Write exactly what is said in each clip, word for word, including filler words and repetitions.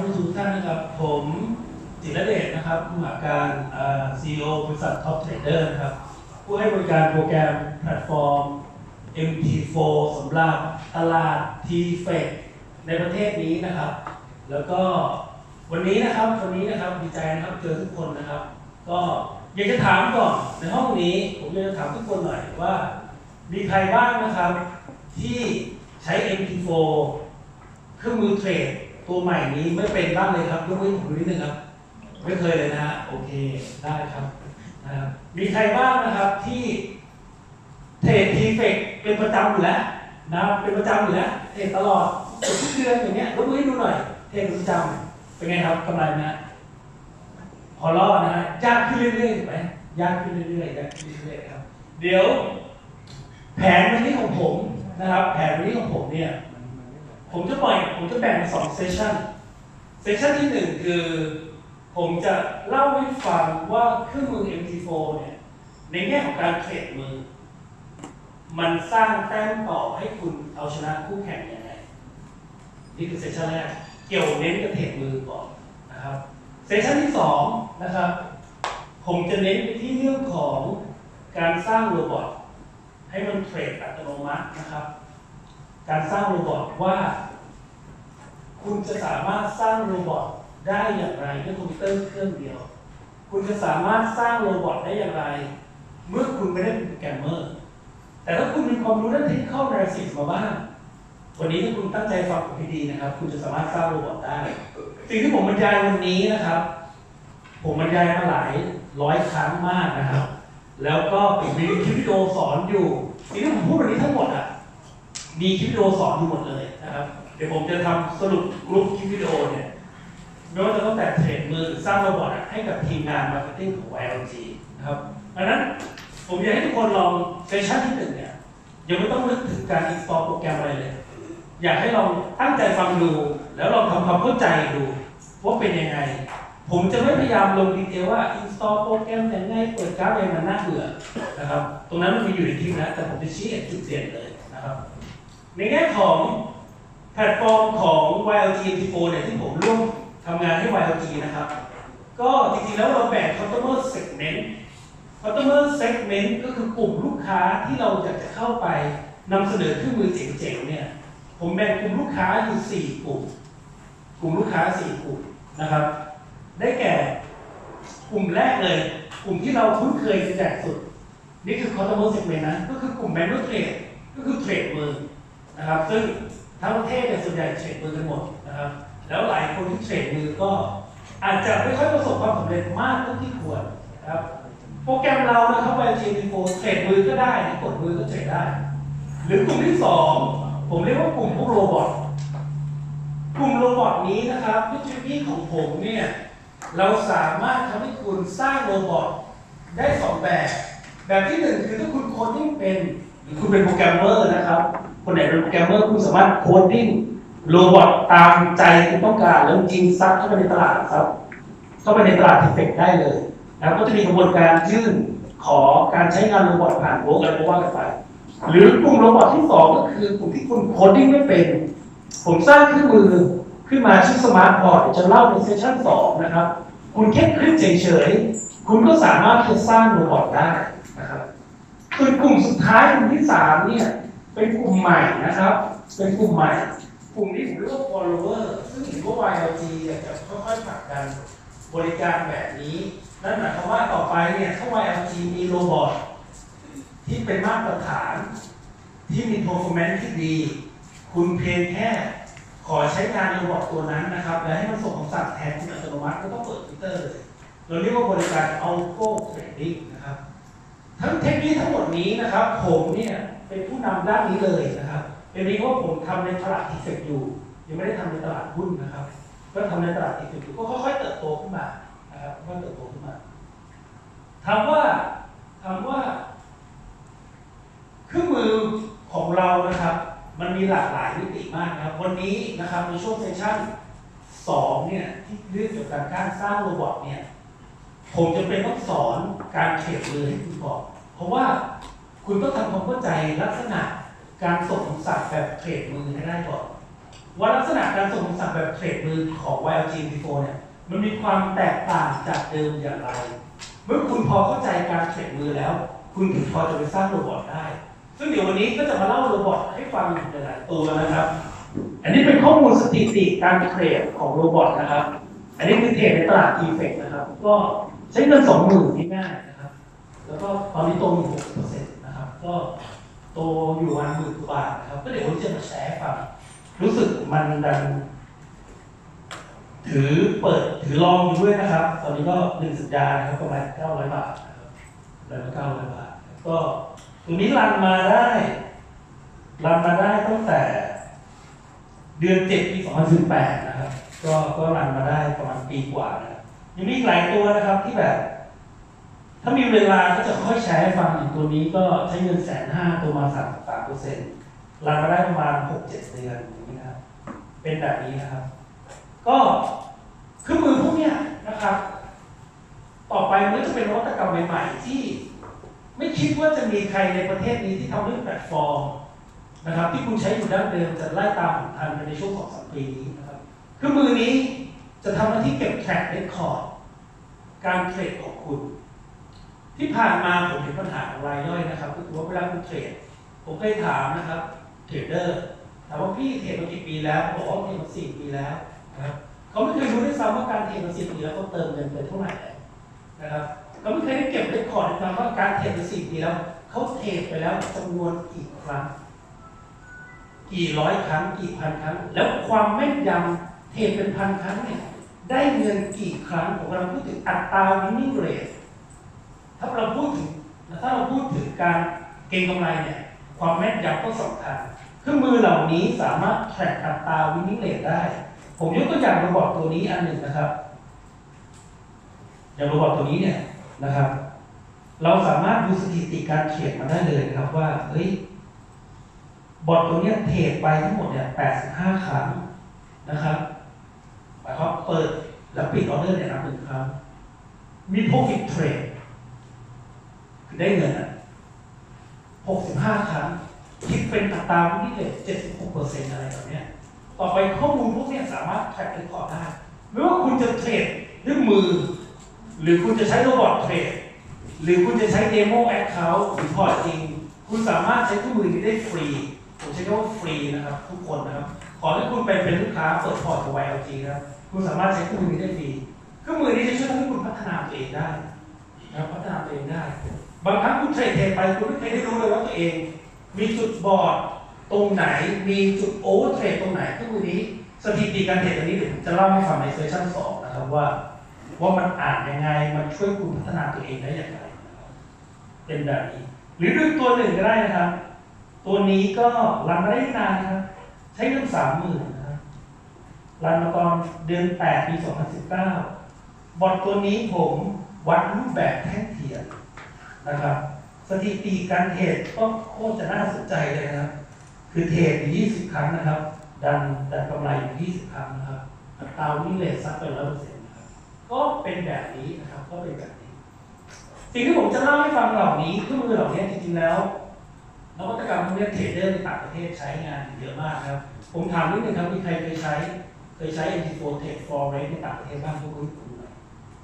ผู้ชมทุกท่านนะครับผมจิรเดชนะครับผู้หาการซี อี โอ บริษัท Top Trader นะครับผู้ให้บริการโปรแกรมแพลตฟอร์ม เอ็ม ที โฟร์ สำหรับตลาด ที เอฟ อี ซี ในประเทศนี้นะครับแล้วก็วันนี้นะครับวันนี้นะครับดีใจนะครับเจอทุกคนนะครับก็อยากจะถามก่อนในห้องนี้ผมอยากจะถามทุกคนหน่อยว่ามีใครบ้างนะครับที่ใช้ เอ็ม ที โฟร์ เครื่องมือเทรดตัวใหม่นี้ไม่เป็นบ้างเลยครับยกเว้นผมนิดนึงครับไม่เคยเลยนะฮะโอเคได้ครับนะครับมีใครบ้างนะครับที่เทรด ที เอฟ อี ซี เป็นประจำอยู่แล้วนะเป็นประจำอยู่แล้วเทรดตลอดทุกเดือนอย่างเงี้ยยกมือให้ดูหน่อยเทรดประจำเป็นไงครับกำไรนะพอรอดนะฮะยากขึ้นเรื่อยๆถูกไหมยากขึ้นเรื่อยๆยากขึ้นเรื่อยๆครับเดี๋ยวแผนวันนี้ของผมนะครับแผนวันนี้ของผมเนี่ยผมจะปล่อยผมจะแบ่งเป็นสองเซสชั่นเซสชั่นที่หนึ่งคือผมจะเล่าให้ฟังว่าเครื่องมือ เอ็ม ที โฟร์ เนี่ยในแง่ของการเทรดมือมันสร้างแต้มต่อให้คุณเอาชนะคู่แข่งยังไงนี่คือเซสชั่นแรกเกี่ยวเน้นกับเทรดมือก่อนนะครับเซสชั่นที่สองนะครับผมจะเน้นไปที่เรื่องของการสร้างโรบอทให้มันเทรดอัตโนมัตินะครับการสร้างโรบอทว่าคุณจะสามารถสร้างโรบอทได้อย่างไรด้วยคอมพิวเตอร์เครื่องเดียวคุณจะสามารถสร้างโรบอทได้อย่างไรเมื่อคุณไม่ได้เป็นโปรแกรมเมอร์แต่ถ้าคุณมีความรู้ด้านเทคนิคอล analysis มาบ้างวันนี้ถ้าคุณตั้งใจฟังผมให้ดีนะครับคุณจะสามารถสร้างโรบอทได้สิ่งที่ผมบรรยายวันนี้นะครับผมบรรยายมาหลายร้อยครั้งมากนะครับแล้วก็ผมมีคลิปวิดีโอสอนอยู่สิ่งที่ผมพูดวันนี้ทั้งหมดอ่ะมีคลิปวิดีโอสอนอยู่หมดเลยนะครับเดี๋ยวผมจะทำสรุปกลุ่มคลิปวิดีโอเนี่ยไม่ว่าจะตั้งแต่เทรดมือสร้างโรบอทให้กับทีมงานมาร์เก็ตติ้งของ วาย แอล จี นะครับดังนั้นผมอยากให้ทุกคนลองเซสชั่นที่หนึ่งเนี่ยยังไม่ต้องนึกถึงการ install โปรแกรมอะไรเลยอยากให้ลองตั้งใจฟังดูแล้วลองทำความเข้าใจดูว่าเป็นยังไงผมจะไม่พยายามลงดีเทลว่า install โปรแกรมยังไงเปิดกราฟยังไงมันน่าเบื่อนะครับตรงนั้นมันมีอยู่ในคลิปนะแต่ผมจะชี้จุดเด่นเลยนะครับในแง่ของแพลตฟอร์มของ วาย แอล จี เอ็ม ที โฟร์ เนี่ยที่ผมร่วมทำงานให้ วาย แอล จี นะครับก็จริงๆแล้วเราแบ่ง customer segment customer segment ก็คือกลุ่มลูกค้าที่เราอยากจะเข้าไปนำเสนอเครื่องมือเจ๋งๆเนี่ยผมแบ่งกลุ่มลูกค้าอยู่สี่กลุ่มกลุ่มลูกค้าสี่กลุ่มนะครับได้แก่กลุ่มแรกเลยกลุ่มที่เราคุ้นเคยกันแจกสุดนี่คือ customer segment นะก็คือกลุ่ม manual trade ก็คือเทรดมือนะครับซึ่งทั้งประเทศเนี่ยส่วนใหญ่เทรดมือกันหมดนะครับแล้วหลายคนที่เทรดมือก็อาจจะไม่ค่อยประสบความสำเร็จมากเท่าที่ควรนะครับโปรแกรมเรานะครับ วาย แอล จี เอ็ม ที โฟร์ เทรดมือก็ได้กดมือก็เทรดได้หรือกลุ่มที่สองผมเรียกว่ากลุ่มพวกโรบอทกลุ่มโรบอทนี้นะครับวิธีนี้ของผมเนี่ยเราสามารถทำให้คุณสร้างโรบอทได้สองแบบแบบที่หนึ่งคือถ้าคุณโคดดิ้งเป็นหรือคุณเป็นโปรแกรมเมอร์นะครับคนไหนเป็นโปรแกรมเมอร์คุณสามารถโคดดิ้งโรบอทตามใจคุณต้องการแล้วจริงซัดเข้าไปในตลาดครับเข้าไปในตลาดทีเฟกได้เลยนะครับก็จะมีกระบวนการยื่นขอการใช้งานโรบอทผ่านโบรกอะไรก็ว่ากันไปหรือกลุ่มโรบอทที่สองก็คือกลุ่มที่คุณโคดดิ้งไม่เป็นผมสร้างเครื่องมือขึ้นมาชื่อสมาร์ทพอร์ตจะเล่าในเซสชั่นสองนะครับคุณแค่คลิกเฉยๆคุณก็สามารถที่จะสร้างโรบอทได้นะครับส่วนกลุ่มสุดท้ายกลุ่มที่สามเนี่ยเป็นกลุ่มใหม่นะครับเป็นกลุ่มใหม่กลุ่มนี้ผมเรียกว่า follower ซึ่งเห็นว่า วาย แอล จี จะค่อยๆผลักดันบริการแบบนี้นั่นหมายความว่าต่อไปเนี่ยถ้า วาย แอล จี มีโรบอทที่เป็นมาตรฐานที่มี performance ที่ดีคุณเพียงแค่ขอใช้งานโรบอทตัวนั้นนะครับและให้มันส่งคำสั่งแทนคุณอัตโนมัติก็ต้องเปิดคอมพิวเตอร์เลยเราเรียกว่าบริการ Algo Trading นะครับทั้งเทคนิคทั้งหมดนี้นะครับผมเนี่ยเป็นผู้นำด้านนี้เลยนะครับเป็นนี้ว่าผมทำในตลาดทีเฟกอยู่ยังไม่ได้ทำในตลาดหุ้นนะครับก็ทำในตลาดทีเฟกอยู่ก็ค่อยๆเติบโตขึ้นมานะครับค่อยๆเติบโตขึ้นมาถามว่าถามว่าเครื่องมือของเรานะครับมันมีหลากหลายมิติมากนะครับวันนี้นะครับในช่วงเซสชั่นสองเนี่ยที่เรื่องเกี่ยวกับการสร้างโรบอทเนี่ยผมจะเป็นต้องสอนการเทรดมือให้คุณก่อนเพราะว่าคุณต้องทำความเข้าใจลักษณะการส่งคำสั่งแบบเทรดมือให้ได้ก่อนว่าลักษณะการส่งคำสั่งแบบเทรดมือของ วาย แอล จี เอ็ม ที โฟร์ เนี่ยมันมีความแตกต่างจากเดิมอย่างไรเมื่อคุณพอเข้าใจการเทรดมือแล้วคุณถึงพอจะไปสร้างโรบอทได้ซึ่งเดี๋ยววันนี้ก็จะมาเล่าโรบอทให้ฟังหลายๆตัวนะครับอันนี้เป็นข้อมูลสถิติการเทรดของโรบอทนะครับอันนี้คือเทรดในตลาด Effect นะครับก็ใช้เงิน สองหมื่น ง่ายๆนะครับแล้วก็ตอนนี้โตอยู่ หกสิบเปอร์เซ็นต์ นะครับก็โตอยู่วันหมื่นกว่าบาทนะครับก็เดี๋ยววันนี้จะมาแชร์ให้ฟังรู้สึกมันดันถือเปิดถือลองด้วยนะครับตอนนี้ก็หนึ่งสัญญานะครับประมาณเก้าร้อยบาทนะครับแล้วก็เก้าร้อยบาทก็ตัวนี้รันมาได้รันมาได้ตั้งแต่เดือนเจ็ดปีสองพันสิบแปดนะครับก็ก็รันมาได้ประมาณปีกว่านะครับยังมีหลายตัวนะครับที่แบบถ้ามีเวลาก็จะค่อยแชร์ให้ฟังอย่างตัวนี้ก็ใช้เงินแสนห้าตัวมาสามสามเปอร์เซ็นต์รันมาได้ประมาณหกเจ็ดเดือนอย่างนี้นะครับเป็นแบบนี้นะครับก็เครื่องมือพวกนี้นะครับต่อไปมันก็จะเป็นนวัตกรรมใหม่ๆที่ไม่คิดว่าจะมีใครในประเทศนี้ที่ทำเรื่องแพลตฟอร์มนะครับที่คุณใช้อยู่ดั้งเดิมจะไล่ตามผมทันในช่วงสองสามปีนี้นะครับเครื่องมือนี้จะทำหน้าที่เก็บแทร็กเรคคอร์ดการเทรดของคุณที่ผ่านมาผมเห็นปัญหาของรายย่อยนะครับก็คือว่าเวลาคุณเทรดผมเคยถามนะครับเทรดเดอร์ถามว่าพี่เทรดมากี่ปีแล้วบอกว่าเทรดมาสี่ปีแล้วนะครับเขาไม่เคยรู้ด้วยซ้ำว่าการเทรดมาสี่ปีแล้วเขาเติมเงินไปเท่าไหร่นะครับเขาไม่เคยได้เก็บเรคคอร์ดในว่าการเทรดมาสี่ปีแล้วเขาเทรดไปแล้วจำนวนกี่ครั้งกี่ร้อยครั้งกี่พันครั้งแล้วความแม่นยำเทรดเป็นพันครั้งเนี่ยได้เงินกี่ครั้งผมกำลังพูดถึงอัตรา winning rate ถ้าเราพูดถึงถ้าเราพูดถึงการเก็งกำไรเนี่ยความแม่นยำก็สำคัญเครื่องมือเหล่านี้สามารถแทร็กอัตรา winning rate ได้ผมยกตัวอย่างโรบอทตัวนี้อันหนึ่งนะครับอย่างโรบอทตัวนี้เนี่ยนะครับเราสามารถดูสถิติการเทรดมาได้เลยครับว่าเฮ้ยบอทตัวนี้เทรดไปทั้งหมดเนี่ยแปดสิบห้าครั้งนะครับหมายความเปิดแล้วปิดออเดอร์เนี่ยนับหนึ่งครั้งมี profit trade คือได้เงินอ่ะหกสิบห้าครั้งคิดเป็นอัตราที่เด็ด เจ็ดสิบหกเปอร์เซ็นต์ อะไรแบบนี้ต่อไปข้อมูลพวกนี้สามารถแทร็กเรคคอร์ดได้ไม่ว่าคุณจะเทรดด้วยมือหรือคุณจะใช้โรบอทเทรดหรือคุณจะใช้เดโมแอคเคาท์หรือพอร์ตจริงคุณสามารถใช้เครื่องมือนี้ได้ฟรีผมใช้คำว่าฟรีนะครับทุกคนนะครับขอให้คุณไปเป็นลูกค้าเปิดพอร์ตกับ วาย แอล จี นะครับคุณสามารถใช้เครื่องมือนี้ได้ฟรีเครื่องมือนี้จะช่วยทำให้คุณพัฒนาตัวเองได้นะครับพัฒนาตัวเองได้บางครั้งคุณเทรดเทรดไปคุณไม่เคยได้รู้เลยว่าตัวเองมีจุดบอดตรงไหนมีจุดโอเวอร์เทรดตรงไหนเครื่องมือนี้สถิติการเทรดตรงนี้เดี๋ยวผมจะเล่าให้ฟังในเซสชั่นสองนะครับว่าว่ามันอ่านยังไงมันช่วยคุณพัฒนาตัวเองได้อย่างไรเป็นแบบนี้หรือดูตัวหนึ่งก็ได้นะครับตัวนี้ก็รันมาได้นานนะครับใช้เงินสามหมื่นนะครับรันมาตอนเดือนแปดปีสองพันสิบเก้าบอทตัวนี้ผมวัดรูปแบบแท่งเทียนนะครับสถิติการเทรดก็โคตรจะน่าสนใจเลยนะครับคือเทรดอยู่ยี่สิบครั้งนะครับดันดันกำไรอยู่ยี่สิบครั้งนะครับอัตราวิ่งเรทซักไปร้อยเปอร์เซ็นต์นะครับก็เป็นแบบนี้นะครับก็เป็นแบบนี้สิ่งที่ผมจะเล่าให้ฟังเหล่านี้เครื่องมือเหล่านี้จริงๆแล้วนวัตกรรมพวกนี้เทรดเดอร์ในต่างประเทศใช้งานเยอะมากครับผมถามนิดนึงครับมีใครเคยใช้เคยใช้ เอ็ม ที โฟร์ Trade Forex ในต่างประเทศบ้างทุกคนดูหน่อย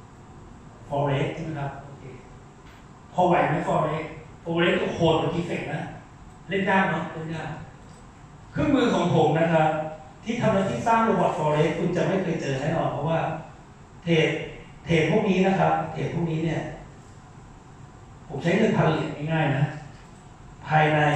Forex ใช่ไหมครับโอเคพอไหวไหม Forex Forex ก็โคตรเป็นทีเฟกนะเล่นยากเนาะเล่นยากเครื่องมือของผมนะครับที่ทำหน้าที่สร้างโรบอท Forex คุณจะไม่เคยเจอแน่นอนเพราะว่าเทรดเทรดพวกนี้นะครับเทรดพวกนี้เนี่ยผมใช้เงินพันเหรียญง่ายๆนะภายใน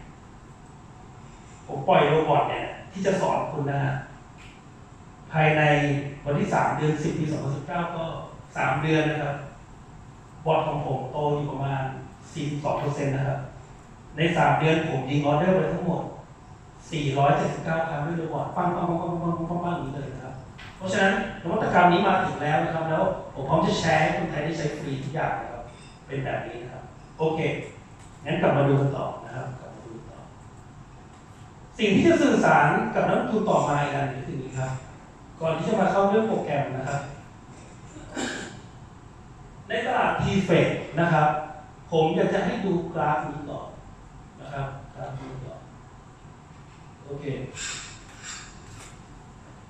ผมปล่อยโรบอทเนี่ยที่จะสอนคุณนะภายในวันที่สามเดือนสิบปีสองพันสิบเก้าก็สามเดือนนะครับบอทของผมโตอยู่ประมาณ สี่สิบสองเปอร์เซ็นต์ นะครับในสามเดือนผมยิงออเดอร์ไปทั้งหมดสี่ร้อยเจ็ดสิบเก้าครั้งด้วยโรบอทปังปังปังปังปังปังปังอย่างนี้เลยนะครับเพราะฉะนั้นนวัตกรรมนี้มาถึงแล้วนะครับแล้วผมพร้อมจะแชร์ให้คนไทยได้ใช้ฟรีทุกอย่างนะครับเป็นแบบนี้นะครับโอเคงั้นกลับมาดูกันต่อนะครับกลับมาดูต่อสิ่งที่จะสื่อสารกับนักลงทุนต่อมาอีกอันหนึ่งคือนี้ครับก่อนที่จะมาเข้าเรื่องโปรแกรมนะครับในตลาด ที เอฟ อี ซี นะครับผมอยากจะให้ดูกราฟนี้ก่อนนะครับกราฟนี้ก่อนโอเค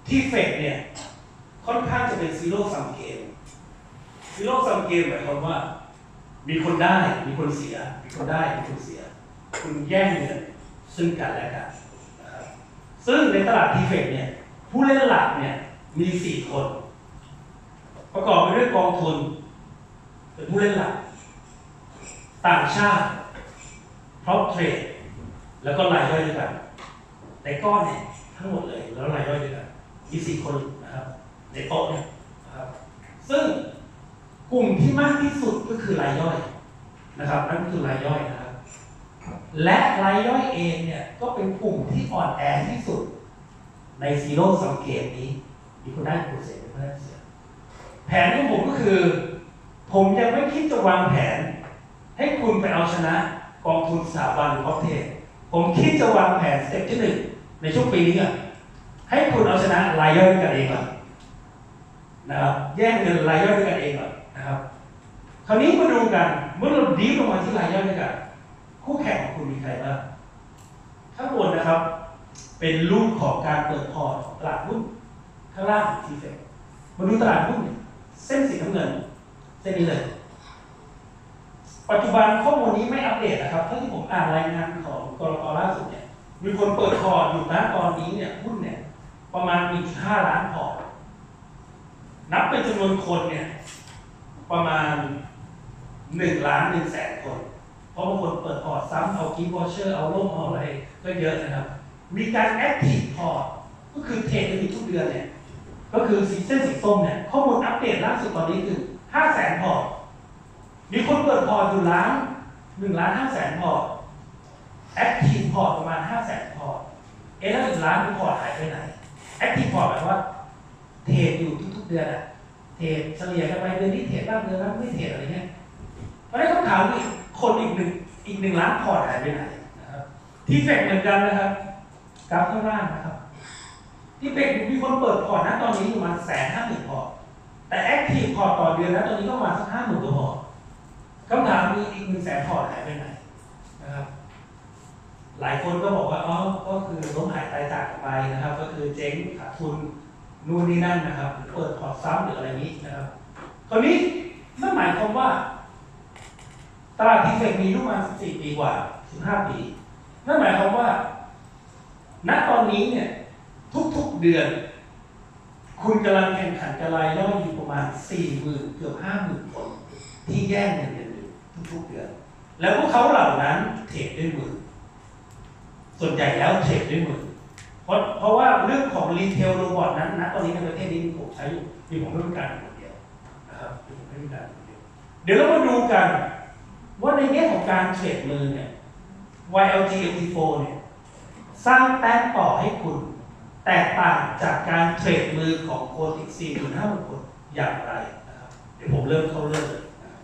ที่เฟกเนี่ยค่อนข้างจะเป็นซีโร่ซัมเกมซีโร่ซัมเกมหมายความว่ามีคนได้มีคนเสียมีคนได้มีคนเสียคุณแย่งเงินซึ่งกันและกันนะครับซึ่งในตลาดทีเฟกเนี่ยผู้เล่นหลักเนี่ยมีสี่คน ประกอบไปด้วยกองทุนเป็นผู้เล่นหลักต่างชาติพร็อพเทรดแล้วก็รายย่อยด้วยกันในก้อนเนี่ยทั้งหมดเลยแล้วรายย่อยด้วยกันมีสี่คนนะครับในโต๊ะเนี่ยนะครับซึ่งกลุ่มที่มากที่สุดก็คือรายย่อยนะครับนั่นก็คือรายย่อยนะครับและรายย่อยเองเนี่ยก็เป็นกลุ่มที่อ่อนแอที่สุดในซีโร่ซัมเกมนี้มีคนได้คนเสียมีคนได้เสียแผนของผมก็คือผมยังไม่คิดจะวางแผนให้คุณไปเอาชนะกองทุนสถาบันหรือพร็อพเทรดผมคิดจะวางแผนสเต็ปที่หนึ่งในช่วงปีนี้ให้คุณเอาชนะรายย่อยด้วยกันเองก่อนนะครับแย่งเงินรายย่อยด้วยกันเองก่อนนะครับคราวนี้มาดูกันเมื่อเราดีลงมาที่รายย่อยด้วยกันคู่แข่งของคุณมีใครบ้างข้างบนนะครับเป็นรูปของการเปิดพอร์ตตลาดหุ้นข้างล่างทีเฟกมาดูตลาดหุ้นเส้นสีน้ำเงินเส้นนี้เลยปัจจุบันข้อมูลนี้ไม่อัปเดตนะครับเท่าที่ผมอ่านรายงานของกรกตล่าสุดเนี่ยมีคนเปิดพอร์ตอยู่ณตอนนี้เนี่ยหุ้นเนี่ยประมาณ หนึ่งจุดห้า ล้านพอร์ตนับเป็นจำนวนคนเนี่ยประมาณหนึ่งล้านหนึ่งแสนคนเพราะบางคนเปิดพอร์ตซ้ำเอากิฟต์วอเชอร์เอาล่มเอาอะไรก็เยอะนะครับมีการแอคทีฟพอร์ตก็คือเทรดกันทุกเดือนเนี่ยก็คือสีเส้นสีส้มเนี่ยข้อมูลอัปเดตล่าสุดตอนนี้คือห้าแสนพอร์ตมีคนเปิดพอร์ตอยู่ล้านหนึ่งล้านห้าแสนพอร์ตแอคทีฟพอร์ตประมาณห้าแสนพอร์ตเอ๊ะแล้วอีกล้านพอร์ตหายไปไหนแอคทีฟพอร์ตหมายว่าเทรดอยู่ทุกๆเดือนอะเทรดเฉลี่ยกันไปเดือนนี้เทรดบ้างเดือนนั้นไม่เทรดอะไรเงี้ยเพราะฉะนั้นคำถามอีกคนอีกหนึ่งอีกหนึ่งล้านพอร์ตหายไปไหนนะครับที่เฟกเหมือนกันนะครับกราฟข้างล่างนะครับที่เฟกมีคนเปิดพอร์ตนะตอนนี้ประมาณแสนห้าหมื่นพอร์ตแต่แอคทีฟพอร์ตต่อเดือนนะตอนนี้ก็ประมาณสักห้าหมื่นกว่าพอร์ตคำถามมีอีกหนึ่งแสนพอร์ตหายไปไหนนะครับหลายคนก็บอกว่าอ๋อก็คือล้มหายตายจากกันไปนะครับก็คือเจ๊งขาดทุนนู่นนี่นั่นนะครับหรือเปิดพอร์ตซ้ำหรืออะไรนี้นะครับคราวนี้นั่นหมายความว่าตลาดทีเฟกมีอายุมาสิบสี่ปีกว่าสิบห้าปีนั่นหมายความว่าณตอนนี้เนี่ยทุกๆเดือนคุณกำลังแข่งขันกันรายย่อยอยู่ประมาณสี่หมื่นเกือบห้าหมื่นคนที่แย่งเงินเดือนทุกๆเดือนแล้วพวกเขาเหล่านั้นเทรดด้วยมือส่วนใหญ่แล้วเทรดด้วยมือเพราะเพราะว่าเรื่องของรีเทลโรบอทนั้นนะตอนนี้ในประเทศนี้ผมใช้อยู่มีผมไม่ต้องการคนเดียวนะครับมีผมไม่ต้องการคนเดียวเดี๋ยวเรามาดูกันว่าในแง่ของการเทรดมือเนี่ย วาย แอล จี เอ็ม ที โฟร์ เนี่ยสร้างแต้มต่อให้คุณแตกต่างจากการเทรดมือของคนอีก สี่หมื่นห้าพัน คนอย่างไรนะครับเดี๋ยวผมเริ่มเข้าเรื่องเลย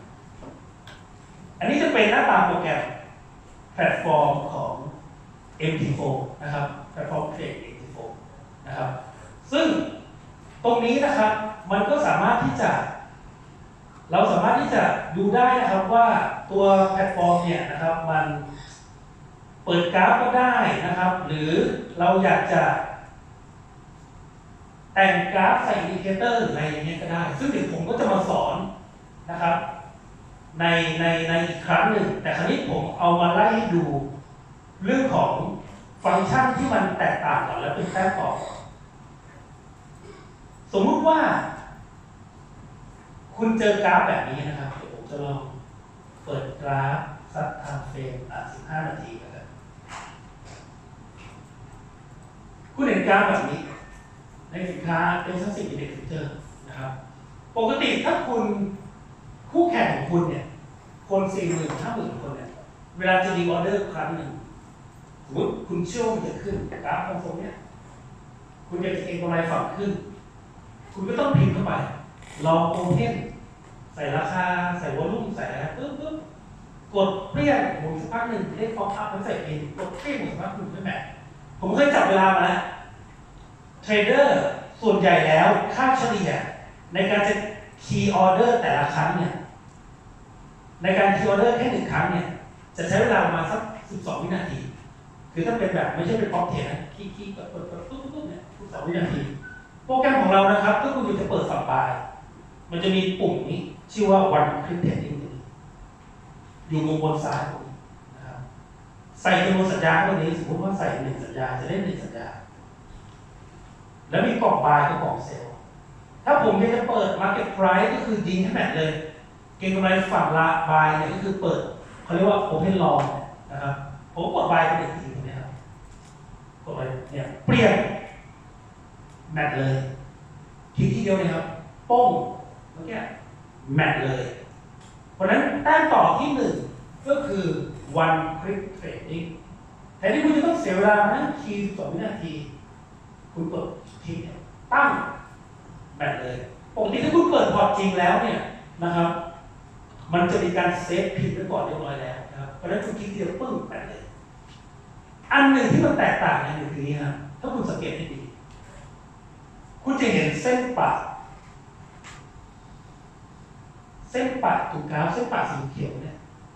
อันนี้จะเป็นหน้าตาโปรแกรมแพลตฟอร์มของ เอ็ม ที โฟร์ นะครับแพลตฟอร์มเทรด เอ็ม ที โฟร์ นะครับซึ่งตรงนี้นะครับมันก็สามารถที่จะเราสามารถที่จะดูได้นะครับว่าตัวแพลตฟอร์มเนี่ยนะครับมันเปิดกราฟก็ได้นะครับหรือเราอยากจะแต่งกราฟใส่อินดิเคเตอร์อะไรอย่างเงี้ยก็ได้ซึ่งเดี๋ยวผมก็จะมาสอนนะครับในในในอีกครั้งหนึ่งแต่ครั้นี้ผมเอามาไล่ให้ดูเรื่องของฟังก์ชันที่มันแตกต่างกันแล้วเป็นแต้มต่อสมมุติว่าคุณเจอกราฟแบบนี้นะครับเดี๋ยวผมจะลองเปิดกราฟสักทางเฟรมอ่ะสิบห้านาทีกันเลยคุณเห็นกราฟแบบนี้ในสินค้าเป็นชั้นสิบอินเด็กซ์ฟิวเจอร์นะครับปกติถ้าคุณคู่แข่งของคุณเนี่ยคนสี่หมื่นห้าหมื่นคนเนี่ยเวลาจะดีออเดอร์ครั้งหนึ่งสมมติคุณเชื่อว่ามันจะขึ้นกราฟตรงนี้คุณอยากจะเก็งกำไรฝั่งขึ้นคุณก็ต้องพิมพ์เข้าไปลองโอเพนใส่ราคาใส่วอลุ่มใส่อะไรปึ๊บปึ๊บกดเปรี้ยงหมุนสักพักหนึ่งได้ฟอร์มอัพแล้วใส่เองกดเปรี้ยงหมุนสักพักหนึ่งไม่แบ่งผมเคยจับเวลามาแล้วเทรดเดอร์ส่วนใหญ่แล้วค่าเฉลี่ยในการจะคีย์ออเดอร์แต่ละครั้งเนี่ยในการคีย์ออเดอร์แค่หนึ่งครั้งเนี่ยจะใช้เวลาประมาณสักสิบสองวินาทีคือถ้าเป็นแบบไม่ใช่เป็นพร็อพเทรดนะคีย์คีย์กดกดกดปุ๊บปุ๊บเนี่ยสิบสองวินาทีโปรแกรมของเรานะครับถ้าคุณจะเปิดสับไบล์มันจะมีปุ่มนี้ชื่อว่า one click trading อยู่มุมบนซ้ายผมนะครับใส่จำนวนสัญญาตัวนี้สมมติว่าใส่หนึ่งสัญญาจะได้หนึ่งสัญญาแล้วมีกล่องบายกับกล่องเซลล์ถ้าผมจะเปิด market price ก็คือยิงให้แมทเลยเก็งกำไรฝั่งละบายเนี่ยก็คือเปิดเขาเรียกว่า open long นะครับผมกดบายไปอีกทีนะครับกดไปเนี่ยเปลี่ยนแมทเลยคลิกทีเดียวเลยครับป้งเมื่อกี้แมทเลยเพราะนั้นแต้มต่อที่หนึ่งก็คือ one click trading แทนที่คุณจะต้องเสียเวลานั่งคีย์สองวินาทีคุณกดทีตั้งแมทเลยปกติถ้าคุณเปิดพอร์ตจริงแล้วเนี่ยนะครับมันจะมีการเซฟพิมพ์ไว้ก่อนเรียบร้อยแล้วนะครับเพราะฉะนั้นคุณคลิกทีเดียวปึ้งแมทเลยอันหนึ่งที่มันแตกต่างกันอยู่ตรงนี้ครับถ้าคุณสังเกตให้ดีคุณจะเห็นเส้นปะเส้นปะตรงกราฟเส้นปะสีเขียวเนี่ย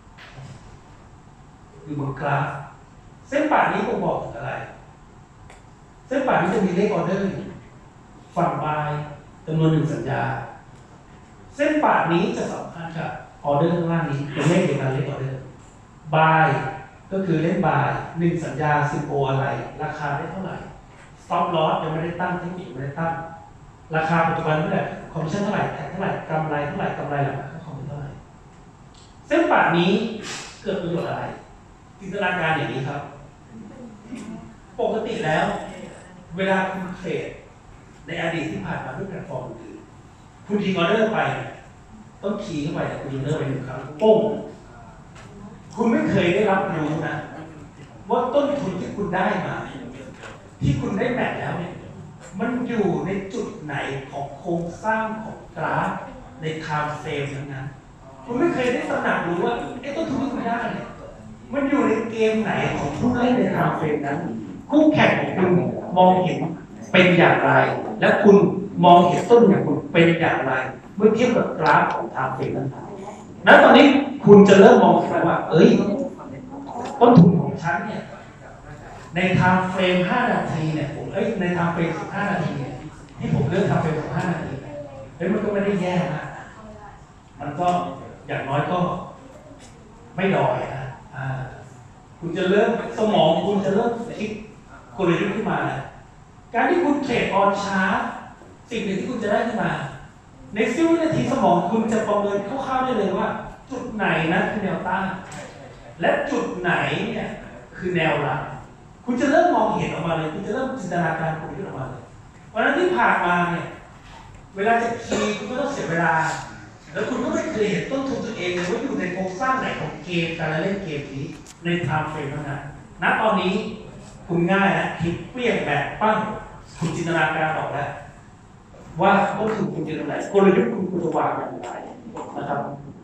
อยู่บนกราฟเส้นปะนี้ผมบอกถึงอะไรเส้นปะนี้จะมีเลขออเดอร์ฝั่งบายจำนวนหนึ่งสัญญาเส้นปะนี้จะสัมพันธ์กับออเดอร์ข้างล่างนี้เป็นเลขเดียวกันเลขออเดอร์บายก็คือเล่นบายหนึ่งสัญญาสิบโออะไรราคาได้เท่าไหร่ stop loss ยังไม่ได้ตั้งเทคนิคไม่ได้ตั้งราคาปัจจุบันเท่าไหร่คอมมิชชั่นเท่าไหร่แท็กเท่าไหร่กำไรเท่าไหร่กำไรหลังค่าคอมมิชชั่นเท่าไหร่เส้นปะนี้เกิดประโยชน์อะไรจินตนาการอย่างนี้ครับปกติแล้วเวลาคุณเทรดในอดีตที่ผ่านมาด้วยแพลตฟอร์มอื่นคุณยิงออเดอร์ไปต้องคีย์เข้าไปแต่คุณยิงออเดอร์ไปหนึ่งครั้งโป้งคุณไม่เคยได้รับรู้นะว่าต้นทุนที่คุณได้มาที่คุณได้แมทแล้วเนี่ยมันอยู่ในจุดไหนของโครงสร้างของกราฟในไทม์เฟรมนั้นคุณไม่เคยได้ตระหนักรู้ว่าไอ้ต้นทุนที่คุณได้เนี่ยมันอยู่ในเกมไหนของผู้เล่นในไทม์เฟรมนั้นคู่แข่งของคุณมองเห็นเป็นอย่างไรและคุณมองเห็นต้นอย่างคุณเป็นอย่างไรเมื่อเทียบกับกราฟของไทม์เฟรมนั้นณตอนนี้คุณจะเริ่มมองเห็นว่าเอ้ยต้นทุนของฉันเนี่ยในไทม์เฟรมห้านาทีเนี่ยผมเอ้ยในไทม์เฟรมสิบห้านาทีเนี่ยที่ผมเลือกไทม์เฟรมสิบห้านาทีเฮ้ยมันก็ไม่ได้แย่นะมันก็อย่างน้อยก็ไม่ดอยนะอ่าคุณจะเริ่มสมองคุณจะเริ่มคิดกลยุทธ์ขึ้นมาการที่คุณเทรดออนชาร์ตสิ่งหนึ่งที่คุณจะได้ขึ้นมาในสิบวินาทีสมองคุณจะประเมินคร่าวๆได้เลยว่าจุดไหนนะคือแนวต้านและจุดไหนเนี่ยคือแนวรับคุณจะเริ่มมองเห็นออกมาเลยคุณจะเริ่มจินตนาการกลยุทธ์ออกมาเลยเพราะฉะนั้นที่ผ่านมาเนี่ยเวลาจะคีย์คุณก็ต้องเสียเวลาแล้วคุณก็ไม่เคยเห็นต้นทุนตัวเองเลยว่าอยู่ในโครงสร้างไหนของเกมการเล่นเกมนี้ในไทม์เฟรมนั้นณตอนนี้คุณง่ายนะคลิกเปลี่ยนแบบปั้งคุณจินตนาการออกแล้วว่าต้นทุนคุณจะตรงไหนกลยุทธ์คุณคุณจะวางอย่างไรนะครับ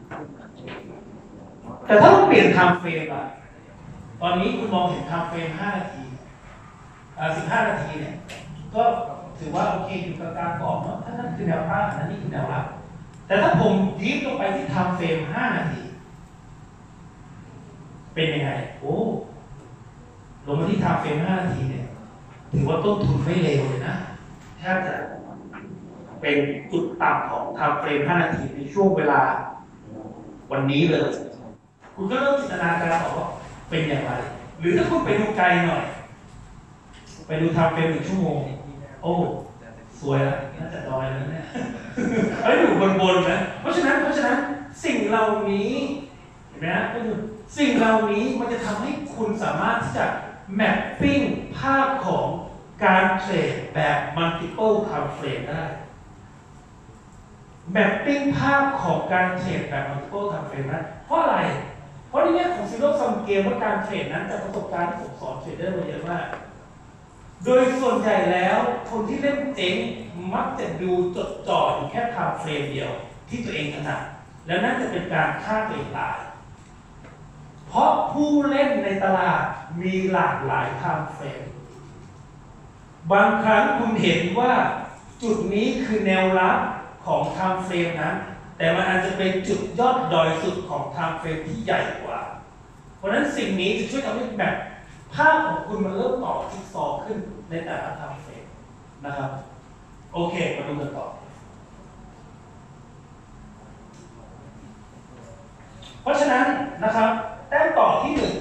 แต่ถ้าเราเปลี่ยนไทม์เฟรมอะตอนนี้คุณมองเห็นไทม์เฟรมห้านาทีอ่าสิบห้านาทีเนี่ยก็ถือว่าโอเคอยู่กับการกรอบเนาะถ้านั่นคือแนวต้านนั่นนี่คือแนวรับแต่ถ้าผมดีฟลงไปที่ไทม์เฟรมห้านาทีเป็นยังไงโอ้ลงมาที่ไทม์เฟรมห้านาทีเนี่ยถือว่าต้นทุนไม่เลวเลยนะแทบจะเป็นจุดต่ำของไทม์เฟรมห้านาทีในช่วงเวลาวันนี้เลยคุณก็เริ่มจินตนาการออกว่าเป็นอย่างไรหรือถ้าคุณไปดูไกลหน่อยไปดูไทม์เฟรมหนึ่งชั่วโมงโอ้สวยแล้วน่าจะดอยแล้วเนี่ยเอ้ยอยู่บนๆนะเพราะฉะนั้นเพราะฉะนั้นสิ่งเหล่านี้เห็นไหมฮะก็คือสิ่งเหล่านี้มันจะทำให้คุณสามารถที่จะแมปปิ้งภาพของการเทรดแบบ multiple time frame ได้แมปปิ้งภาพของการเทรดแบบ multiple time frame นะเพราะอะไรเพราะในแง่ของ zero sum game ว่าการเทรดนั้นจากประสบการณ์ที่ผมสอนเทรดเดอร์มาเยอะมากโดยส่วนใหญ่แล้วคนที่เล่นเจ๊งมักจะดูจดจ่ออยู่แค่ time frame เดียวที่ตัวเองถนัดแล้วนั่นจะเป็นการฆ่าตัวเองตายเพราะผู้เล่นในตลาดมีหลากหลาย time frame บางครั้งคุณเห็นว่าจุดนี้คือแนวรับของ time frame นั้นแต่มันอาจจะเป็นจุดยอดดอยสุดของ time frame ที่ใหญ่กว่าเพราะฉะนั้นสิ่งนี้จะช่วยทำให้แบบภาพของคุณมันเริ่มต่อจิ๊กซอว์ขึ้นในแต่ละ time frame นะครับโอเคมาดูกันต่อเพราะฉะนั้นนะครับแต้มต่อที่หนึ่ง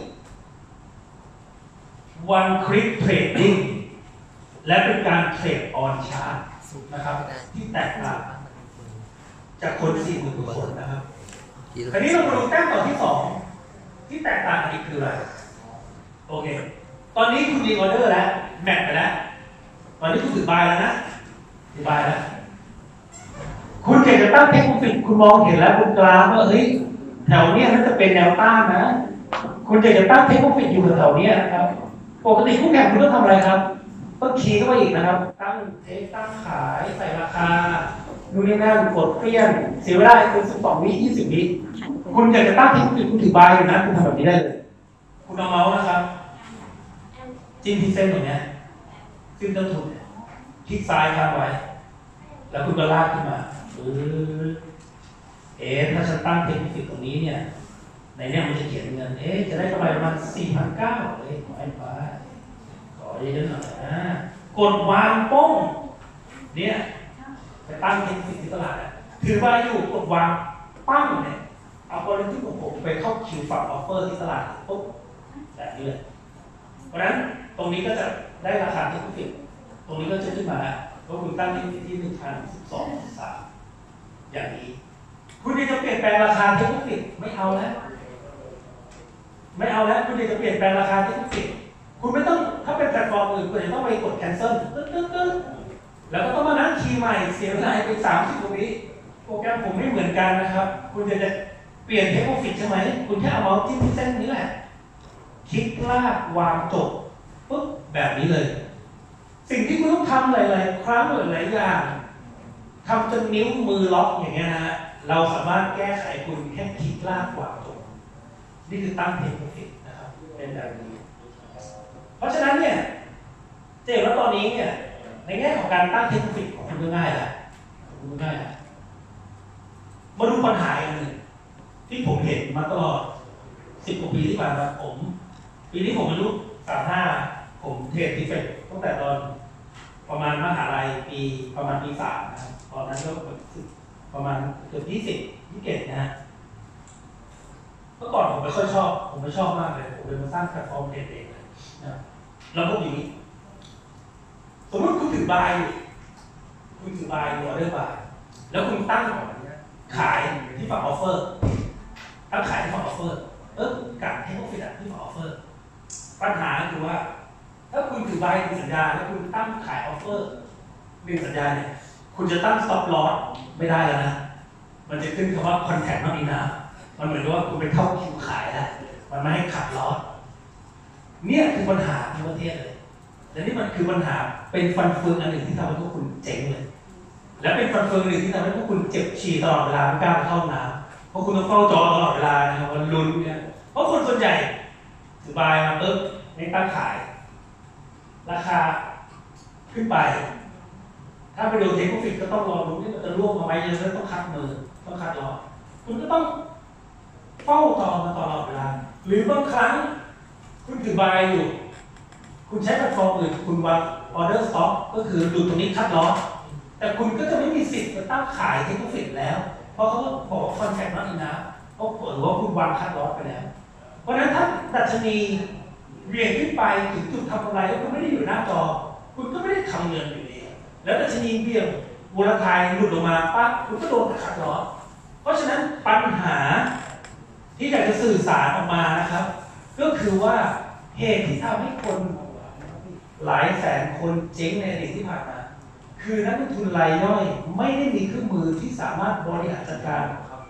one click trading และเป็นการเทรดออนชาร์ตนะครับที่แตกต่างจากคนสี่หมื่นคนนะครับคราวนี้เรามาดูแต้มต่อที่สองที่แตกต่างกันอีกคืออะไรโอเคตอนนี้คุณยิงออเดอร์แล้วแมทไปแล้วตอนนี้คุณถือบายแล้วนะถือบายแล้วคุณเกิดจะตั้งเทคนิคคุณมองเห็นแล้วคุณกลางว่าเฮ้ยแถวเนี้ยน่าจะเป็นแนวต้านนะคุณเกิดจะตั้งเทคนิคอยู่แถวเนี้ยนะครับปกติคู่แข่งคุณต้องทำอะไรครับต้องคีย์เข้าไปอีกนะครับตั้งเทคตั้งขายใส่ราคาดูนี่หน้ากดเปรี้ยนเสียเวลาคือสิบสองวิยี่สิบวิคุณอยากจะตั้งเทคนิคคุณถือบายอยู่นะคุณทำแบบนี้ได้เลยคุณเอาเมาส์นะครับจิ้มที่เส้นตรงนี้ซึ่งต้นทุนคลิกซ้ายค้างไว้แล้วคุณก็ลากขึ้นมาเออเอ๊ะถ้าฉันตั้งเทคนิคตรงนี้เนี่ยในเนี้ยมันจะเขียนเงินเอ๊ะจะได้กำไรประมาณสี่พันเก้าเลยขอให้ไปขอเยอะๆหน่อยนะกดวางป้งเนี่ยไปตั้งเทคนิคที่ตลาดถือว่าอยู่กดวางปั้งเนี่ยเอาคนที่ของผมไปเข้าคิวฝั่งออฟเฟอร์ที่ตลาดปุ๊บแบบนี้เลยเพราะฉะนั้นตรงนี้ก็จะได้ราคาเทคนิคตรงนี้ก็จะขึ้นมาแล้วเพราะคุณตั้งที่ที่หนึ่งพันสิบสองสามอย่างนี้คุณจะเปลี่ยนแปลงราคาเทคนิคไม่เอาแล้วไม่เอาแล้วคุณจะเปลี่ยนแปลงราคาเทคนิคคุณไม่ต้องถ้าเป็นแพลตฟอร์มอื่นคุณจะต้องไปกด cancel ตึ๊ดตึ๊ดตึ๊ดแล้วก็ต้องมานั่งคีย์ใหม่เสียเวลาไปสามสิบกว่าวิโปรแกรมผมไม่เหมือนกันนะครับคุณจะจะเปลี่ยนเทคนิคใช่ไหมคุณแค่เอาเมาส์จิ้มที่เส้นนี้แหละคลิกลากวางจบปุ๊บแบบนี้เลยสิ่งที่คุณต้องทำหลายๆครั้งหลายๆอย่างทำจนนิ้วมือล็อกอย่างเงี้ยนะฮะเราสามารถแก้ไขคุณแค่คลิกลากวางจบนี่คือตั้งเทคนิคนะครับเป็นแบบนี้เพราะฉะนั้นเนี่ยเจ๊ว่าตอนนี้เนี่ยในแง่ของการตั้งเทคนิคของคุณง่ายแหละคุณง่ายนะมาดูปัญหาอย่างหนึ่งที่ผมเห็นมาตลอดสิบกว่าปีที่ผ่านมาผมปีนี้ผมอายุสามห้าผมเทรดดิเฟกตั้งแต่ตอนประมาณมหาลัยปีประมาณปีสามนะตอนนั้นก็ประมาณเกือบยี่สิบยี่สิบเอ็ดนะฮะเมื่อก่อนผมไม่ค่อยชอบผมไม่ชอบมากเลยผมเลยมาสร้างแพลตฟอร์มเทรดเองเลยนะแล้วพวกอย่างนี้สมมติคุณถือบายอยู่คุณถือบายอยู่ออเดอร์บายแล้วคุณตั้งขายที่ฝั่งออฟเฟอร์ตั้งขายที่ฝั่งออฟเฟอร์เออกับให้พวกฟิตที่ฝั่งออฟเฟอร์ปัญหาคือว่าถ้าคุณถือบายหนึ่งสัญญาแล้วคุณตั้งขายออฟเฟอร์หนึ่งสัญญาเนี่ยคุณจะตั้ง stop loss ไม่ได้แล้วนะมันจะขึ้นคำว่า contract not enough มันเหมือนกับว่าคุณไปเข้าคิวขายแล้วมันไม่ให้ขัดลอสเนี่ยคือปัญหาในประเทศเลยและนี่มันคือปัญหาเป็นฟันเฟืองอันหนึ่งที่ทำให้พวกคุณเจ๊งเลยและเป็นฟันเฟืองหนึ่งที่ทำให้พวกคุณเจ็บฉี่ตลอดเวลาไม่กล้าเข้าน้ำเพราะคุณต้องเฝ้าจอตลอดเวลานะครับมันลุ้นเนี่ยเพราะคนส่วนใหญ่ถือบายมาปุ๊บในตั้งขายราคาขึ้นไปถ้าไปดูเทคนิคก็ต้องรอดูนี่มันจะร่วงมาไหมยังไงต้องคัดมือต้องคัดล้อคุณก็ต้องเฝ้าจอมาตลอดเวลาหรือบางครั้งคุณถือบายอยู่คุณใช้แพลตฟอร์มอื่นคุณวางออเดอร์สต็อกก็คือดูตรงนี้คัดล้อแต่คุณก็จะไม่มีสิทธิ์จะตั้งขายเทคนิคแล้วเพราะเขาบอกว่าคอนแทคnot enoughเพราะหรือว่าคุณวางคัดล้อไปแล้วเพราะฉะนั้นถ้าดัชนีเรียงขึ้นไปถึงจุดทำกำไรแล้วคุณไม่ได้อยู่หน้าจอคุณก็ไม่ได้ทำเงินอยู่ดีแล้วดัชนีเบี่ยงมูลค่าหลุดลงมาปั๊บคุณก็โดนขัดล้อเพราะฉะนั้นปัญหาที่อยากจะสื่อสารออกมานะครับก็คือว่าเหตุที่ทำให้คนหลายแสนคนเจ๊งในอดีตที่ผ่านมาคือนักลงทุนรายย่อยไม่ได้มีเครื่องมือที่สามารถบริหารจัดการ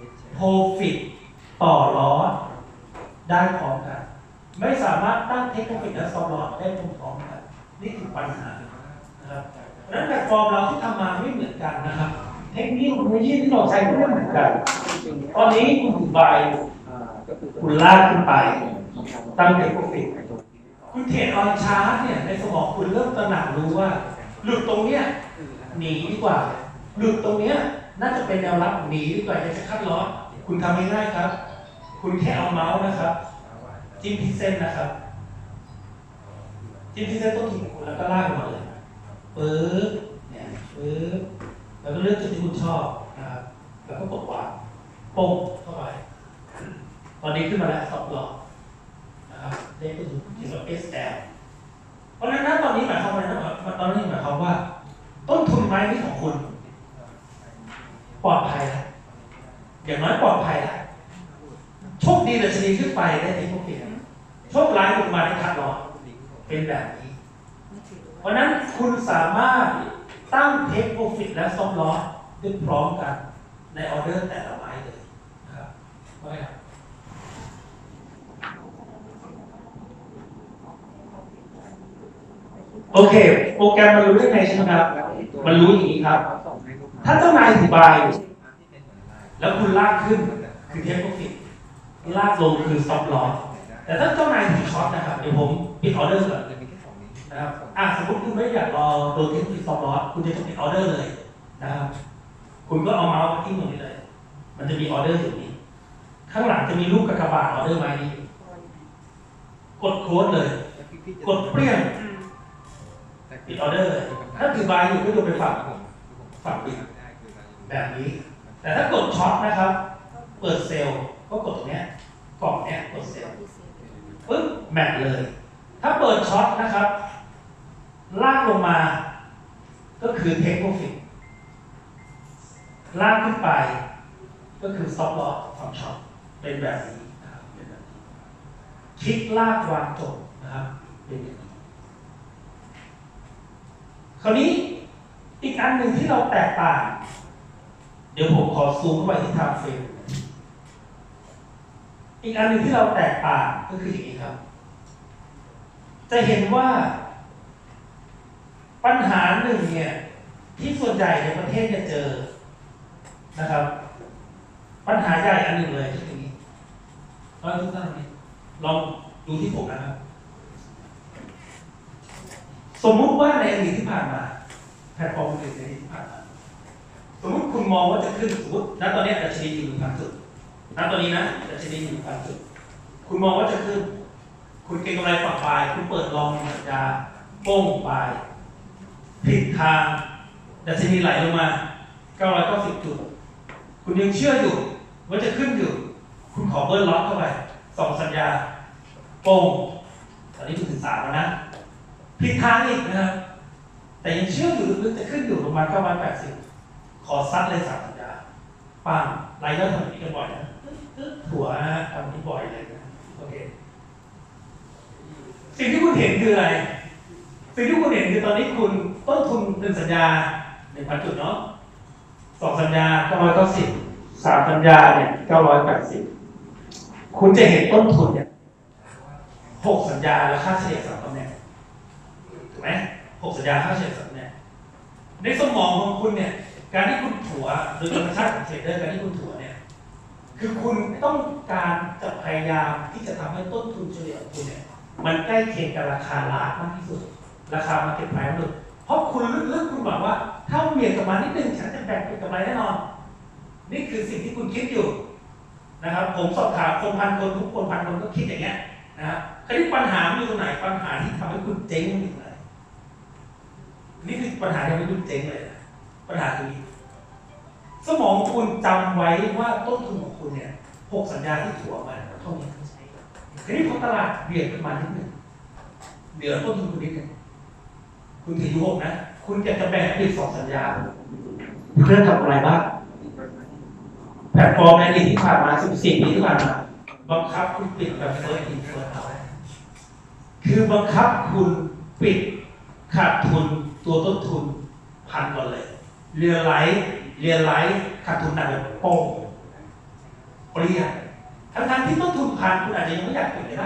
profit ต่อล้อได้พร้อมกันไม่สามารถตั้งเทคนิคและ stop loss ได้พร้อมกันนี่คือปัญหานะครับดังนั้นแพลตฟอร์มเราที่ทำมาไม่เหมือนกันนะครับเทคนิคของที่ที่เราใช้ก็ไม่เหมือนกันตอนนี้คุณถือบายคุณลากขึ้นไปตั้งเทคนิคคุณเทรดออนชาร์ตเนี่ยในสมองคุณเริ่มตระหนักรู้ว่าหลุดตรงเนี้ยหนีดีกว่าหลุดตรงเนี้ยน่าจะเป็นแนวรับหนีดีกว่าจะคัดลอสคุณทำง่ายๆครับคุณแค่เอาเมาส์นะครับจิ้มที่เส้นนะครับจิ้มที่เส้นต้นทุนคุณแล้วก็ลากมาเลยปึ๊บเนี่ยปึ๊ปึ๊บแล้วก็เลือกจุดที่คุณชอบนะครับแล้วก็กดวางโป้งเข้าไปตอนนี้ขึ้นมาแล้วสอบหลอกนะครับเลขก็ถึงถึงว่า เอส แอล เพราะฉะนั้นตอนนี้หมายความว่าตอนนี้หมายความว่าต้นทุนไม้นี้ของคุณปลอดภัยแล้วอย่างน้อยปลอดภัยแล้วโชคดีแต่ชนีขึ้นไปได้ในพวกเดียวโชคร้ายลงมาในขาดลอยเป็นแบบนี้เพราะนั้นคุณสามารถตั้งเทคโปรฟิตและซอฟต์ลอสได้พร้อมกันในออเดอร์แต่ละไม้เลยนะครับว่าไงโอเคโปรแกรมมันรู้ได้ไงใช่ไหมครับมันรู้อย่างนี้ครับถ้าเจ้านายถือบายแล้วคุณลากขึ้นคือเทคโปรฟิตลากลงคือซอฟต์ลอสแต่ถ้าเจ้านายถือช็อตนะครับเดี๋ยวผมปิดออเดอร์ก่อนนะครับอ่ะสมมติคุณไม่อยากรอตัวเทคนิคซอฟต์ลอสคุณจะปิดออเดอร์เลยนะครับคุณก็เอาเมาส์มาทิ้งตรงนี้เลยมันจะมีออเดอร์อยู่นี้ข้างหลังจะมีรูปกากบาทออเดอร์ไม้นี้กดโค้ดเลยกดเปรี้ยงปิดออเดอร์เลยถ้าถือบายอยู่ก็โยนไปฝั่งฝั่งปิดแบบนี้แต่ถ้ากดช็อตนะครับเปิดเซลล์ก็กดตรงนี้กล่องนี้กดเซลล์ปึ๊บแมทเลยถ้าเปิดช็อตนะครับลากลงมาก็คือเทคโปรฟิตลากขึ้นไปก็คือซอฟต์ลอสฝั่งช็อตเป็นแบบนี้นะครับเป็นแบบนี้คลิกลากวางจบนะครับเป็นแบบนี้คราวนี้อีกอันหนึ่งที่เราแตกต่างเดี๋ยวผมขอซูมเข้าไปที่ไทม์เฟรมอีกอันหนึ่งที่เราแตกต่างก็คืออย่างนี้ครับจะเห็นว่าปัญหาหนึ่งเนี่ยที่ส่วนใหญ่ในประเทศจะเจอนะครับปัญหาใหญ่อันหนึ่งเลยที่ตรงนี้ลองทุกท่านนี้ลองดูที่ผมนะครับสมมุติว่าในอดีตที่ผ่านมาแพลตฟอร์มอื่นในอดีตที่ผ่านมาสมมุติคุณมองว่าจะขึ้นสมมติณตอนนี้ดัชนีอยู่หนึ่งพันจุดณตอนนี้นะดัชนีอยู่หนึ่งพันจุดคุณมองว่าจะขึ้นคุณเก็งกำไรฝั่งปลายคุณเปิดลองสัญญาโป้งปลายผิดทางดัชนีไหลลงมาเก้าร้อยเก้าสิบจุดคุณยังเชื่ออยู่ว่าจะขึ้นอยู่คุณขอเบิร์นล็อตเข้าไปสองสัญญาโป้งตอนนี้ถึงสามแล้วนะผิดทางอีกนะครับแต่ยังเชื่ออยู่ลึกๆจะขึ้นอยู่ประมาณเก้าร้อยแปดสิบขอซัดเลยสามสัญญาปังไลน์ก็ทำแบบนี้กันบ่อยนะถั่วนะทำนี้บ่อยเลยนะโอเคสิ่งที่คุณเห็นคืออะไรสิ่งที่คุณเห็นคือตอนนี้คุณต้นทุนหนึ่งสัญญาหนึ่งพันจุดเนาะสองสัญญาเก้าร้อยเก้าสิบสามสัญญาเนี่ยเก้าร้อยแปดสิบคุณจะเห็นต้นทุนเนี่ยหกสัญญาและค่าเฉลี่ยสามตำแหน่งถูกไหมหกสัญญาค่าเฉลี่ยสามตำแหน่งในสมองของคุณเนี่ยการที่คุณถัวโดยธรรมชาติของเทรดเดอร์การที่คุณถัวเนี่ยคือคุณต้องการจะพยายามที่จะทำให้ต้นทุนเฉลี่ยของคุณเนี่ยมันใกล้เคียงกับราคาลาสมากที่สุดราคามาเก็ตไพรซ์เลยเพราะคุณลึกๆคุณบอกว่าถ้าเบียดกับมานิดนึงฉันจะแบ่งเป็นกำไรแน่นอนนี่คือสิ่งที่คุณคิดอยู่นะครับผมสอบถามคนพันคนทุกคนพันคนก็คิดอย่างเงี้ยนะครับคราวนี้ปัญหาอยู่ตรงไหนปัญหาที่ทำให้คุณเจ๊งอยู่ตรงไหนนี่คือปัญหาที่ทำให้คุณเจ๊งเลยปัญหาคือสมองคุณจำไว้ว่าต้นทุนของคุณเนี่ยหกสัญญาที่ถัวมาเท่านี้ทีนี้พอตลาดเบียดขึ้นมานิดนึงเดี๋ยวต้นทุนคุณนิดนึงคุณถือหกนะคุณจะจะแบ่งเป็นสองสัญญาเพื่อทำอะไรบ้างแพลตฟอร์มในอดีตที่ผ่านมาสิบสี่ปีที่ผ่านมาบังคับคุณปิดแบบเฟิร์สอินเฟิร์สเอาคือบังคับคุณปิดขาดทุนตัวต้นทุนพันก่อนเลยเรียลไลท์เรียลไลท์ขาดทุนหนักแบบโป้งเปรี้ยทั้งทั้งที่ต้นทุนพันคุณอาจจะยังไม่อยากปิดได้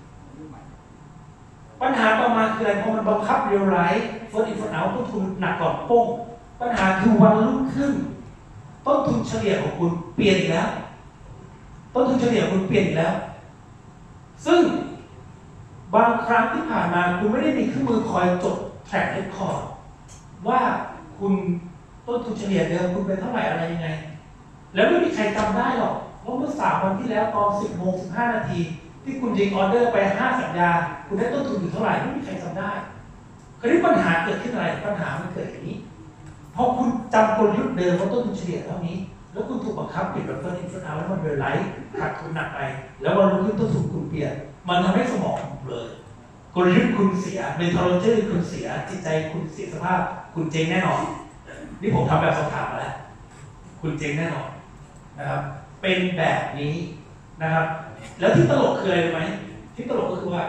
ปัญหาต่อมาคืออะไรพอมันบังคับเรียลไลท์เฟิร์สอินเฟิร์สเอาต้นทุนหนักก่อนโป้งปัญหาคือวันรุ่งขึ้นต้นทุนเฉลี่ยของคุณเปลี่ยนอีกแล้วต้นทุนเฉลี่ยของคุณเปลี่ยนอีกแล้วซึ่งบางครั้งที่ผ่านมาคุณไม่ได้มีเครื่องมือคอยจดแทร็กเรคคอร์ดว่าคุณต้นทุนเฉลี่ยเดิมคุณเป็นเท่าไหร่อะไรยังไงแล้วไม่มีใครจำได้หรอกว่าเมื่อสามวันที่แล้วตอนสิบโมงสิบห้านาทีที่คุณยิงออเดอร์ไปห้าสัญญาคุณได้ต้นทุนอยู่เท่าไหร่ไม่มีใครจำได้คราวนี้ปัญหาเกิดขึ้นอะไรปัญหามันเกิดอย่างนี้พอราะคุณจำกลยุทธ์เดิมว่าต้นทุนเฉลี่ยเท่านี้แล้วคุณถูกบังคับปิดแบบเฟิร์สอินเฟิร์สเอาท์แล้วมันเลยไหลขาดทุนหนักไปแล้ววันรุ่งขึ้นต้นทุนคุณเปลี่ยนมันทำให้สมองเลยกลยุทธ์คุณเสียเมนทาโลจีคุณเสียจิตใจคุณเสียสภาพคุณเจ๊งแน่นอนนี่ผมทำแบบสอบถามมาแล้วคุณเจ๊งแน่นอนนะครับเป็นแบบนี้นะครับแล้วที่ตลกคืออะไรรู้ไหมที่ตลกก็คือว่า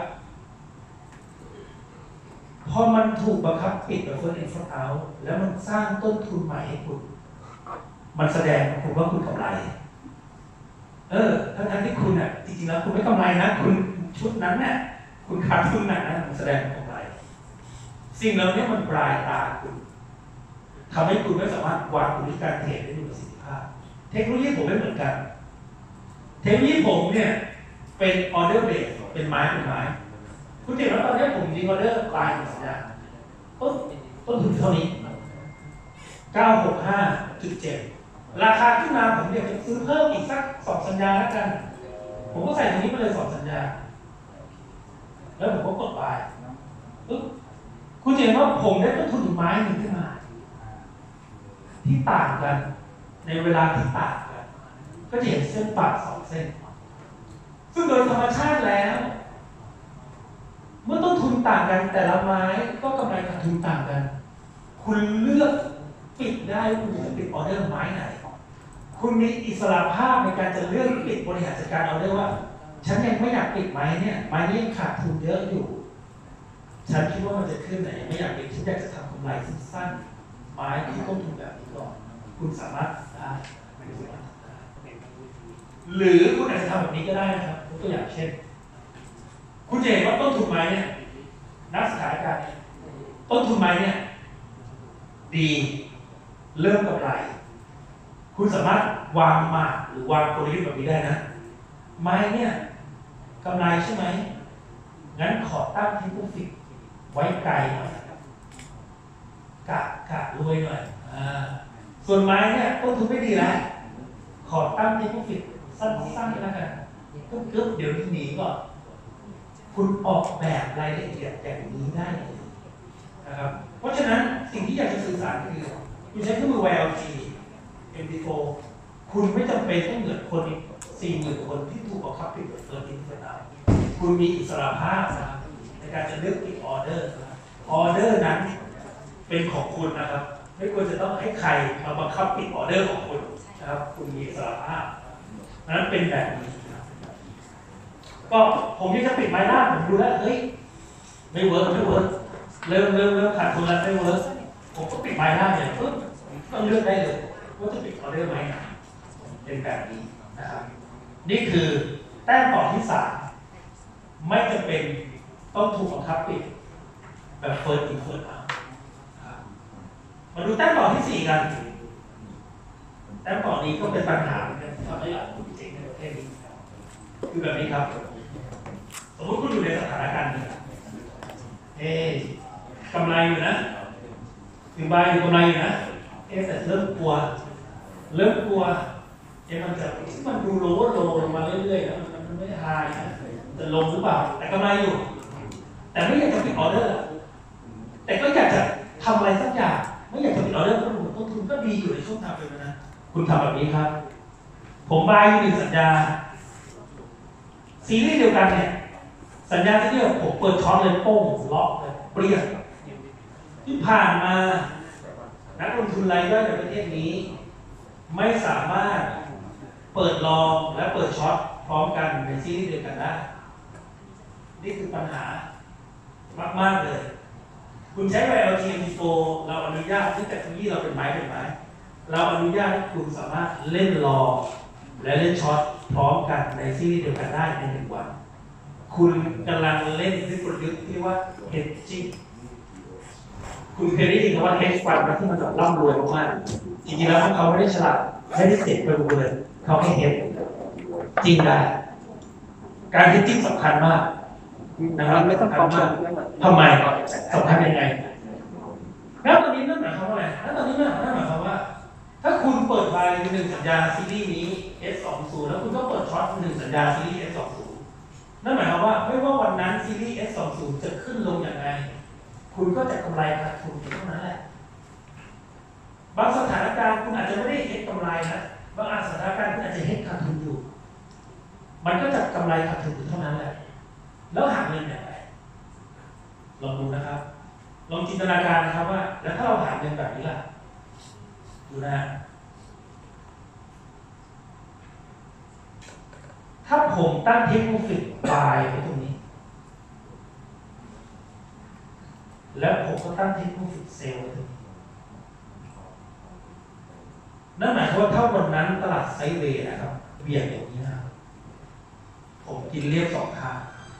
พอมันถูกบังคับปิดแบบเฟิร์สอินเฟิร์สเอาท์แล้วมันสร้างต้นทุนใหม่ให้คุณมันแสดงคุณว่าคุณกำไรเออทั้งๆที่คุณอ่ะจริงๆแล้วคุณไม่กำไรนะคุณชุดนั้นเนี่ยคุณขาดทุนหนักนะมันแสดงกำไรสิ่งเหล่านี้มันปลายตาคุณทำให้คุณไม่สามารถวางกลยุทธ์การเทรดได้มีประสิทธิภาพเทคโนโลยีผมไม่เหมือนกันเทคโนโลยีผมเนี่ยเป็นออเดอร์เบสเป็นไม้เป็นไม้คุณเห็นว่าตอนนี้ผมยิงออเดอร์ปลายสัญญาต้นต้นทุนเท่านี้ เก้าหกห้าจุดเจ็ด ราคาขึ้นมาผมอยากจะซื้อเพิ่มอีกสักสองสัญญาแล้วกันผมก็ใส่ตรงนี้ไปเลยสองสัญญาแล้วผมก็กดไปปึ๊บคุณเห็นว่าผมได้ต้นทุนอีกไม้หนึ่งขึ้นมาที่ต่างกันในเวลาที่ต่างกันก็จะเห็นเส้นปาดสองเส้นซึ่งโดยธรรมชาติแล้วเมื่อต้นทุนต่างกันแต่ละไม้ก็กำไรขาดทุนต่างกันคุณเลือกปิดได้คุณจะปิดออเดอร์ไม้ไหนคุณมีอิสระภาพในการจะเลือกปิดบริหารจัดการออเดอร์ว่าฉันยังไม่อยากปิดไม้เนี่ยไม้นี้ยังขาดทุนเยอะอยู่ฉันคิดว่ามันจะขึ้นไหนไม่อยากปิดฉันอยากจะทำกำไรสั้นๆไม้ที่ต้นทุนแบบนี้ก่อนคุณสามารถได้หรือคุณอาจจะทำแบบนี้ก็ได้นะครับตัวอย่างเช่นคุณจะเห็นว่าต้นทุนไม้เนี่ยนักสถานการณ์ต้นทุนไม้เนี่ยดีเริ่มกำไรคุณสามารถวางหมากหรือวางกลยุทธ์แบบนี้ได้นะไม้เนี่ยกำไรใช่ไหมงั้นขอตั้งที่ผู้ฟิกไว้ไกลหน่อยกะกะรวยหน่อยอ่าส่วนไม้เนี่ยต้นทุนไม่ดีแล้วขอตั้งที่ผู้ฟิกสั้นๆแล้วกันก็เกือบเดี๋ยวหนีก่อนคุณออกแบบรายละเอียดอย่างนี้ได้เลยนะครับเพราะฉะนั้นสิ่งที่อยากจะสื่อสารคือคุณใช้เครื่องมือ วาย แอล จี เอ็ม ดี โฟร์ คุณไม่จำเป็นต้องเหมือนคนอีก สี่หมื่น คนที่ถูกบังคับปิดเฟิร์สอินเฟิร์สเอาท์คุณมีอิสระภาพนะครับในการจะเลือกปิดออเดอร์ออเดอร์นั้นเป็นของคุณนะครับไม่ควรจะต้องให้ใครมาบังคับปิดออเดอร์ของคุณนะครับคุณมีอิสระภาพนั้นเป็นแบบนี้ก็ผมที่จะปิดไม้ล่าผมดูแล้วเฮ้ยไม่เวิร์กไม่เวิร์กเริ่มเริ่มเริ่มขาดทุนแล้วไม่เวิร์กผมก็ปิดไม้ล่าเนี่ยปึ๊บก็เลือกได้เลยว่าจะปิดออเดอร์ไหมเป็นแบบนี้นะครับนี่คือแต้มต่อที่สามไม่จำเป็นต้องถูกบังคับปิดแบบเฟิร์สอินเฟิร์สเอาท์มาดูแต้มต่อที่สี่กันแต้มต่อนี้ก็เป็นปัญหาที่ทำให้หลายคนเจ๊งในประเทศนี้คือแบบนี้ครับสมมติคุณอยู่ในสถานการณ์นี้เอ๊ะกำไรอยู่นะถึงใบอยู่กำไรอยู่นะเอ๊ะแต่เริ่มกลัวเริ่มกลัวเอ๊ะมันจะมันดูโลว์โลว์ลงมาเรื่อยๆนะมันไม่ไฮนะจะลงหรือเปล่าแต่กำไรอยู่แต่ไม่อยากจะปิดออเดอร์แต่ก็อยากจะทำอะไรสักอย่างไม่อยากจะปิดออเดอร์เพราะต้นทุนก็ดีอยู่ในช่วงทางเป็นนะคุณทำแบบนี้ครับผมบายอยู่หนึ่งสัญญาซีรีส์เดียวกันเนี่ยสัญญาที่เดียวผมเปิดช็อตเลยโป้งล็อกเลยเปรี้ยงที่ผ่านมานักลงทุนรายย่อยในประเทศนี้ไม่สามารถเปิดลองและเปิดช็อตพร้อมกันในซีรีส์เดียวกันได้นี่คือปัญหามากๆเลยคุณใช้ วาย แอล จี เอ็ม ดี โฟร์ เราอนุญาตที่เทคโนโลยีเราเป็นไม้เป็นไม้เราอนุญาตให้คุณสามารถเล่นลองและเล่นช็อตพร้อมกันในซีรีส์เดียวกันได้ในหนึ่งวันคุณกำลังเล่นด้วยกลยุทธ์ที่ว่า hedging คุณเคยได้ยินคำว่า hedge fund ที่มันแบบร่ำรวยมากๆจริงๆแล้วเขาไม่ได้ฉลาดไม่ได้เจ็บไปหมดเลยเขาให้ hedge จริงได้การ hedging สำคัญมากนะครับไม่ต้องความมากทำไมสำคัญยังไงแล้วตอนนี้นั่นหมายความว่าอะไรแล้วตอนนี้นั่นหมายความว่าถ้าคุณเปิดไฟหนึ่งสัญญาซีรีส์นี้ เอส สองสิบ แล้วคุณก็เปิดช็อตหนึ่งสัญญาซีรีส์ เอส สองสิบ นั่นหมายความว่าไม่ว่าวันนั้นซีรีส์ เอส สองสิบ จะขึ้นลงอย่างไรคุณก็จะกำไรขาดทุนเท่านั้นแหละบางสถานการณ์คุณอาจจะไม่ได้เห็นกำไรนะบางสถานการณ์คุณอาจจะเห็นขาดทุนอยู่มันก็จะกำไรขาดทุนเท่านั้นแหละแล้วหาเงินแบบไหนลองดูนะครับลองจินตนาการนะครับว่าแล้วถ้าเราหาเงินแบบนี้ล่ะดูนะถ้าผมตั้งเทคโนโลยีบายไว้ตรงนี้แล้วผมก็ตั้งเทคโนโลยีเซลล์ไว้ตรงนี้นั่นหมายความว่าถ้าวันนั้นตลาดไซด์เวย์นะครับเบี่ยงอย่างนี้นะผมกินเรียบสองทาง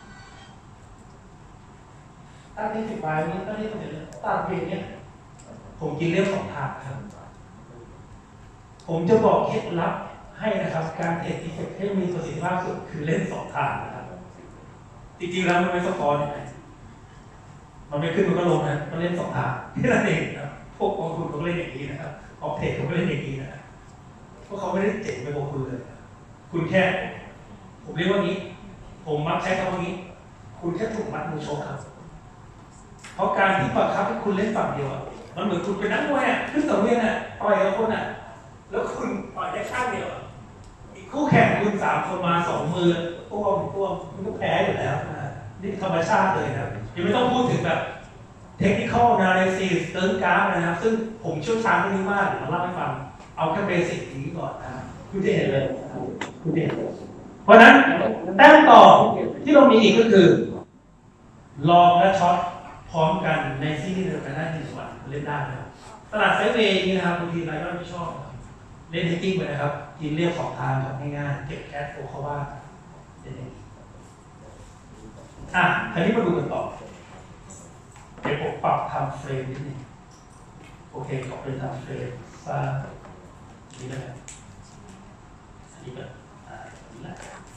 ตั้งเทคโนโลยีบายนี้ตั้งเทคโนโลยีตลาดเบี่ยงเนี่ยผมกินเรียบสองทางครับผมจะบอกเคล็ดลับให้นะครับการเทรดที่ให้มีประสิทธิภาพสุดคือเล่นสองทางนะครับจริงๆแล้วมันไม่ซับซ้อนยังไงมันไม่ขึ้นมันก็ลงนะมันเล่นสองทางแค่นั้นเองนะพวกกองทุนเขาเล่นอย่างนี้นะครับออกเทรดเขาก็เล่นอย่างนี้นะพวกเขาไม่ได้เจ๋งไปกว่าคุณเลยคุณแค่ผมเรียกว่านี้ผมมักใช้คำว่านี้คุณแค่ถูกมัดมือชกครับเพราะการที่บังคับให้คุณเล่นฝั่งเดียวมันเหมือนคุณเป็นนักมวยอ่ะขึ้นสังเวียนอ่ะต่อยกับคนอ่ะแล้วคุณต่อยได้ข้างเดียวอีกคู่แข่งคุณสามคนมาสองมือตัวตัวมันก็แพ้อยู่แล้วนะนี่ธรรมชาติเลยนะยังไม่ต้องพูดถึงแบบเทคนิคอลนาริซิสเติร์นการ์ดนะครับซึ่งผมเชี่ยวชาญเรื่องนี้มากเดี๋ยวมาเล่าให้ฟังเอาแค่เบสิกนี้ก่อนนะคุณจะเห็นเลยคุณจะเห็นเพราะนั้นแต้มต่อที่เรามีอีกก็คือลองและช็อตพร้อมกันในซีรีส์เดียวกันได้หนึ่งวันเล่นได้นะครับตลาดไซด์เวย์นี่นะครับบางทีรายย่อยไม่ชอบเล่นเทคนิคไปนะครับกินเรียกสองทางแบบง่ายๆเก็บแคชโฟเขาว่าเด่นๆอ่ะคราวนี้มาดูกันต่อเดี๋ยวผมปรับทำเฟรมนิดนึงโอเคขอเป็นทำเฟรมสร้างนี่ได้ไหมอันนี้แบบอ่านี่แหละ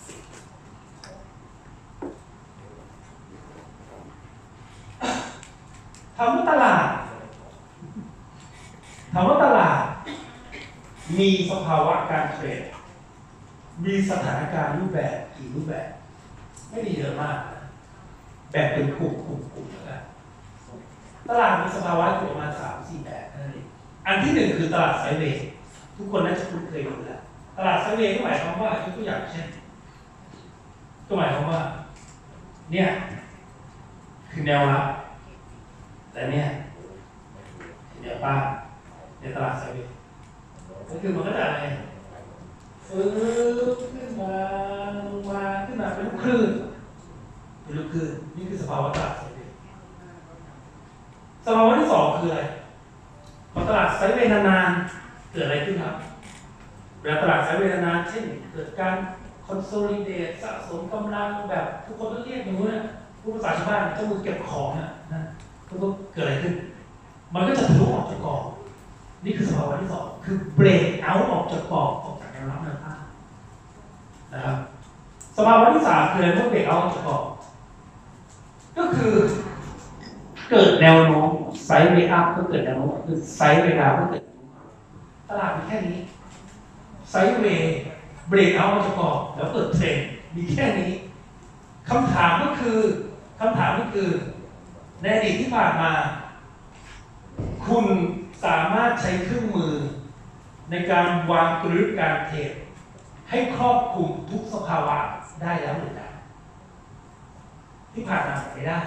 ถามว่าตลาดถามว่าตลาดมีสภาวะการเทรดมีสถานการณ์รูปแบบกี่รูปแบบไม่ได้เยอะมากแบ่งเป็นกลุ่มกลุ่มกลุ่มนะตลาดมีสภาวะอยู่ประมาณสามสี่แบบนั่นเองอันที่หนึ่งคือตลาดไซด์เวย์ทุกคนน่าจะคุ้นเคยอยู่แล้วตลาดไซด์เวย์ก็หมายความว่ายกตัวอย่างเช่นก็หมายความว่าเนี่ยคือแนวรับแต่เนี่ยคือแนวต้านในตลาดไซด์เวย์ก็คือมันก็จะอะไรฟื้นขึ้นมาลงมาขึ้นมาเป็นลูกคลื่นเป็นลูกคลื่นนี่คือสภาวะตลาดไซด์เวย์สภาวะที่สองคืออะไรพอตลาดไซด์เวย์นานๆเกิดอะไรขึ้นครับเวลาตลาดไซด์เวย์นานๆเช่นเกิดการคอนโซลิเดตสะสมกำลังแบบทุกคนก็เรียกอย่างนู้นนะผู้ภาษาชาวบ้านเจ้ามือเก็บของนะนะก็เกิดอะไรขึ้นมันก็จะทะลุออกจากกรอบนี่คือสภาวะที่สองคือเบรกเอาท์ออกจากกรอบออกจากแนวรับแนวต้านนะครับสภาวะที่สามคืออะไรเมื่อเบรกเอาท์ออกจากกรอบก็คือเกิดแนวโน้มไซด์เวย์อัพก็เกิดแนวโน้มคือไซด์เวย์ดาวน์ก็เกิดตลาดมีแค่นี้ไซด์เวย์เบรกเอาท์ออกจากกรอบแล้วเกิดเทรนด์มีแค่นี้คำถามก็คือคำถามก็คือในอดีตที่ผ่านมาคุณสามารถใช้เครื่องมือในการวางกลยุทธ์การเทรดให้ครอบคลุมทุกสภาวะได้แล้วหรือยังที่ผ่านมาไม่ได้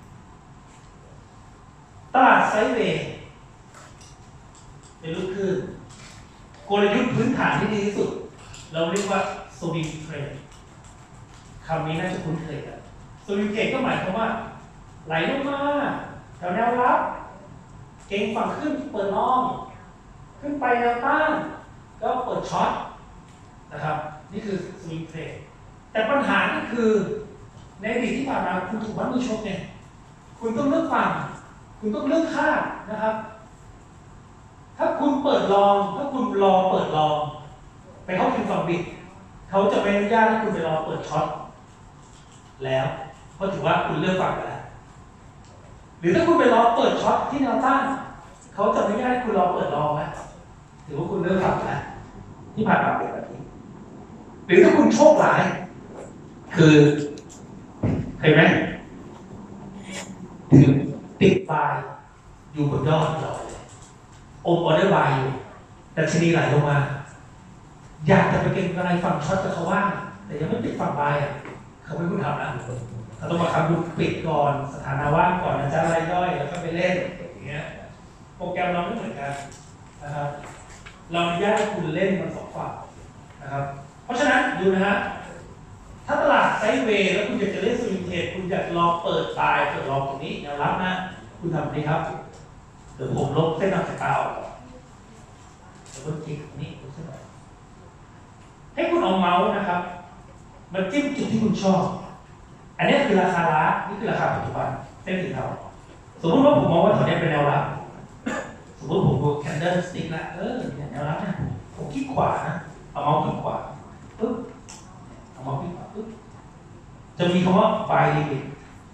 ตลาดไซด์เวย์เป็นลูกคลื่นกลยุทธ์พื้นฐานที่ดีที่สุดเราเรียกว่าสวิงเทรดคำนี้น่าจะคุ้นเคยกันสวิงเทรดก็หมายความว่าไหลลงมาแถวแนวรับเก่งฝั่งขึ้นเปิดล่องขึ้นไปแนวต้านก็เปิดช็อตนะครับนี่คือสวิงเทรดแต่ปัญหาก็คือในอดีตที่ผ่านมาคุณถูกมัดมือชกเนี่ยคุณต้องเลือกฝั่งคุณต้องเลือกค่านะครับถ้าคุณเปิดลองถ้าคุณรอเปิดลองไปเข้าถึงฝั่งบิดเขาจะไม่อนุญาตให้คุณไปรอเปิดช็อตแล้วเพราะถือว่าคุณเลือกฝั่งไปแล้วหรือถ้าคุณไปรอเปิดช็อตที่แนวต้านเขาจะไม่ให้คุณรอเปิดรอไหมถือว่าคุณเลือกฝั่งแล้วที่ผ่านมาเป็นแบบนี้หรือถ้าคุณโชคร้ายคือเคยไหมถึงติดปลายอยู่บนยอดเราเลยอมออเดอร์บายอยู่แต่ชนีไหลลงมาอยากจะไปเก็งกำไรฝั่งช็อตกับเขาว่างแต่ยังไม่ปิดฝั่งบายอ่ะเขาไม่คุณทำนะเราต้องมาทำดูปิดก่อนสถานะว่างก่อนนะจ๊ะรายย่อยแล้วก็ไปเล่นอย่างเงี้ยโปรแกรมเราไม่เหมือนกันนะครับเราอนุญาตให้คุณเล่นมันสองฝั่งนะครับเพราะฉะนั้นดูนะฮะถ้าตลาดไซด์เวย์แล้วคุณอยากจะเล่นสวิงเทรดคุณอยากลองเปิดตายเปิดลองตรงนี้แนวรับนะคุณทำนี้ครับเดี๋ยวผมลบเส้นนำสายตาออกแล้วก็คลิกตรงนี้ลบเส้นหน่อยให้คุณเอาเมาส์นะครับมาจิ้มจุดที่คุณชอบอันนี้คือราคาล้านี่คือราคาปัจจุบันเส้นสีเทาสมมติว่าผมมองว่าแถวนี้เป็นแนวรับสมมติผมดูแคนเดิลสติ๊กละเออเนี่ยแนวรับเนี่ยผมคลิกขวานะเอาเมาส์คลิกขวาปึ๊บเอาเมาส์คลิกขวาปึ๊บจะมีคำว่า buy limit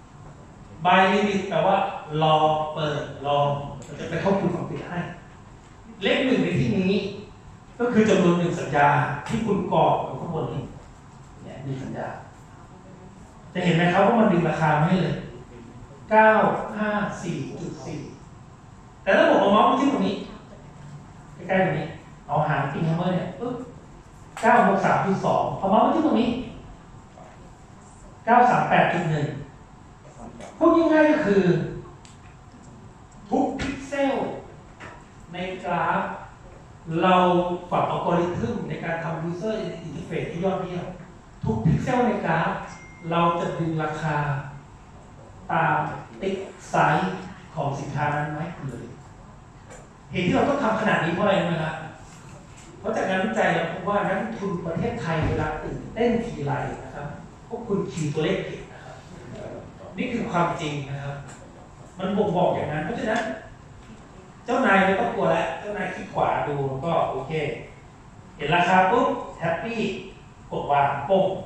buy limit แปลว่ารอเปิดรอเราจะไปเข้าคุณฝั่งปิดให้เลขหนึ่งในที่นี้ก็คือจำนวนหนึ่งสัญญาที่คุณกรอกอยู่ข้างบนนี้เนี่ยหนึ่งสัญญาจะเห็นไหมครับว่ามันดึงราคาไม่เลย เก้า ห้า สี่ จุด สี่ แต่ถ้าผมเอาเมาส์มาที่ตรงนี้ใกล้ๆตรงนี้เอาหางปิงฮัมเมอร์เนี่ยปึ๊บ เก้า หก สาม จุด สอง เอาเมาส์มาที่ตรงนี้ เก้า สาม แปด จุด หนึ่ง พูดง่ายๆก็คือทุกพิกเซลในกราฟเราฝังอัลกอริทึมในการทำ user interface ที่ยอดเยี่ยมทุกพิกเซลในกราฟเราจะดึงราคาตามติ๊กไซส์ของสินค้านั้นไหมเลยเหตุที่เราต้องทำขนาดนี้เพราะอะไรนะครับเพราะจากงานวิจัยเราพบว่านักลงทุนประเทศไทยเวลาตื่นเต้นทีไรนะครับพวกคุณคิวตัวเลขผิดนะครับนี่คือความจริงนะครับมันบ่งบอกอย่างนั้นเพราะฉะนั้นเจ้านายไม่ต้องกลัวแล้วเจ้านายคลิกขวาดูก็โอเคเห็นราคาปุ๊บแฮปปี้กดวางปุ๊บ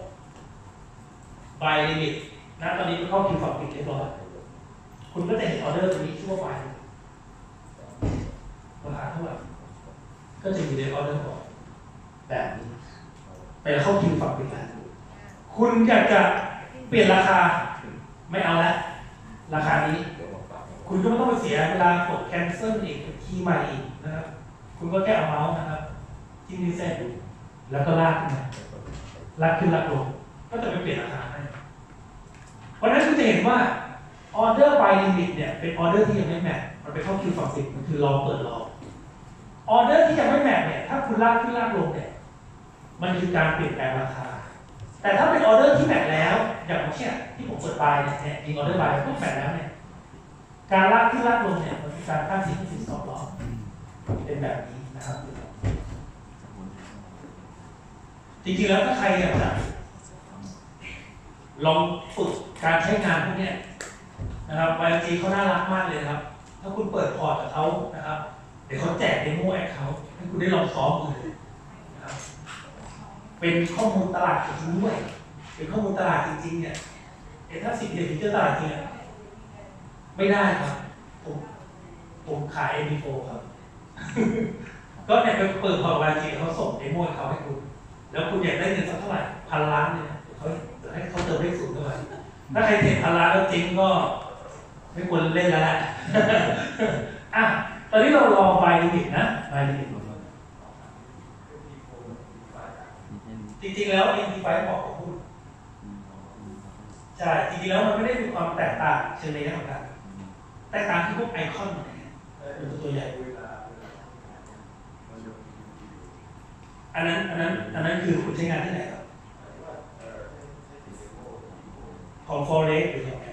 buy limit นะตอนนี้มันเข้าคิวฝั่งปิดเรียบร้อยคุณก็จะเห็นออเดอร์ตัวนี้ชั่วไปราคาเท่าไหร่ก็จะมีในออเดอร์ก่อนแบบนี้ไปเข้าคิวฝั่งปิดแล้วคุณอยากจะเปลี่ยนราคาไม่เอาแล้วราคานี้คุณก็ไม่ต้องไปเสียเวลากด cancel อีกคีย์ใหม่อีกนะครับคุณก็แค่เอาเมาส์นะครับที่นี่เส้นแล้วก็ลากขึ้นมาลากขึ้นลากลงก็จะไปเปลี่ยนราคาให้เพราะฉะนั้นคุณจะเห็นว่าออเดอร์ by limit เนี่ยเป็นออเดอร์ที่ยังไม่แมทมันไปเข้าคิวฝั่งสิบมันคือรอเปิดรอออเดอร์ที่ยังไม่แมทเนี่ยถ้าคุณลากขึ้นลากลงเนี่ยมันคือการเปลี่ยนแปลงราคาแต่ถ้าเป็นออเดอร์ที่แมทแล้วอย่างเช่นที่ผมเปิดบายเนี่ยยิงออเดอร์บายก็แมทแล้วเนี่ยการลากขึ้นลากลงเนี่ยมันคือการตั้งสินสินสองรอบเป็นแบบนี้นะครับจริงๆแล้วถ้าใครอยากจะลองฝึกการใช้งานพวกนี้นะครับ วาย จี เขาน่ารักมากเลยครับถ้าคุณเปิดพอร์ตกับเขานะครับเดี๋ยวเขาแจกเดโมแอคเขาให้คุณได้ลองซ้อมมือนะครับเป็นข้อมูลตลาดจริงๆด้วยเป็นข้อมูลตลาดจริงๆเนี่ยเอ็นถ้าสิบเดียวฟิเจอร์ตลาดจริงเนี่ยไม่ได้ครับผมผมขาย เอ็ม ดี โฟร์ ครับ ก็เนี่ยไปเปิดพอร์ต วาย จี เขาส่งเดโมให้เขาให้คุณแล้วคุณอยากได้เงินสักเท่าไหร่พันล้านเนี่ยเขาให้เขาเติมเลขศูนย์เข้าไปถ้าใครเทรดพันล้านแล้วจริงก็ไม่ควรเล่นแล้วแหละ อ่ะตอนนี้เรารอ buy limit นะ buy limit จริงๆแล้ว เอ็น ดี ไฟว์ เหมาะกับหุ้นใช่จริงๆแล้วมันไม่ได้มีความแตกต่างเชิงในแง่ของการแตกต่างที่พวกไอคอนเป็นตัวใหญ่อันนั้นอันนั้นอันนั้นคือคุณใช้งานที่ไหนครับของ Forex หรือยังไง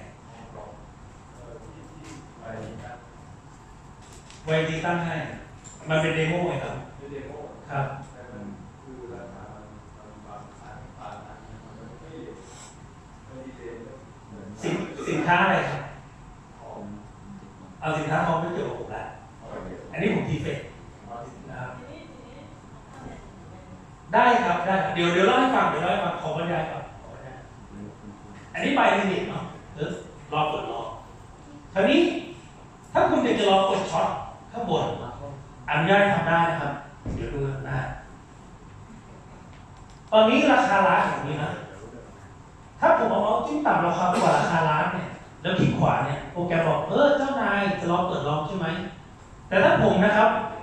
ไวจีตั้งให้มันเป็นเดโมไงครับครับสินสินค้าอะไรครับเอาสินค้าทองไม่เกี่ยวกับผมละอันนี้ผมทีเฟกนะครับได้ครับได้เดี๋ยวเดี๋ยวเล่าให้ฟังเดี๋ยวเล่าให้ฟังขอบรรยายก่อนอันนี้ใบลิมิตเนาะเดี๋ยวรอกดรอคราวนี้ถ้าคุณอยากจะรอกดช็อตข้างบนอนุญาตทำได้นะครับเดี๋ยวดูหน้าตอนนี้ราคาล้านอย่างนี้นะถ้าผมเอาเมาส์จิ้มต่ำราคากว่าราคาล้านเนี่ยแล้วคลิกขวาเนี่ยโปรแกรมบอกเออเจ้านายจะลองเปิดลองใช่ไหมแต่ถ้าผมนะครับ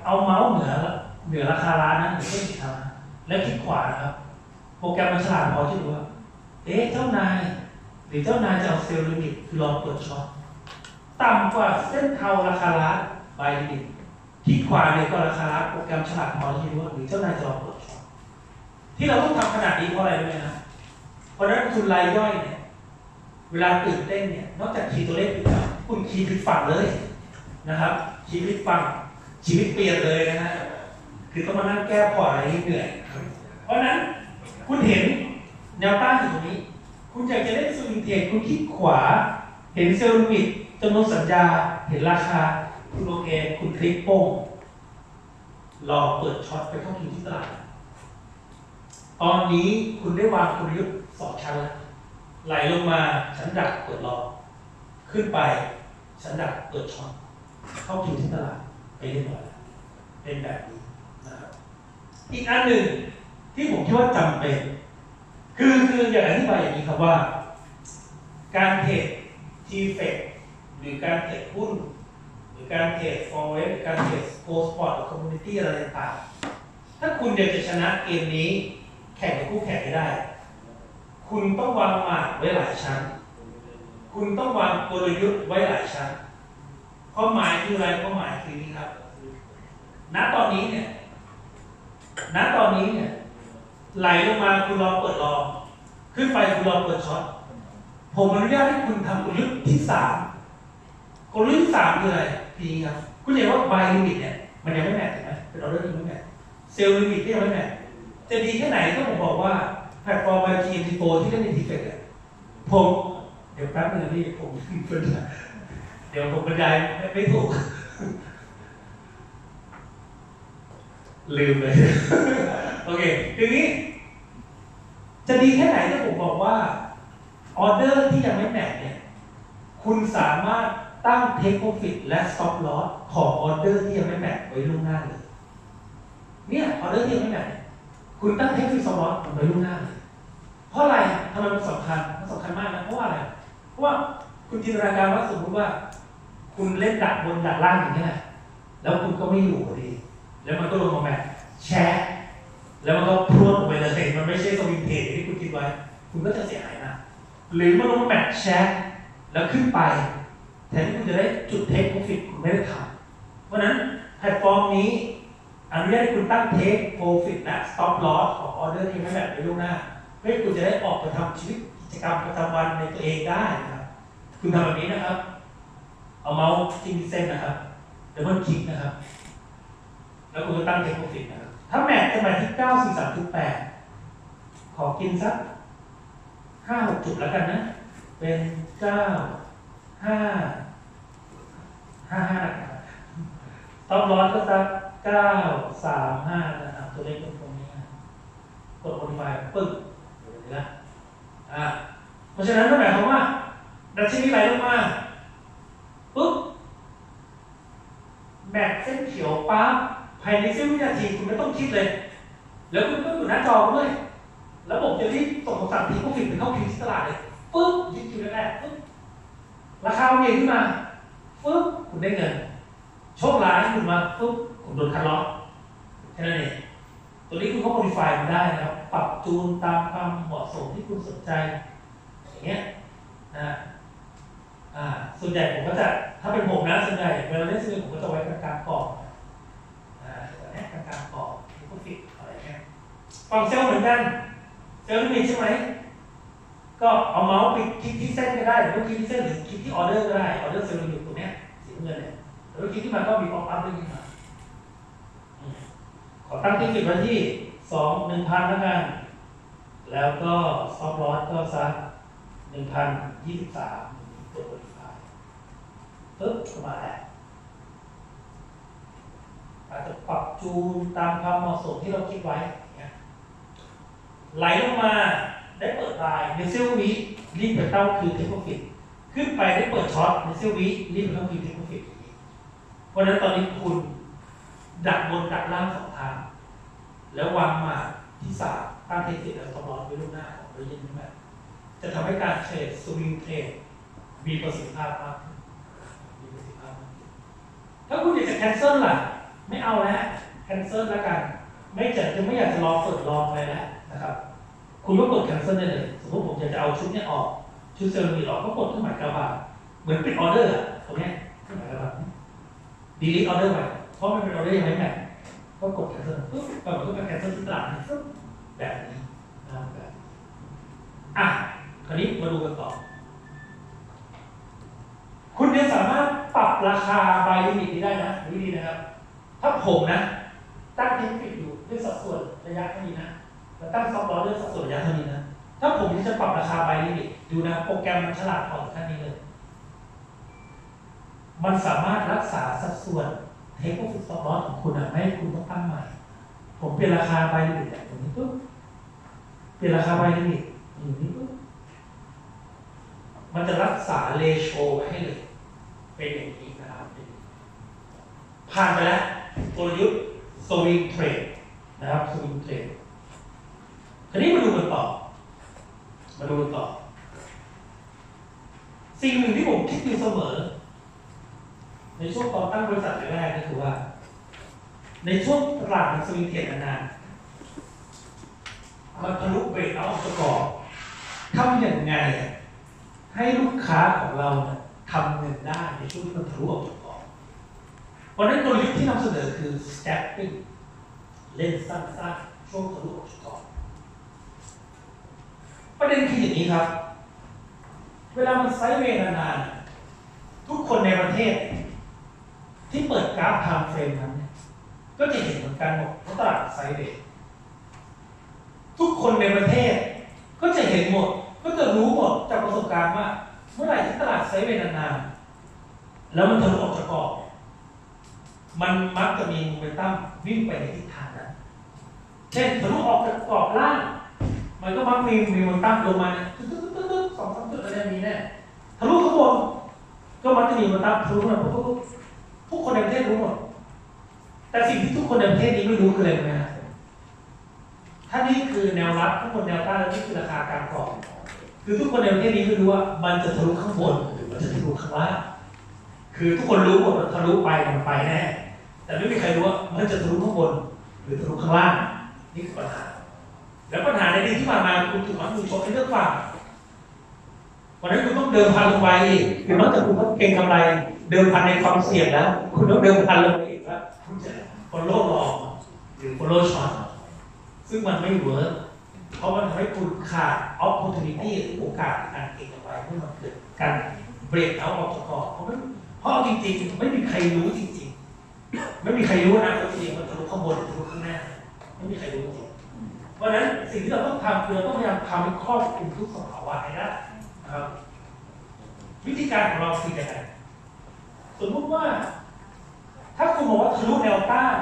เอาเมาส์เหนือเหนือราคาร้านนะเหนือเส้นสีเทานะแล้วคลิกขวานะครับโปรแกรมมันฉลาดพอที่รู้ว่าเอ๊ะเจ้านายหรือเจ้านายจะเอาเซลล์ลิมิตคือลองเปิดช็อตต่ำกว่าเส้นเทาราคาร้านบายลิมิตคลิกขวาเนี่ยก็ราคาร้านโปรแกรมฉลาดพอที่รู้ว่าหรือเจ้านายจะลองเปิดช็อตที่เราต้องทำขนาดนี้เพราะอะไรรู้ไหมนะเพราะนั้นคุณรายย่อยเนี่ยเวลาตื่นเต้นเนี่ยนอกจากคีย์ตัวเลขผิดแล้วคุณคีย์ผิดฝั่งเลยนะครับคีย์ผิดฝั่งชีวิตเปลี่ยนเลยนะฮะคือต้องมานั่งแก้พอร์ตอะไรเหนื่อยเพราะนั้นคุณเห็นแนวต้านอยู่ตรงนี้คุณอยากจะเล่นสวิงเทรดคุณคลิกขวาเห็นเซลล์ลิมิตจำนวนสัญญาเห็นราคาคุณโอเคคุณคลิกโป้งรอเปิดช็อตไปเข้าถึงที่ตลาดตอนนี้คุณได้วางกลยุทธ์สองชั้นแล้วไหลลงมาชั้นดักเปิดรอขึ้นไปชั้นดักเปิดช็อตเข้าถึงที่ตลาดไปเรียบร้อยแล้วเป็นแบบนี้นะครับอีกอันหนึ่งที่ผมคิดว่าจำเป็นคือคืออยากอธิบายอย่างนี้ครับว่าการเทรด ที-เฟก หรือการเทรดหุ้นหรือการเทรด Forex หรือการเทรด Gold Spot หรือ Commodity อะไรต่างๆถ้าคุณอยากจะชนะเกมนี้แข่งกับคู่แข่งไม่ได้คุณต้องวางหมากไว้หลายชั้นคุณต้องวางกลยุทธ์ไว้หลายชั้นความหมายคืออะไรความหมายคือนี้ครับณตอนนี้เนี่ยณตอนนี้เนี่ยไหลลงมาคุณรอเปิดรอขึ้นไปคุณรอเปิดช็อตผมอนุญาตให้คุณทำกลยุทธ์ที่สามกลยุทธ์ที่สามคืออะไรพี่ครับคุณเห็นว่า buy limit เนี่ยมันยังไม่แมทใช่ไหมเป็นออเดอร์ที่ไม่แมทเซลล์ลิมิตที่ยังไม่แมทจะดีแค่ไหนก็ผมบอกว่าแพลตฟอร์ม ที เอ็ม ที โฟร์ ที่เล่นใน ที-เฟก เนี่ยผมเดี๋ยวแป๊บนึงนะพี่ผมเดี๋ยวผมบรรยายไม่ถูกลืมเลยโอเคทีนี้จะดีแค่ไหนถ้าผมบอกว่าออเดอร์ที่ยังไม่แมทเนี่ยคุณสามารถตั้ง Take Profit และ Stop Loss ของออเดอร์ที่ยังไม่แมทไว้ล่วงหน้าเลยเนี่ยออเดอร์ที่ยังไม่แมทคุณตั้ง Take Profit Stop Loss ไว้ล่วงหน้าเลยเพราะอะไรทำไมมันสำคัญมันสำคัญมากนะเพราะว่าอะไรเพราะว่าคุณจินตนาการว่าสมมติว่าคุณเล่นดักบนดักล่างอย่างนี้แหละแล้วคุณก็ไม่อยู่ดีแล้วมันก็ลงมาแมทแชร์แล้วมันก็พรวดลงไปเลยมันไม่ใช่สวิงเทรดที่คุณคิดไว้คุณก็จะเสียหายนะหรือมันลงมาแมทแชร์แล้วขึ้นไปแทนที่คุณจะได้จุดเทคโปรฟิตคุณไม่ได้ทำเพราะนั้นแพลตฟอร์มนี้อนุญาตให้คุณตั้งเทคโปรฟิตและสต็อปลอสของออเดอร์ที่ไม่แบบในล่วงหน้าเพื่อคุณจะได้ออกไปทำชีวิตกิจกรรมประจำวันในตัวเองได้นะครับคุณทำแบบนี้นะครับเอาเมาส์จิ้มเส้นนะครับแล้วมันคลิกนะครับแล้วคุณก็ตั้งเทคโปรฟิตนะครับถ้าแมทจะมาที่ เก้า สี่ สาม แปด ขอกินสัก ห้าหก จุดแล้วกันนะเป็นเก้า ห้า ห้า ห้านะครับต้องร้อนก็สักเก้า สาม ห้านะครับตัวเลขตรงนี้กด modify ปึ้งเห็นไหมอ่าเพราะฉะนั้นนั่นหมายความว่าดัชนีไหลลงมาปุ๊บแมทเส้นเขียวปั๊บภายในเส้นวินาทีคุณไม่ต้องคิดเลยแล้วคุณก็อยู่หน้าจอด้วยแล้วผมจะรีบส่งคำสั่งที่ผู้ผลิตไปเข้าคิวที่ตลาดเลยปึ๊บยึดคิวแรกๆปึ๊บราคามันเองขึ้นมาปึ๊บคุณได้เงินโชคร้ายคุณมาปึ๊บคุณโดนคัดล็อกแค่นั้นเองตัวนี้คุณก็ modify มันได้นะครับปรับจูนตามความเหมาะสมที่คุณสนใจอย่างเงี้ยนะอ่าส่วนใหญ่ผมก็จะถ้าเป็นผมนะส่วนใหญ่เวลาเล่นซื้อผมก็จะไว้กลางๆกรอบอ่าแบบนี้กลางๆกรอบที่ผู้ผลิตอะไรเงี้ยฝั่งเซลล์เหมือนกันเซลล์ลิมิตใช่ไหมก็เอาเมาส์ไปคลิกที่เส้นก็ได้หรือว่าคลิกที่เส้นหรือคลิกที่ออเดอร์ก็ได้ออเดอร์เซลล์ลิมิตตัวเนี้ยสีเงินเนี่ยแล้วคลิกที่มันก็มีป๊อปอัพด้วยขึ้นมาขอตั้งที่ฟิตไว้ที่สองหนึ่งพันแล้วกันแล้วก็สต็อปลอสก็สักหนึ่งพันยี่สิบสามตัวโมดิฟายปึ๊บเข้ามาแล้วอาจจะปรับจูนตามความเหมาะสมที่เราคิดไว้ไหลลงมาได้เปิดรายในเซลล์วีรีบไปเข้าคือเทคโปรฟิตขึ้นไปได้เปิดช็อตในเซลล์วีรีบไปเข้าคือเทคโปรฟิตเพราะฉะนั้นตอนนี้คุณดักบนดักล่างสองทางแล้ววางมาที่สามตั้งเทคนิคและสำรองไว้ล่วงหน้าของบริษัทนี้แบบจะทำให้การเทรดสวิงเทรดมีประสิทธิภาพมากขึ้นมีประสิทธิภาพมากขึ้นถ้าคุณอยากจะแคนเซิลล่ะไม่เอาแล้วแคนเซิลแล้วกันไม่จะจะไม่อยากจะรอเปิดลองอะไรแล้วนะครับคุณก็กดแคนเซิลได้เลยสมมติผมอยากจะเอาชุดนี้ออกชุดเซรามิกออกก็กดเครื่องหมายกระบาดเหมือนปิดออเดอร์อะตรงนี้เครื่องหมายกระบาดดีลิทออเดอร์ไปเพราะมันเป็นออเดอร์ยังไม่แมทก็กดแคนเซิลปุ๊บก็มันก็เป็นแคนเซิลที่ตลาดปุ๊บแบบนี้นะครับแบบอ่ะคราวนี้มาดูกันต่อคุณเนี่ยสามารถปรับราคาบายลิมิตนี้ได้นะนี่ดีนะครับถ้าผมนะตั้งเทคนิคอยู่ด้วยสัดส่วนระยะเท่านี้นะแล้วตั้งซอฟต์แวร์ด้วยสัดส่วนระยะเท่านี้นะถ้าผมจะปรับราคาบายลิมิตดูนะโปรแกรมมันฉลาดพอถึงขั้นนี้เลยมันสามารถรักษาสัดส่วนเทคโปรฟิตซอฟต์แวร์ของคุณนะไม่ให้คุณต้องตั้งใหม่ผมเปลี่ยนราคาบายลิมิตอย่างนี้ปุ๊บเปลี่ยนราคาบายลิมิตอย่างนี้ปุ๊บมันจะรักษาเรโชไว้ให้เลยเป็นอย่างนี้นะครับผ่านไปแล้วกลยุทธ์สวิงเทรดนะครับสวิงเทรดคราวนี้มาดูกันต่อมาดูกันต่อสิ่งหนึ่งที่ผมคิดอยู่เสมอในช่วงตอนตั้งบริษัทแรกๆก็คือว่าในช่วงตลาดสวิงเทรดนานๆมันทะลุเบรกเอาประกอบทำอย่างไงให้ลูกค้าของเราทำเงินได้ในช่วงที่มันทะลุออกจากกรอบวันนั้นกลยุทธ์ที่นำเสนอคือ scalping เล่นสั้นๆช่วงทะลุออกจากกรอบประเด็นคืออย่างนี้ครับเวลามันไซด์เวย์นานๆทุกคนในประเทศที่เปิดกราฟไทม์เฟรมนั้นก็จะเห็นเหมือนกันหมดว่าตลาดไซด์เวย์ทุกคนในประเทศก็จะเห็นหมดก็จะรู้หมดจากประสบการณ์ว่าเมื่อไหร่ที่ตลาดไซด์เวย์นานๆแล้วมันทะลุออกจากกรอบมันมักจะมีโมเมนตัมวิ่งไปในทิศทางนั้นเช่นทะลุออกจากกรอบล่างมันก็มักมีมีโมเมนตัมลงมาตึ๊ดตึ๊ดตึ๊ดตึ๊ดสองสามจุดอะไรนี้แน่ทะลุข้างบนก็มักจะมีโมเมนตัมทะลุมาปุ๊บปุ๊บทุกคนในประเทศรู้หมดแต่สิ่งที่ทุกคนในประเทศนี้ไม่รู้คืออะไรไหมฮะถ้านี่คือแนวรับข้างบนแนวต้านแล้วนี่คือราคากลางกรอบคือทุกคนในประเทศนี้ไม่รู้ว่ามันจะทะลุข้างบนหรือมันจะทะลุข้างล่างคือทุกคนรู้หมดว่าทะลุไปมันไปแน่แต่ไม่มีใครรู้ว่ามันจะทะลุข้างบนหรือทะลุข้างล่างนี่คือปัญหาแล้วปัญหาในที่ที่ผ่านมาคุณถูกมัดมือชกให้เลือกฝั่งวันนั้นคุณต้องเดิมพันลงไปคือนอกจากคุณต้องเก็งกำไรเดิมพันในความเสี่ยงแล้วคุณต้องเดิมพันลงไปอีกแล้วคุณจะฟอลโล่ลองหรือฟอลโล่ช็อตซึ่งมันไม่เวิร์กเพราะมันทำให้คุณขาด opportunity หรือโอกาสการเก็งกำไรเมื่อมันเกิดการเบรกเอาออกจากกรอบเพราะมันเพราะจริงๆไม่มีใครรู้จริงๆไม่มีใครรู้นะว่าจริงๆมันทะลุข้างบนทะลุข้างหน้าไม่มีใครรู้จริงเพราะฉะนั้นสิ่งที่เราต้องทำคือเราต้องพยายามทำให้ครอบคลุมทุกสภาวะให้ได้นะครับวิธีการของเราคือยังไงสมมติว่าถ้าคุณบอกว่าทะลุแนวต้าน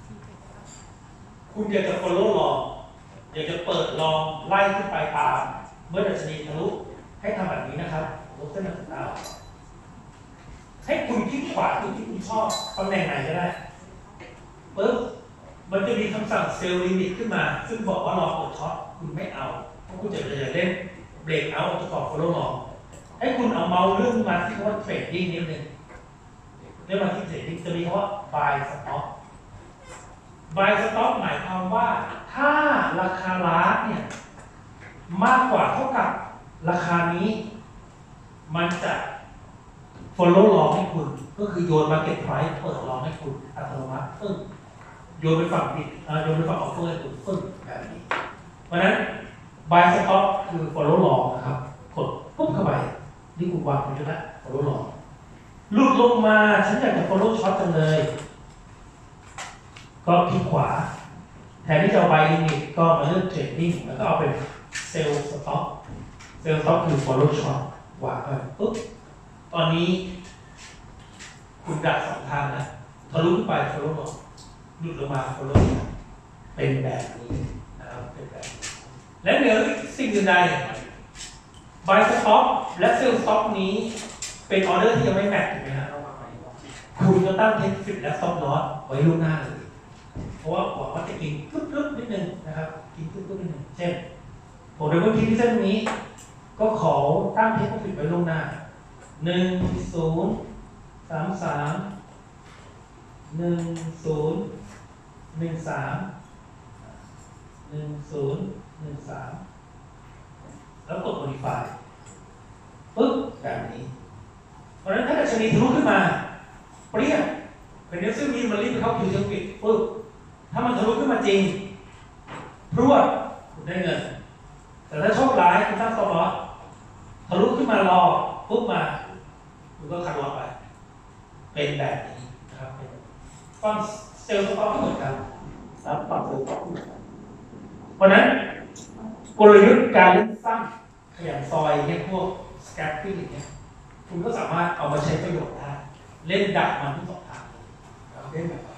คุณอยากจะ follow ลองอยากจะเปิดลองไล่ขึ้นไปตามเมื่อดัชนีทะลุให้ทำแบบนี้นะครับลดเส้นหนึ่งดาวให้คุณคลิกขวาที่ที่คุณชอบตำแหน่งไหนก็ได้ปึ๊บมันจะมีคำสั่งเซลล์ลิมิตขึ้นมาซึ่งบอกว่าลองกดช็อตคุณไม่เอาเพราะคุณจะจะเล่นเบรกเอาจะต่อ follow ลองให้คุณเอาเมาส์เลื่อนมาที่คำว่าเทรดดิ้งนิดนึงเลื่อนมาที่เทรดดิ้งจะมีคำว่า buy stop buy stop หมายความว่าถ้าราคาล้าเนี่ยมากกว่าเท่ากับราคานี้มันจะ follow ลองให้คุณก็คือโยน market price เปิดลองให้คุณอัตโนมัติปึ้งโยนไปฝั่งบิดโยนไปฝั่ง offer ให้คุณปึ้งแบบนี้เพราะฉะนั้น buy stop คือ follow ลองนะครับกดปุ๊บเข้าไปนี่คุณวางอยู่แล้ว follow ลองหลุดลงมาฉันอยากจะ follow short จังเลยก็คลิกขวาแทนที่จะเอา buy limit ก็มาเลือก trading แล้วก็เอาเป็น sell stop sell stop คือ follow short วางไปปุ๊บตอนนี้คุณดักสองทางนะทะลุขึ้นไป follow ลงหลุดลงมา follow เป็นแบบนี้นะครับเป็นแบบและเหนือสิ่งอื่นใด buy stop และ sell stop นี้เป็นออเดอร์ที่ยังไม่แมทถูกไหมครับคุณจะตั้ง take profit และ stop loss ไว้ล่วงหน้าเลยเพราะว่าหวังว่าจะกินลึกๆนิดนึงนะครับกินลึกๆนิดนึงเช่นผมเดินมาที่ที่เส้นนี้ก็ขอตั้ง take profit ไว้ล่วงหน้าหนึ่งศูนย์สามสามหนึ่งศูนย์หนึ่งสามหนึ่งศูนย์หนึ่งสามแล้วกด modify ปึ๊บแบบนี้เพราะฉะนั้นถ้าดัชนีทะลุขึ้นมาเปรี้ยงเป็นเนื้อซึ่งมีมันรีบไปเข้าคิวเทอร์ฟิตปึ๊บถ้ามันทะลุขึ้นมาจริงพรวดคุณได้เงินแต่ถ้าโชคร้ายคุณตั้ง stop loss ทะลุขึ้นมารอปุ๊บมาคุณก็คัดล็อกไปเป็นแบบนี้นะครับฝั่งเซลล์สต็อกก็เหมือนกันแล้วฝั่งเซลล์สต็อกเหมือนกันเพราะนั้นกลยุทธ์การเล่นสั้นขยันซอยเนี่ยพวกสแคปปิ้งอย่างเงี้ยคุณก็สามารถเอามาใช้ประโยชน์ได้เล่นดักมันทั้งสองทางเล่นแบบ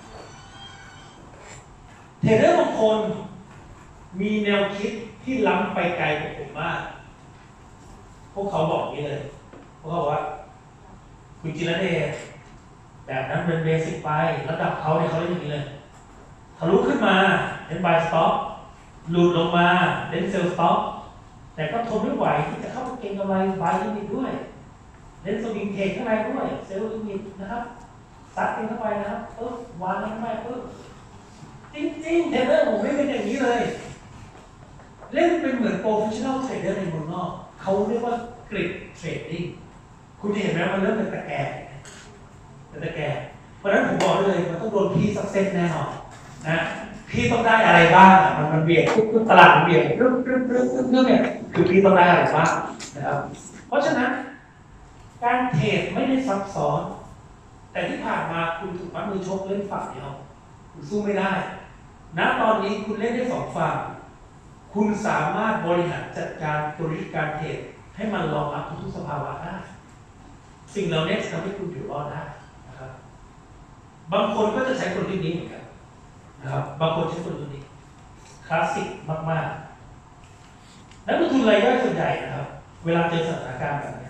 เทรดเดอร์บางคนมีแนวคิดที่ล้ำไปไกลกว่าผมมากพวกเขาบอกอย่างนี้เลยพวกเขาบอกว่าคุณจิรเดชแบบนั้นเป็นเบสิกไประดับเขาเนี่ยเขาเล่นอย่างนี้เลยทะลุขึ้นมาเล่นบายสต็อปหลุดลงมาเล่นเซลล์สต็อปแต่ก็ทนไม่ไหวที่จะเข้าไปเก็งกำไรบายลิมิตด้วยเล่นสวิงเทคข้างในด้วยเซลล์ลิมิตนะครับซัดกันเข้าไปนะครับปึ๊บวางเข้าไปปึ๊บจริงๆเทรดเดอร์ผมไม่เป็นอย่างนี้เลยเล่นเป็นเหมือนโปรเฟชชั่นอลเทรดเดอร์ในเมืองนอกเขาเรียกว่ากริดเทรดดิ้งคุณจะเห็นไหมมันเริ่มเป็นตะแกรงเป็นตะแกรงเพราะฉะนั้นผมบอกเลยมันต้องโดนพี่สักเซตแน่นอนนะพี่ต้องได้อะไรบ้างมันมันเบียดทุกตลาดมันเบียดเรื่องเรื่องเรื่องเรื่องเนี่ยคือพี่ต้องได้อะไรบ้างนะครับเพราะฉะนั้นการเทรดไม่ได้ซับซ้อนแต่ที่ผ่านมาคุณถูกมัดมือชกเล่นฝั่งเดียวคุณสู้ไม่ได้ณตอนนี้คุณเล่นได้สองฝั่งคุณสามารถบริหารจัดการกลยุทธ์การเทรดให้มันรองรับทุกสภาวะได้สิ่งเหล่านี้จะทำให้คุณอยู่รอดได้นะครับบางคนก็จะใช้กลยุทธ์นี้เหมือนกันนะครับบางคนใช้กลยุทธ์นี้คลาสสิกมากๆนักลงทุนรายย่อยส่วนใหญ่นะครับเวลาเจอสถานการณ์แบบนี้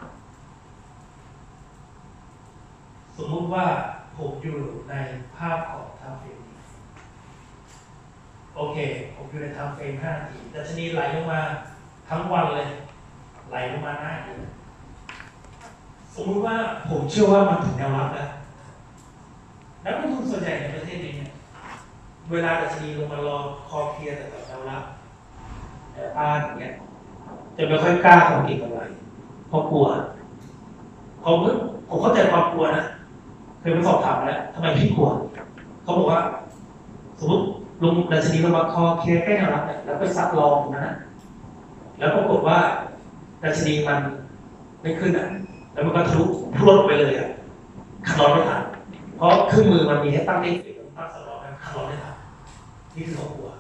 สมมุติว่าผมอยู่ในภาพของไทม์เฟรมนี้โอเคผมอยู่ในไทม์เฟรมห้านาทีดัชนีไหลลงมาทั้งวันเลยไหลลงมาหน้าอีกสมมุติว่าผมเชื่อว่ามันถึงแนวรับแล้วนักลงทุนส่วนใหญ่ในประเทศนี้เนี่ยเวลาดัชนีลงมารอคอเคลียร์แต่แนวรับแต่ป้าอย่างเงี้ยจะไม่ค่อยกล้าทำเก็งกำไรเพราะกลัวผมผมเข้าใจความกลัวนะเคยไปสอบถามแล้วทำไมพี่กลัวเขาบอกว่าสมมติลงดัชนีลงมาคอเคลียร์ใกล้แนวรับเนี่ยแล้วไปซัดลองนะแล้วปรากฏว่าดัชนีมันไม่ขึ้นอ่ะแล้วมันก็ทะลุพรวดไปเลยอ่ะขัดล้อไม่ทันเพราะเครื่องมือมันมีให้ตั้งได้ตั้งสำรองขัดล้อไม่ทันนี่คือเขากลัว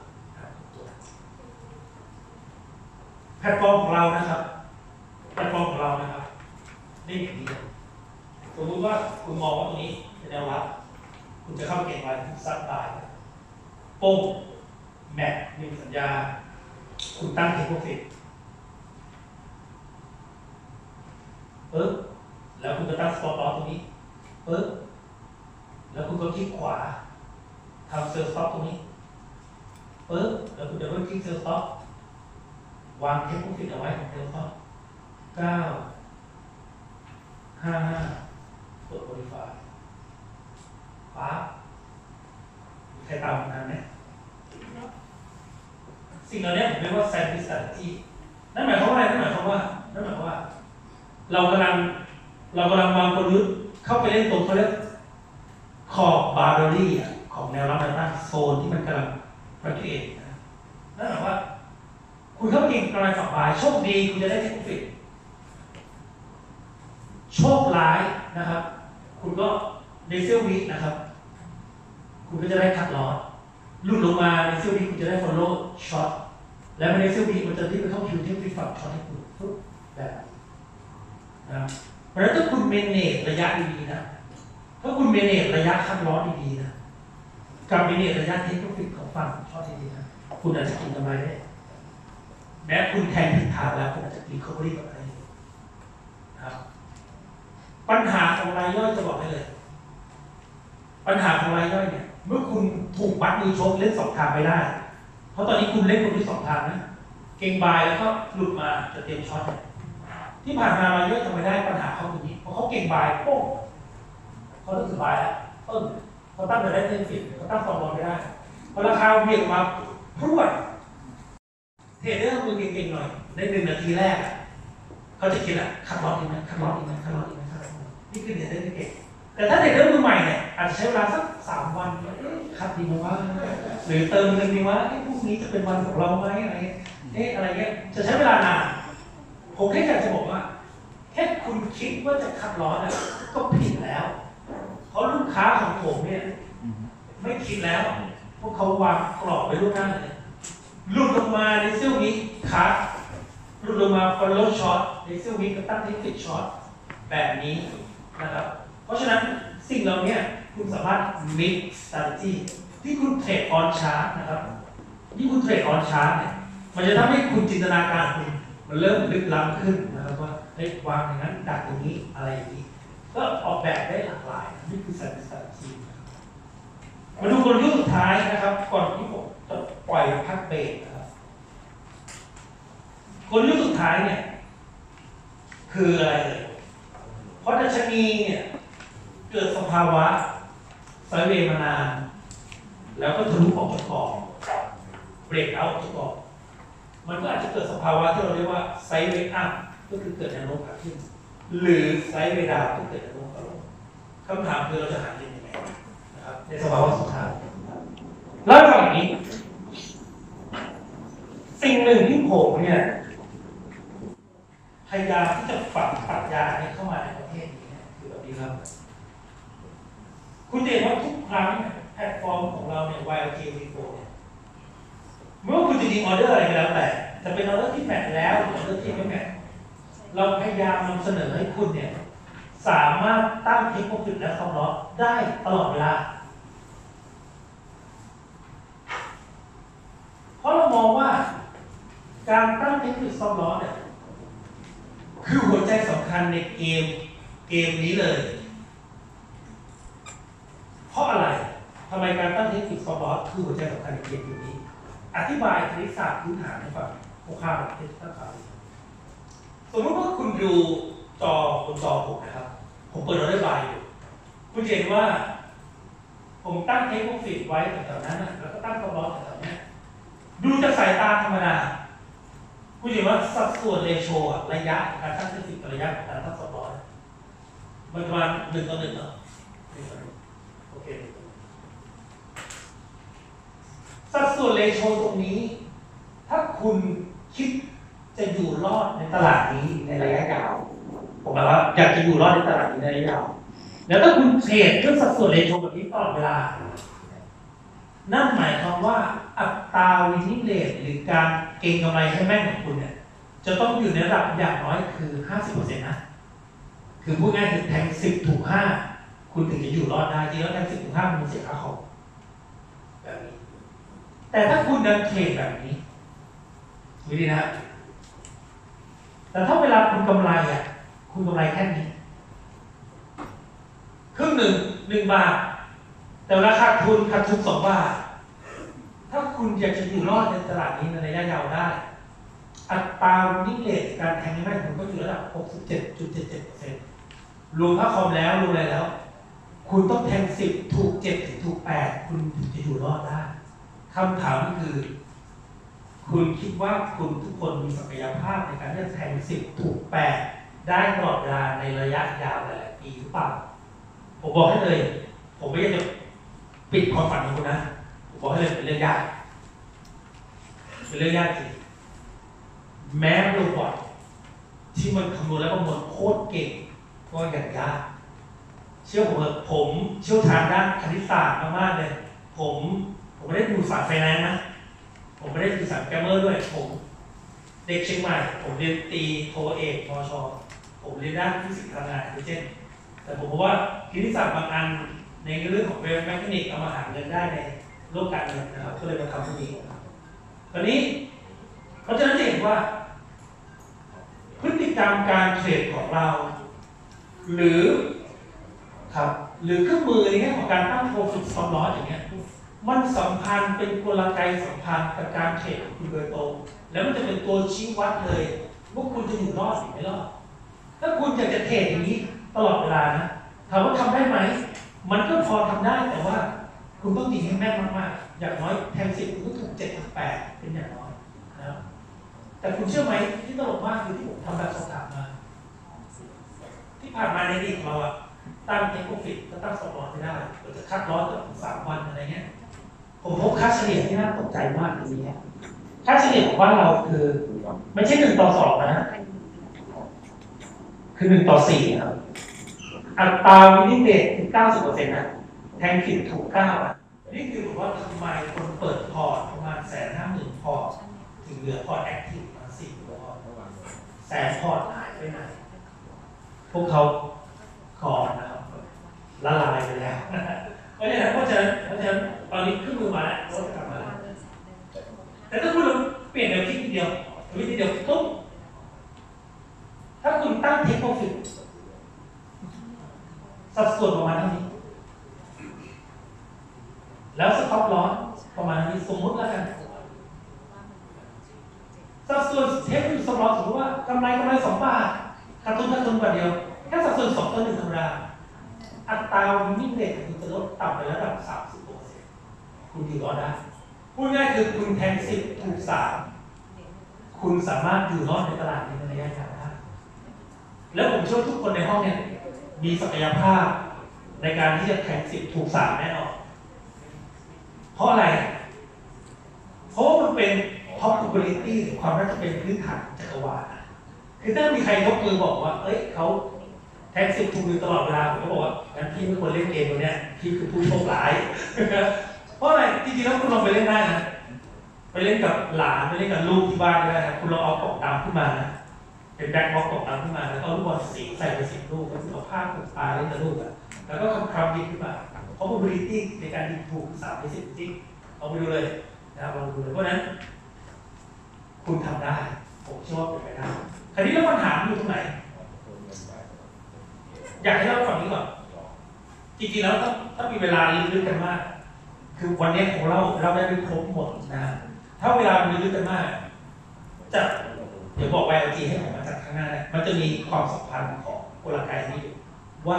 แพลตฟอร์มของเรานะครับแพลตฟอร์มของเรานะครับนี่อย่างนี้สมมติว่าคุณมองว่าตรงนี้เป็นแนวรับคุณจะเข้าเก็งไว้ซัดตายโป้งแม็กมีสัญญาคุณตั้งเทคโปรฟิตปึ๊บแล้วคุณจะตั้งสต็อปลอสตรงนี้ปึ๊บแล้วคุณก็คลิกขวาทำเซลล์สต็อปตรงนี้ปึ๊บแล้วคุณจะเริ่มคลิกเซลล์สต็อปวางเทคโปรฟิตเอาไว้ของเซลล์สต็อปเก้าห้าห้ากด modify ฟ้าใครตามทันไหมสิ่งเหล่านี้ผมเรียกว่า Sandwich Strategy นั่นหมายความว่าอะไรนั่นหมายความว่านั่นหมายความว่าเรากำลังเรากำลังวางกลยุทธ์เข้าไปเล่นตรงเขาเรียกขอบบาร์เดอรี่ของแนวรับแนวต้านโซนที่มันกำลังประเทศนั่นหมายว่าคุณเข้าไปเก็งกำไรฝั่งบายโชคดีคุณจะได้เทคโปรฟิตโชคร้ายนะครับคุณก็ในเซลวีนะครับคุณก็จะได้คัดลอสหลุดลงมาในเซลวีคุณจะได้ follow short แล้วในเซลวีมันจะที่ไปเข้าคิวที่ฟิตฝั่งช็อตให้คุณทุกแบบนะเพราะฉะนั้นถ้าคุณเมเนจระยะดีๆนะถ้าคุณเมเนจระยะคัดลอสดีๆนะกับเมเนจระยะเทคโปรฟิตของฝั่งช็อตดีๆนะคุณอาจจะกินกำไรได้แม้คุณแทงผิดทางแล้วคุณอาจจะรีคอเวอรี่แบบอะไรนะครับปัญหาของรายย่อยจะบอกให้เลยปัญหาของรายย่อยเนี่ยเมื่อคุณถูกมัดมือชกเล่นสองทางไปได้เพราะตอนนี้คุณเล่นคนที่สองทางนะเก่งบายแล้วก็หลุดมาจะเตรียมช็อตที่ผ่านมารายย่อยทำไม่ได้ปัญหาเขาตรงนี้เพราะเขาเก่งบายโป๊ะเขาเริ่มสบายแล้วต้นเขาตั้งแต่ได้เงินสิบเขาตั้งสองร้อยไม่ได้พอราคาเบี่ยงมาพรวดเทรดเดอร์มือเก่งๆหน่อยในหนึ่งนาทีแรกเขาจะคิดอ่ะคัดลอตอีกนะคัดลอตอีกนะคัดลอตอีกนะคัดลอตนี่คือเทรดเดอร์เก่งแต่ถ้าเทรดเดอร์มือใหม่เนี่ยอาจจะใช้เวลาสักสามวันคัดดีไหมวะหรือเติมเงินดีวะพวกนี้จะเป็นวันของเราไหมอะไรเอ๊ะอะไรเงี้ยจะใช้เวลานานผมแค่อยากจะบอกว่าแค่คุณคิดว่าจะคัดลอตก็ผิดแล้วเพราะลูกค้าของผมเนี่ยไม่คิดแล้วพวกเขาวางกรอบไว้ล่วงหน้าเลยหลุดลงมาในเซี่ยววิคัดหลุดลงมา follow short ในเซี่ยววิก็ตั้งเทคนิคช็อตแบบนี้นะครับเพราะฉะนั้นสิ่งเหล่านี้คุณสามารถ mix strategy ที่คุณเทรดออนชาร์ตนะครับที่คุณเทรดออนชาร์ตเนี่ยมันจะทำให้คุณจินตนาการคุณมันเริ่มลึกล้ำขึ้นนะครับว่าเฮ้ยวางอย่างนั้นดักตรงนี้อะไรอย่างนี้ก็ออกแบบได้หลากหลายนี่คือ strategy มาดูกลยุทธ์สุดท้ายนะครับก่อนที่ผมจะปล่อยพักเบรกนะครับกลยุทธ์สุดท้ายเนี่ยคืออะไรเลยเพราะดัชนีเนี่ยเกิดสภาวะไซด์เวย์มานานแล้วก็ทะลุออกจากกรอบเบรกเอาท์จากกรอบมันก็อาจจะเกิดสภาวะที่เราเรียกว่าไซด์เวย์อัพก็คือเกิดแนวโน้มขาขึ้นหรือไซด์เวย์ดาวน์ก็เกิดแนวโน้มขาลงคำถามคือเราจะหาเงินยังไงนะครับในสภาวะสุดท้ายแล้วแบบนี้สิ่งหนึ่งที่ผมเนี่ยพยายามที่จะปรับปรัชญาให้เข้ามาในประเทศนี้คือแบบนี้ครับคุณเห็นว่าทุกครั้งแพลตฟอร์มของเราเนี่ย วาย แอล ที วี โฟร์ เนี่ยไม่ว่าคุณจะยิงออเดอร์อะไรก็แล้วแต่จะเป็นออเดอร์ที่แมทแล้วหรือออเดอร์ที่ไม่แมทเราพยายามนำเสนอให้คุณเนี่ยสามารถตั้งเทคโนโลยีและคำร้องได้ตลอดเวลาเพราะเรามองว่าการตั้งเทคนิคซับซ้อนเนี่ยคือหัวใจสำคัญในเกมเกมนี้เลยเพราะอะไรทำไมการตั้งเทคนิคซับซ้อนคือหัวใจสำคัญในเกมนี้อธิบายคณิตศาสตร์พื้นฐานให้ฟังคร่าวๆเทคนิคซับซ้อนสมมติว่าคุณดูจอบนจอผมนะครับผมเปิดออเดอร์บายอยู่คุณเห็นว่าผมตั้งเทคนิคฟิตไว้แถวๆนั้นแล้วก็ตั้งซับซ้อนแถวๆนี้ดูจากสายตาธรรมดาคุณเห็นว่าสัดส่วนเรโชระยะการตั้งเทคนิคระยะของการตั้งซับซ้อนมันประมาณหนึ่งต่อหนึ่งเหรอโอเคสัดส่วนเรโชตรงนี้ถ้าคุณคิดจะอยู่รอดในตลาดนี้ในระยะยาวผมบอกว่าอยากจะอยู่รอดในตลาดนี้ในระยะยาวแล้วถ้าคุณเทรดด้วยสัดส่วนเรโชแบบนี้ตลอดเวลานั่นหมายความว่าอัตราวินิเรทหรือการเก็งกำไรให้แม่นของคุณเนี่ยจะต้องอยู่ในระดับอย่างน้อยคือ ห้าสิบเปอร์เซ็นต์ นะคือพูดง่ายคือแทงสิบถูกห้าคุณถึงจะอยู่รอดได้จริงแล้วแทงสิบถูกห้ามันเสียค่าคอมแบบนี้แต่ถ้าคุณเดินเทรดแบบนี้วิธีนะแต่ถ้าเวลาคุณกำไรอ่ะคุณกำไรแค่นี้ครึ่งหนึ่งหนึ่งบาทแต่ราคาทุนขาดทุนสองบาทถ้าคุณอยากจะอยู่รอดในตลาดนี้ในระยะยาวได้อัตราวินิเรทการแทงให้แม่นคุณก็อยู่ระดับ หกสิบเจ็ดจุดเจ็ดเจ็ดเปอร์เซ็นต์ รวมค่าคอมแล้วรวมอะไรแล้วคุณต้องแทงสิบถูกเจ็ดถึงถูกแปดคุณถึงจะอยู่รอดได้คำถามก็คือคุณคิดว่าคุณทุกคนมีศักยภาพในการที่จะแทงสิบถูกแปดได้ตลอดเวลาในระยะยาวหลายปีหรือเปล่าผมบอกให้เลยผมไม่อยากจะปิดความฝันของคุณนะผมบอกให้เลยเป็นเรื่องยากเป็นเรื่องยากจริงแม้โรบอทที่มันคำนวณและประมวลโคตรเก่งก็ยังยากเชื่อผมเถอะผมเชี่ยวชาญด้านคณิตศาสตร์มากๆเลยผมผมไม่ได้ดูสายไฟแนนซ์นะผมไม่ได้ดูสายแกรมเมอร์ด้วยผมเด็กเชียงใหม่ผมเรียนตีโทเอกมชผมเรียนด้านฟิสิกส์พลังงานดิเจนแต่ผมพบว่าคณิตศาสตร์บางอันในเรื่องของเวฟแมคานิกเอามาหาเงินได้ในโลกการเงินนะครับก็เลยมาทำตรงนี้ตอนนี้เพราะฉะนั้นจะเห็นว่าพฤติกรรมการเทรดของเราหรือครับหรือเครื่องมือในแง่ของการตั้งโปรฟิตซับซ้อนอย่างเงี้ยมันสัมพันธ์เป็นกลไกสัมพันธ์กับการเทรดของคุณโดยตรงแล้วมันจะเป็นตัวชี้วัดเลยว่าคุณจะอยู่รอดหรือไม่รอดถ้าคุณอยากจะเทรดอย่างนี้ตลอดเวลานะถามว่าทำได้ไหมมันก็พอทำได้แต่ว่าคุณต้องตีให้แม่นมากๆอย่างน้อยแทงสิบคุณก็ถูกเจ็ดถึงแปดเป็นอย่างน้อยนะครับแต่คุณเชื่อไหมที่ตลกมากคือที่ผมทำแบบสอบถามมาที่ผ่านมาในอดีตเราอะตั้งเทคโนโลยีก็ตั้งสองร้อยไม่ได้เราจะคัดร้อยกับสามวันอะไรเงี้ยผมพบค่าเฉลี่ยที่น่าตกใจมากตรงนี้ค่าเฉลี่ยของบ้านเราคือไม่ใช่หนึ่งต่อสองนะคือหนึ่งต่อสี่ครับอัตราวินิเดตคือเก้าสิบเปอร์เซ็นต์นะแทงผิดถูกเก้าอ่ะนี่คือผมว่าทำไมคนเปิดพอร์ตประมาณแสนห้าหมื่นพอร์ตถึงเหลือพอร์ตแอคทีฟมาสี่พอร์ตแสนพอร์ตหายไปไหนพวกเขาคอนะครับละลายไปแล้วเพราะฉะนั้นเพราะฉะนั้นเพราะฉะนั้นตอนนี้ขึ้นมือมาแล้วรถกลับมาแล้วแต่ถ้าคุณลองเปลี่ยนแนวคิดทีเดียววิธีเดียวปุ๊บถ้าคุณตั้งเทคโนโลยีสัดส่วนประมาณเท่านี้แล้วสต็อปลอสประมาณนี้สมมติแล้วกันสัดส่วนเทคโนโลยีสต็อปลอสสมมติว่ากำไรกำไรสองบาทขาดทุนขาดทุนบาทเดียวแค่สัดส่วนสองต่อหนึ่งธรรมดาอัตราวินิเดตคุณจะลดต่ำไประดับสามสิบเปอร์เซ็นต์คุณอยู่รอดได้พูดง่ายคือคุณแทงสิบถูกสามคุณสามารถอยู่รอดในตลาดนี้ในระยะยาวได้แล้วผมเชื่อทุกคนในห้องเนี่ยมีศักยภาพในการที่จะแทงสิบถูกสามแน่นอนเพราะอะไรเพราะมันเป็น probability หรือความน่าจะเป็นพื้นฐานจักรวาลคือถ้ามีใครยกมือบอกว่าเอ้ยเขาแทงสิบถูกอยู่ตลอดเวลาผมก็บอกว่างั้นพี่ไม่ควรเล่นเกมตัวเนี้ยพี่คือผู้โชคร้ายเพราะอะไรจริงๆแล้วคุณลองไปเล่นได้นะไปเล่นกับหลานไปเล่นกับลูกที่บ้านก็ได้นะคุณลองเอากล่องดำขึ้นมานะเป็นแบ็คบ็อกซ์กล่องดำขึ้นมาแล้วก็ลูกบอลสีใส่ไปสิบลูกแล้วเอาผ้าผูกตาเล่นกับลูกอ่ะแล้วก็คำๆยิงขึ้นมา probability ในการยิงถูกสามในสิบจริงเอาไปดูเลยนะครับลองดูเลยเพราะนั้นคุณทำได้ผมเชื่อว่าเป็นไปได้คราวนี้แล้วปัญหาอยู่ตรงไหนอยากให้เราฟังนี้ก่อนจริงๆแล้วถ้าถ้ามีเวลาลึกๆกันมากคือวันนี้ของเราเราได้รู้ครบหมดนะถ้าเวลามันลึกๆกันมากจะเดี๋ยวบอก วาย แอล จี ให้ผมมาจากข้างหน้ามันจะมีความสัมพันธ์ของกลไกนี้ว่า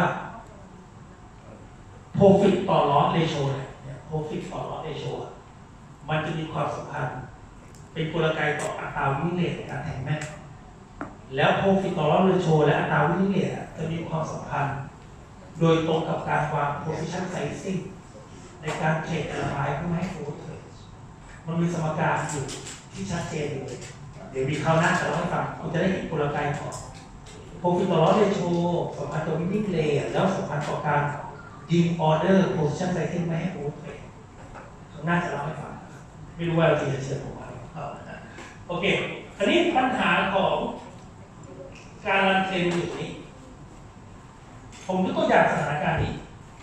profit ต่อ loss ratio เนี่ย profit ต่อ loss ratio มันจะมีความสัมพันธ์เป็นกลไกต่ออัตราวินิเดตในการแทงแม่นแล้ว profit ต่อ loss ratio และอัตราวินิเดตจะมีความสัมพันธ์โดยตรงกับการวาง position sizing ในการเทรดระบายเพื่อให้ overtrade มันมีสมการอยู่ที่ชัดเจนเลยเดี๋ยวมีคราวหน้าจะเล่าให้ฟังคุณจะได้เห็นกลไกของ profit ต่อ loss ratio สัมพันธ์ต่อ winning rate แล้วสัมพันธ์ต่อการยิง order position sizing ไม่ให้ overtrade คราวหน้าจะเล่าให้ฟังไม่รู้ว่าเราจะเชิญผมมาโอเคคราวนี้ปัญหาของการรันเทรนอยู่นี้ผมยกตัวอย่างสถานการณ์นี้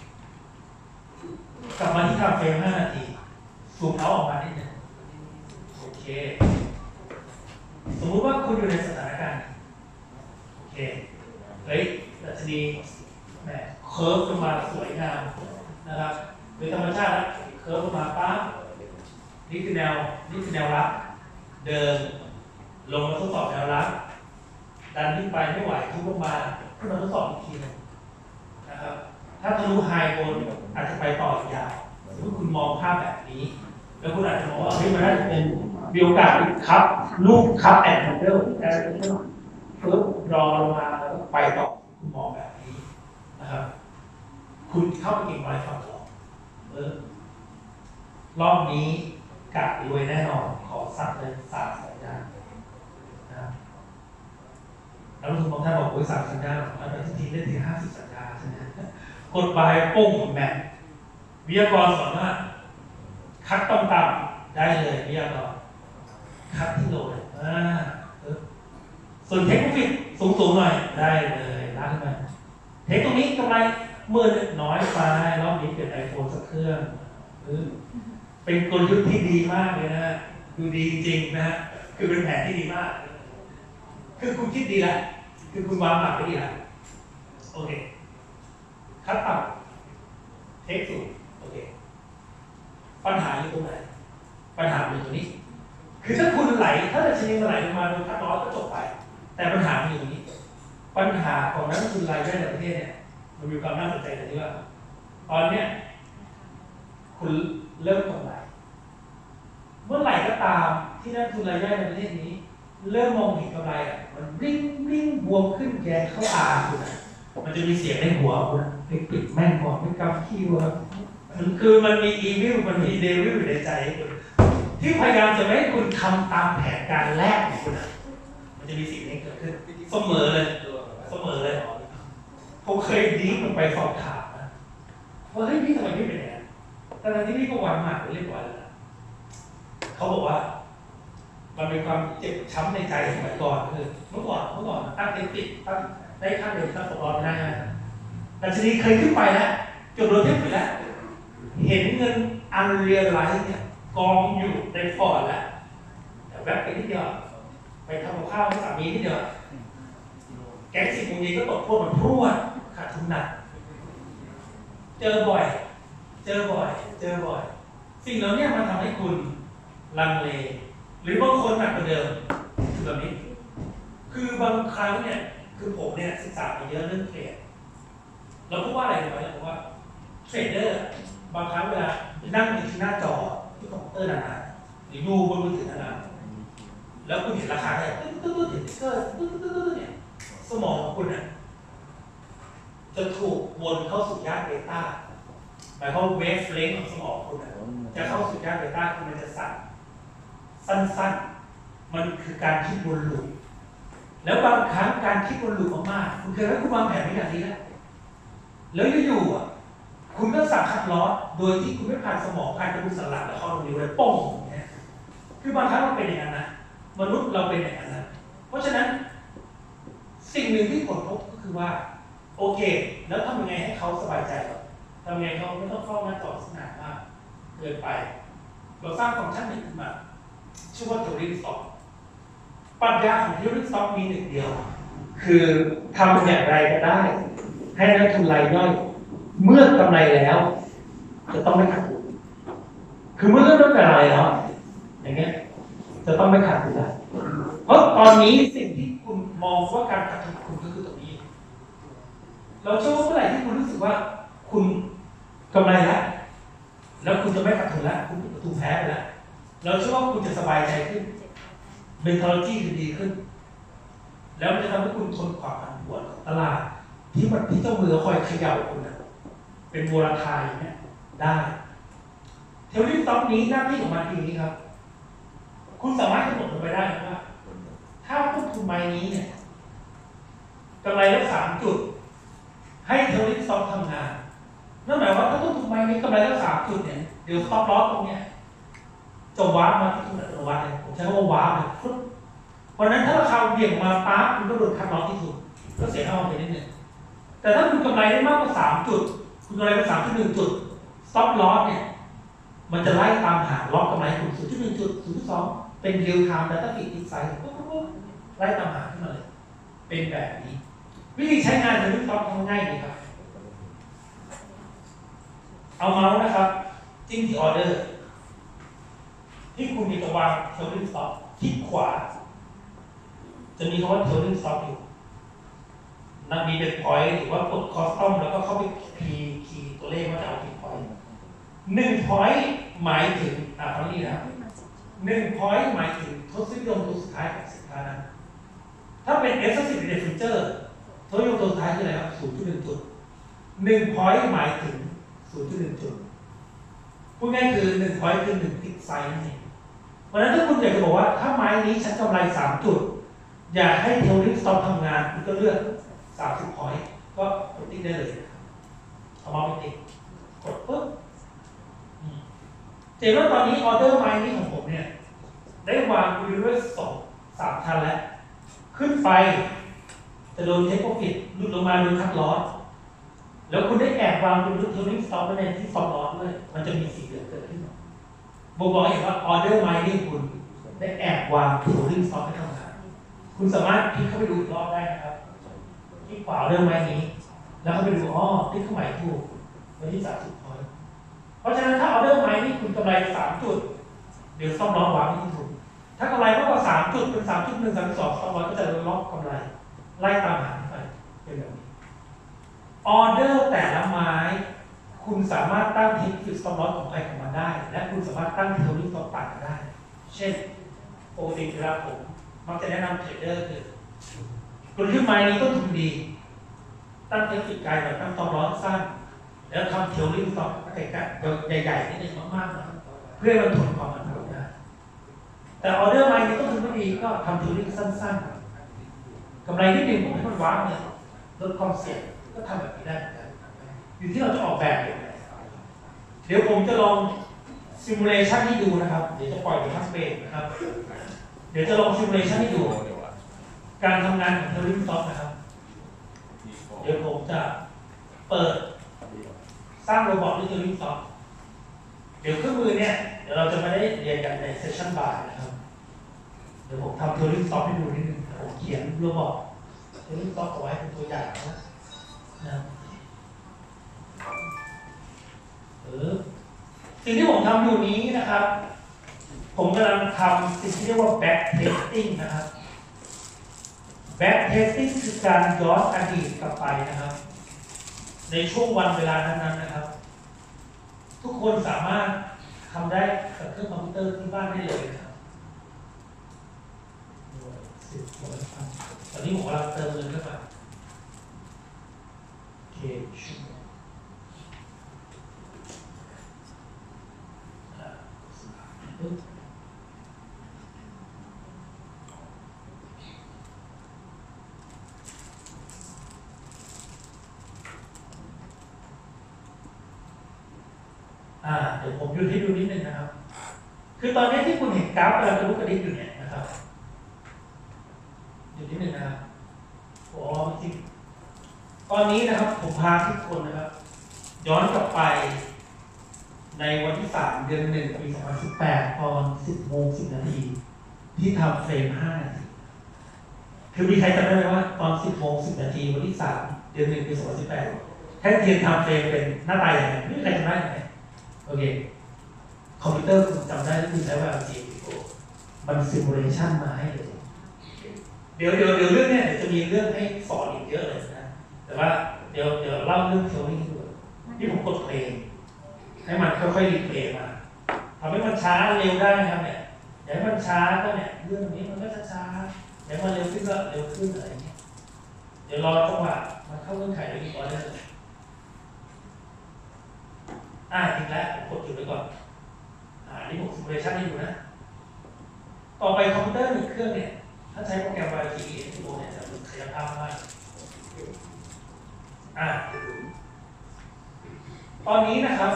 กลับมาที่คาเฟ่ห้านาทีซูมเอาออกมานิดนึงโอเคสมมุติว่าคุณอยู่ในสถานการณ์โอเคเฮ้ยดัชนีแหมเคิร์ฟขึ้นมาสวยงามนะครับโดยธรรมชาติเคิร์ฟขึ้นมาปั๊บนี่คือแนวนี่คือแนวรับเดินลงมาทดสอบแนวรับดันขึ้นไปไม่ไหวทุบลงมาขึ้นมาทดสอบอีกทีนึงนะครับถ้าทะลุไฮบนอาจจะไปต่อยาวสมมติคุณมองภาพแบบนี้แล้วคุณอาจจะมองว่าเฮ้ยมันน่าจะเป็นมีโอกาสครับลูกครับแอนด์แฮนเดิลแต่เพิ่มรอลงมาแล้วไปต่อคุณมองแบบนี้นะครับคุณเข้าไปเก็งไว้ฝั่งหลอกเออรอบนี้กะรวยแน่นอนขอสั่งเลยสามสัญญานะครับแล้วทุกบางท่านบอกว่าสามสัญญาอันนั้นทีได้ถึงห้าสิบสัญญาใช่ไหมกดบายปุ้งแมทวิทยากรสอนว่าคัดต่ำต่ำได้เลยวิทยากรคัดที่โลเลยอ่าส่วนเทคโนโลยีสูงสูงหน่อยได้เลยล้านขึ้นมาเทคตรงนี้กำไรเมื่อน้อยไปรอบนี้เปลี่ยนไอโฟนสักเครื่องเป็นกลยุทธ์ที่ดีมากเลยนะดูดีจริงๆนะฮะคือเป็นแผนที่ดีมากคือคุณคิดดีแล้วคือคุณวางหลักไว้ดีแล้วโอเคคัดต่ำเทคสูงโอเคปัญหาอยู่ตรงไหนปัญหาอยู่ตรงนี้คือถ้าคุณไหลถ้าจะชิงไหลลงมาโดยคัดลอสก็จบไปแต่ปัญหาอยู่ตรงนี้ปัญหาของนักลงทุนรายย่อยในประเทศเนี่ยมันมีความน่าสนใจตรงที่ว่าตอนเนี้ยคุณเริ่มกำไรเมื่อไหร่ก็ตามที่นักทุนรายย่อยในประเทศนี้เริ่มมองเห็นกำไรอ่ะมันริ่งริ่งบวมขึ้นแกเข้าตาคุณอ่ะมันจะมีเสียงในหัวคุณไปปิดแม่งก่อนไม่กำขี้วะมันคือมันมีอีวิลมันมีเดวิลอยู่ในใจคุณที่พยายามจะไม่ให้คุณทำตามแผนการแรกของคุณอ่ะมันจะมีสิ่งนี้เกิดขึ้นเสมอเลยเสมอเลยผมเคยดีลงไปสอบถามนะว่าเฮ้ยพี่ทำไมไม่เป็นอย่างนั้นตอนนั้นที่พี่ก็วางหมากไปเรียบร้อยแล้วนะเขาบอกว่ามันเป็นความเจ็บช้ำในใจสมัยก่อนคือเมื่อก่อนเมื่อก่อนตั้งเต็มติดตั้งได้ค่าเดินตั้งสองร้อยไม่ได้นะแต่ทีนี้เคยขึ้นไปแล้วจบโดนเทียบไปแล้วเห็นเงินอันเรียลไลซ์เนี่ยกองอยู่ในพอร์ตแล้วแต่แวบไปนิดเดียวไปทำกับข้าวให้สามีนิดเดียวแก๊งสิบโมงเย็นก็ตกพวกมันพรวดขาดทุนหนักเจอบ่อยเจอบ่อยเจอบ่อยสิ่งเหล่านี้มันทำให้คุณลังเลหรือบางคนหนักกว่าเดิมคือแบบนี้คือบางครั้งเนี่ยคือผมเนี่ยศึกษามาเยอะเรื่องเทรดเราพูดว่าอะไรกันไหมเราพูดว่าเทรดเดอร์บางครั้งเวลานั่งอยู่ที่หน้าจอที่คอมพิวเตอร์นานๆหรือดูบนมือถือนานๆแล้วคุณเห็นราคาได้ตึ๊ดตึ๊ดตึ๊ดเห็นติ๊กเกอร์ตึ๊ดตึ๊ดตึ๊ดเนี่ยสมองของคุณเนี่ยจะถูกวนเข้าสู่ย่านเบต้าหมายความว่าเวฟเลนของสมองคุณจะเข้าสู่ย่านเบต้าคุณมันจะสั่นสั้นๆมันคือการคิดวนลูปแล้วบางครั้งการคิดวนลูปมากๆคุณเคยให้คุณวางแผนไว้อย่างนี้แล้วแล้วอยู่ๆอ่ะคุณก็สั่งคัดลอสโดยที่คุณไม่ผ่านสมองผ่านกระดูกสันหลังแล้วเข้าตรงนี้เลยป้งอย่างเงี้ยคือบางครั้งเราเป็นอย่างนั้นนะมนุษย์เราเป็นอย่างนั้นนะเพราะฉะนั้นสิ่งหนึ่งที่ผลพบก็คือว่าโอเคแล้วทำยังไงให้เขาสบายใจทำยังไงเขาไม่ต้องเฝ้าหน้าจอสนานมากเกินไปเราสร้างฟังก์ชันหนึ่งขึ้นมาชื่อว่า Theory Stock ปรัชญาของ Theory Stock มีหนึ่งเดียวคือทำอย่างไรก็ได้ให้นักทุนรายย่อยเมื่อกำไรแล้วจะต้องไม่ขาดทุนคือเมื่อเริ่มต้นกำไรแล้วอย่างเงี้ยจะต้องไม่ขาดทุนแล้วเพราะตอนนี้สิ่งที่คุณมองว่าการขาดทุนคุณก็คือตรงนี้เราเชื่อว่าเมื่อไหร่ที่คุณรู้สึกว่าคุณกำไรแล้วแล้วคุณจะไม่ขาดทุนแล้วคุณถูกแพ้ไปแล้วเราเชื่อว่าคุณจะสบายใจขึ้น mentality จะดีขึ้นแล้วมันจะทำให้คุณทนความผันผวนของตลาดที่มันที่เจ้ามือคอยเขย่าคุณนะเป็นโวลาไทล์เนี่ยได้เทอรี่สต็อกนี้หน้าที่ของมันคือนี้ครับคุณสามารถกำหนดลงไปได้ว่าถ้าต้นทุนไม้นี้เนี่ยกำไรละสามจุดให้เทอรี่สต็อกทำงานนั่นหมายว่าถ้าต้นทุนไม้นี้กำไรละสามจุดเนี่ยเดี๋ยวสต็อปลอสตรงเนี้ยจะวาร์ปมาที่ทุนอัตโนมัติเลยผมใช้คำว่าวาร์ปเลยเพราะนั้นถ้าราคาเบี่ยงมาปั๊บคุณก็โดนคัดลอสที่ทุนก็เสียเท่าไปนิดนึงแต่ถ้าคุณกำไรได้มากกว่าสามจุดคุณกำไรไปสามจุดหนึ่งจุด stop loss เนี่ยมันจะไล่ตามหาล็อกกำไรคุณศูนย์จุดหนึ่งจุดศูนย์จุดสองเป็น real time data feed insight ไล่ตามหาขึ้นมาเลยเป็นแบบนี้วิธีใช้งานจะวิเคราะห์ง่ายดีครับเอาเมาส์นะครับจิ้มที่ออเดอร์ที่คุณมีตัววาง trailing stop ที่ขวาจะมีคำว่า trailing stop อยู่นั่นมีเป็น point หรือว่ากด custom แล้วก็เข้าไปคีย์คีย์ตัวเลขว่าจะเอากี่ point หนึ่ง point หมายถึงอ่าฟังนี่นะหนึ่ง point หมายถึงทศนิยมตัวสุดท้ายของสินค้านั้นถ้าเป็น excessive feature ทศนิยมตัวสุดท้ายคืออะไรครับ ศูนย์จุดหนึ่ง จุดหนึ่ง point หมายถึง ศูนย์จุดหนึ่ง จุดพูดง่ายคือหนึ่ง point คือหนึ่ง tick size นั่นเองเพราะฉะนั้นถ้าคุณอยากจะบอกว่าถ้าไม้นี้ฉันกำไรสามจุดอยากให้ trailing stop ทำงานคุณก็เลือกสามสิบ point ก็กดติ๊กได้เลยเอามาเป็นติ๊กกดปุ๊บเห็นว่าตอนนี้ออเดอร์ไม้นี้ของผมเนี่ยได้วางอยู่ด้วยสองสามชั้นแล้วขึ้นไปจะโดนเทคโปรฟิตหลุดลงมาโดนคัดลอสแล้วคุณได้แอบวางเป็นรูทเทอร์นิ่งสต็อปไว้ในที่สต็อปลอสด้วยมันจะมีสีเหลืองเกิดขึ้นบอกบอกเห็นว่าออเดอร์ไม้นี้คุณได้แอบวางเทอร์นิ่งสต็อปให้ทำงานคุณสามารถคลิกเข้าไปดูอีกรอบได้นะครับที่ขวาเรื่องไม้นี้แล้วเขาไปดูอ๋อที่เครื่องหมายถูกวันที่สามสิบพอยต์เพราะฉะนั้นถ้าเอาเรื่องไม้นี่คุณกำไรสามจุดเดี๋ยวต้องล็อกวางที่ถูกถ้ากำไรมากกว่าสามจุดเป็นสามจุดหนึ่งสามจุดสองต้องก็จะล็อกกำไรไล่ตามหาไปเป็นแบบนี้ออเดอร์แต่ละไม้คุณสามารถตั้งเทคนิคสต็อปลอสของใครของมันได้และคุณสามารถตั้งเทลลิ่งต่อต่างกันได้เช่นปกติเวลาผมมักจะแนะนำเทรดเดอร์คือคุณขึ้นมานี้ต้นทุนดีตั้งเทคนิคไกลแบบตั้งสต็อปลอสสั้นแล้วทำเทลลิ่งต่อใหญ่ๆนิดนึงมากๆนะเพื่อมันทนความผันผวนได้แต่ออเดอร์มานี้ต้นทุนไม่ดีก็ทำเทลลิ่งสั้นๆกำไรนิดนึงผมให้มันว้าวเนี่ยลดความเสี่ยงก็ทำแบบนี้ได้อยู่ที่เราจะออกแบบอย่างไรเดี๋ยวผมจะลองซิมูเลชันให้ดูนะครับเดี๋ยวจะปล่อยเป็นทัสเบรนะครับ เดี๋ยวจะลองซิมูเลชันให้ดูการทำงานของเทลลิ่งต็อปนะครับเดี๋ยวผมจะเปิดสร้างโรบอทด้วยเทลลิ่งต็อปเดี๋ยวเครื่องมือเนี่ยเดี๋ยวเราจะไม่ได้เรียนกันในเซสชั่นบ่ายนะครับเดี๋ยวผมทำเทลลิ่งต็อปให้ดูนิดนึงผมเขียนโรบอทเทลลิ่งต็อปเอาไว้เป็นตัวอย่างนะนะเออสิ่งที่ผมทำอยู่นี้นะครับ ผมกำลังทำสิ่งที่เรียกว่า back testing นะครับ back testing คือการย้อนอดีตกลับไปนะครับในช่วงวันเวลานั้นๆนะครับ ทุกคนสามารถทำได้กับเครื่องคอมพิวเตอร์ที่บ้านได้เลยนะครับตอนนี้ผมกำลังเติมเงินเข้าไปโอเคอ่าเดี๋ยวผมหยุดให้ดูนิดนึงนะครับคือตอนนี้ที่คุณเห็นกราฟกำลังกระลุกกระดิกอยู่เนี่ยนะครับหยุดนิดนึงนะครับอ๋อจริงตอนนี้นะครับผมพาทุกคนนะครับย้อนกลับไปในวันที่สามเดือนหนึ่งปีสองพันสิบแปดตอนสิบโมงสิบนาทีที่ทำเฟรมห้านาทีคือมีใครจำได้ไหมว่าตอนสิบโมงสิบนาทีวันที่สามเดือนหนึ่งปีสองพันสิบแปดแค่เทียนทำเฟรมเป็นหน้าตาอย่างไรไม่มีใครจำได้ไหมโอเคคอมพิวเตอร์คุณจำได้แล้วคุณใช้ว่าจริงมันซิมูเลชันมาให้เลยเดี๋ยวเดี๋ยวเดี๋ยวเรื่องเนี้ยเดี๋ยวจะมีเรื่องให้สอนอีกเยอะเลยนะแต่ว่าเดี๋ยวเดี๋ยวเล่าเรื่องเทลลิ่งให้ดูที่ผมกดเพลงให้มันค่อยๆรีเพลย์มาทำให้มันช้าเร็วได้นะครับเนี่ยเดี๋ยวมันช้าก็เนี่ยเรื่องนี้มันก็จะช้าเดี๋ยวมันเร็วขึ้นก็เร็วขึ้นอะไรอย่างเงี้ยเดี๋ยวรอจังหวะมันเข้าเงื่อนไขแล้วอีกตอนนึงอ่าจริงแล้วผมกดหยุดไว้ก่อนอ่านี่ผมซิมูเลชันให้ดูนะต่อไปคอมพิวเตอร์หนึ่งเครื่องเนี่ยถ้าใช้โปรแกรม วาย ที อี เอ็น โอ เนี่ยจะมีศักยภาพมากอ่าตอนนี้นะครับ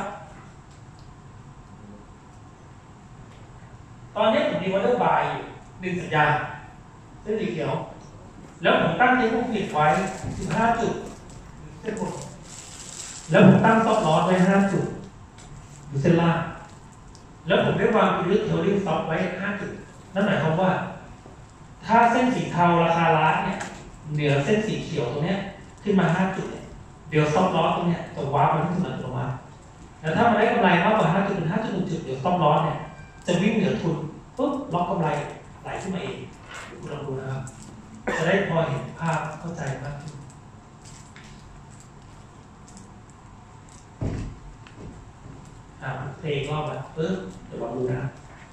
ตอนนี้ผมมีวอเตอร์บายอยู่หนึ่งสัญญาณเส้นสีเขียวแล้วผมตั้งเทคนิคปิดไว้สิบห้าจุดเส้นบนแล้วผมตั้งซ็อปลอสไว้ห้าจุดอยู่เส้นล่างแล้วผมได้วางลึกเทลลิ่งซ็อปไว้ห้าจุดนั่นหมายความว่าถ้าเส้นสีเทาราคาล้านเนี่ยเหนือเส้นสีเขียวตรงนี้ขึ้นมาห้าจุดเนี่ยเดี๋ยวซ็อปลอสตรงนี้จะว้าไปที่จุดอัตโนมัติแล้วถ้ามันได้กำไรมากกว่าห้าจุดเป็นห้าจุดหนึ่งจุดเดี๋ยวซ็อปลอสเนี่ยจะวิ่งเหนือทุนปุ๊บล็อกกำไรไหลขึ้นมาเองคุณลองดูนะครับจะได้พอเห็นภาพเข้าใจมากขึ้นอ่าเพลงรอบแล้วปึ๊บเดี๋ยวลองดูนะ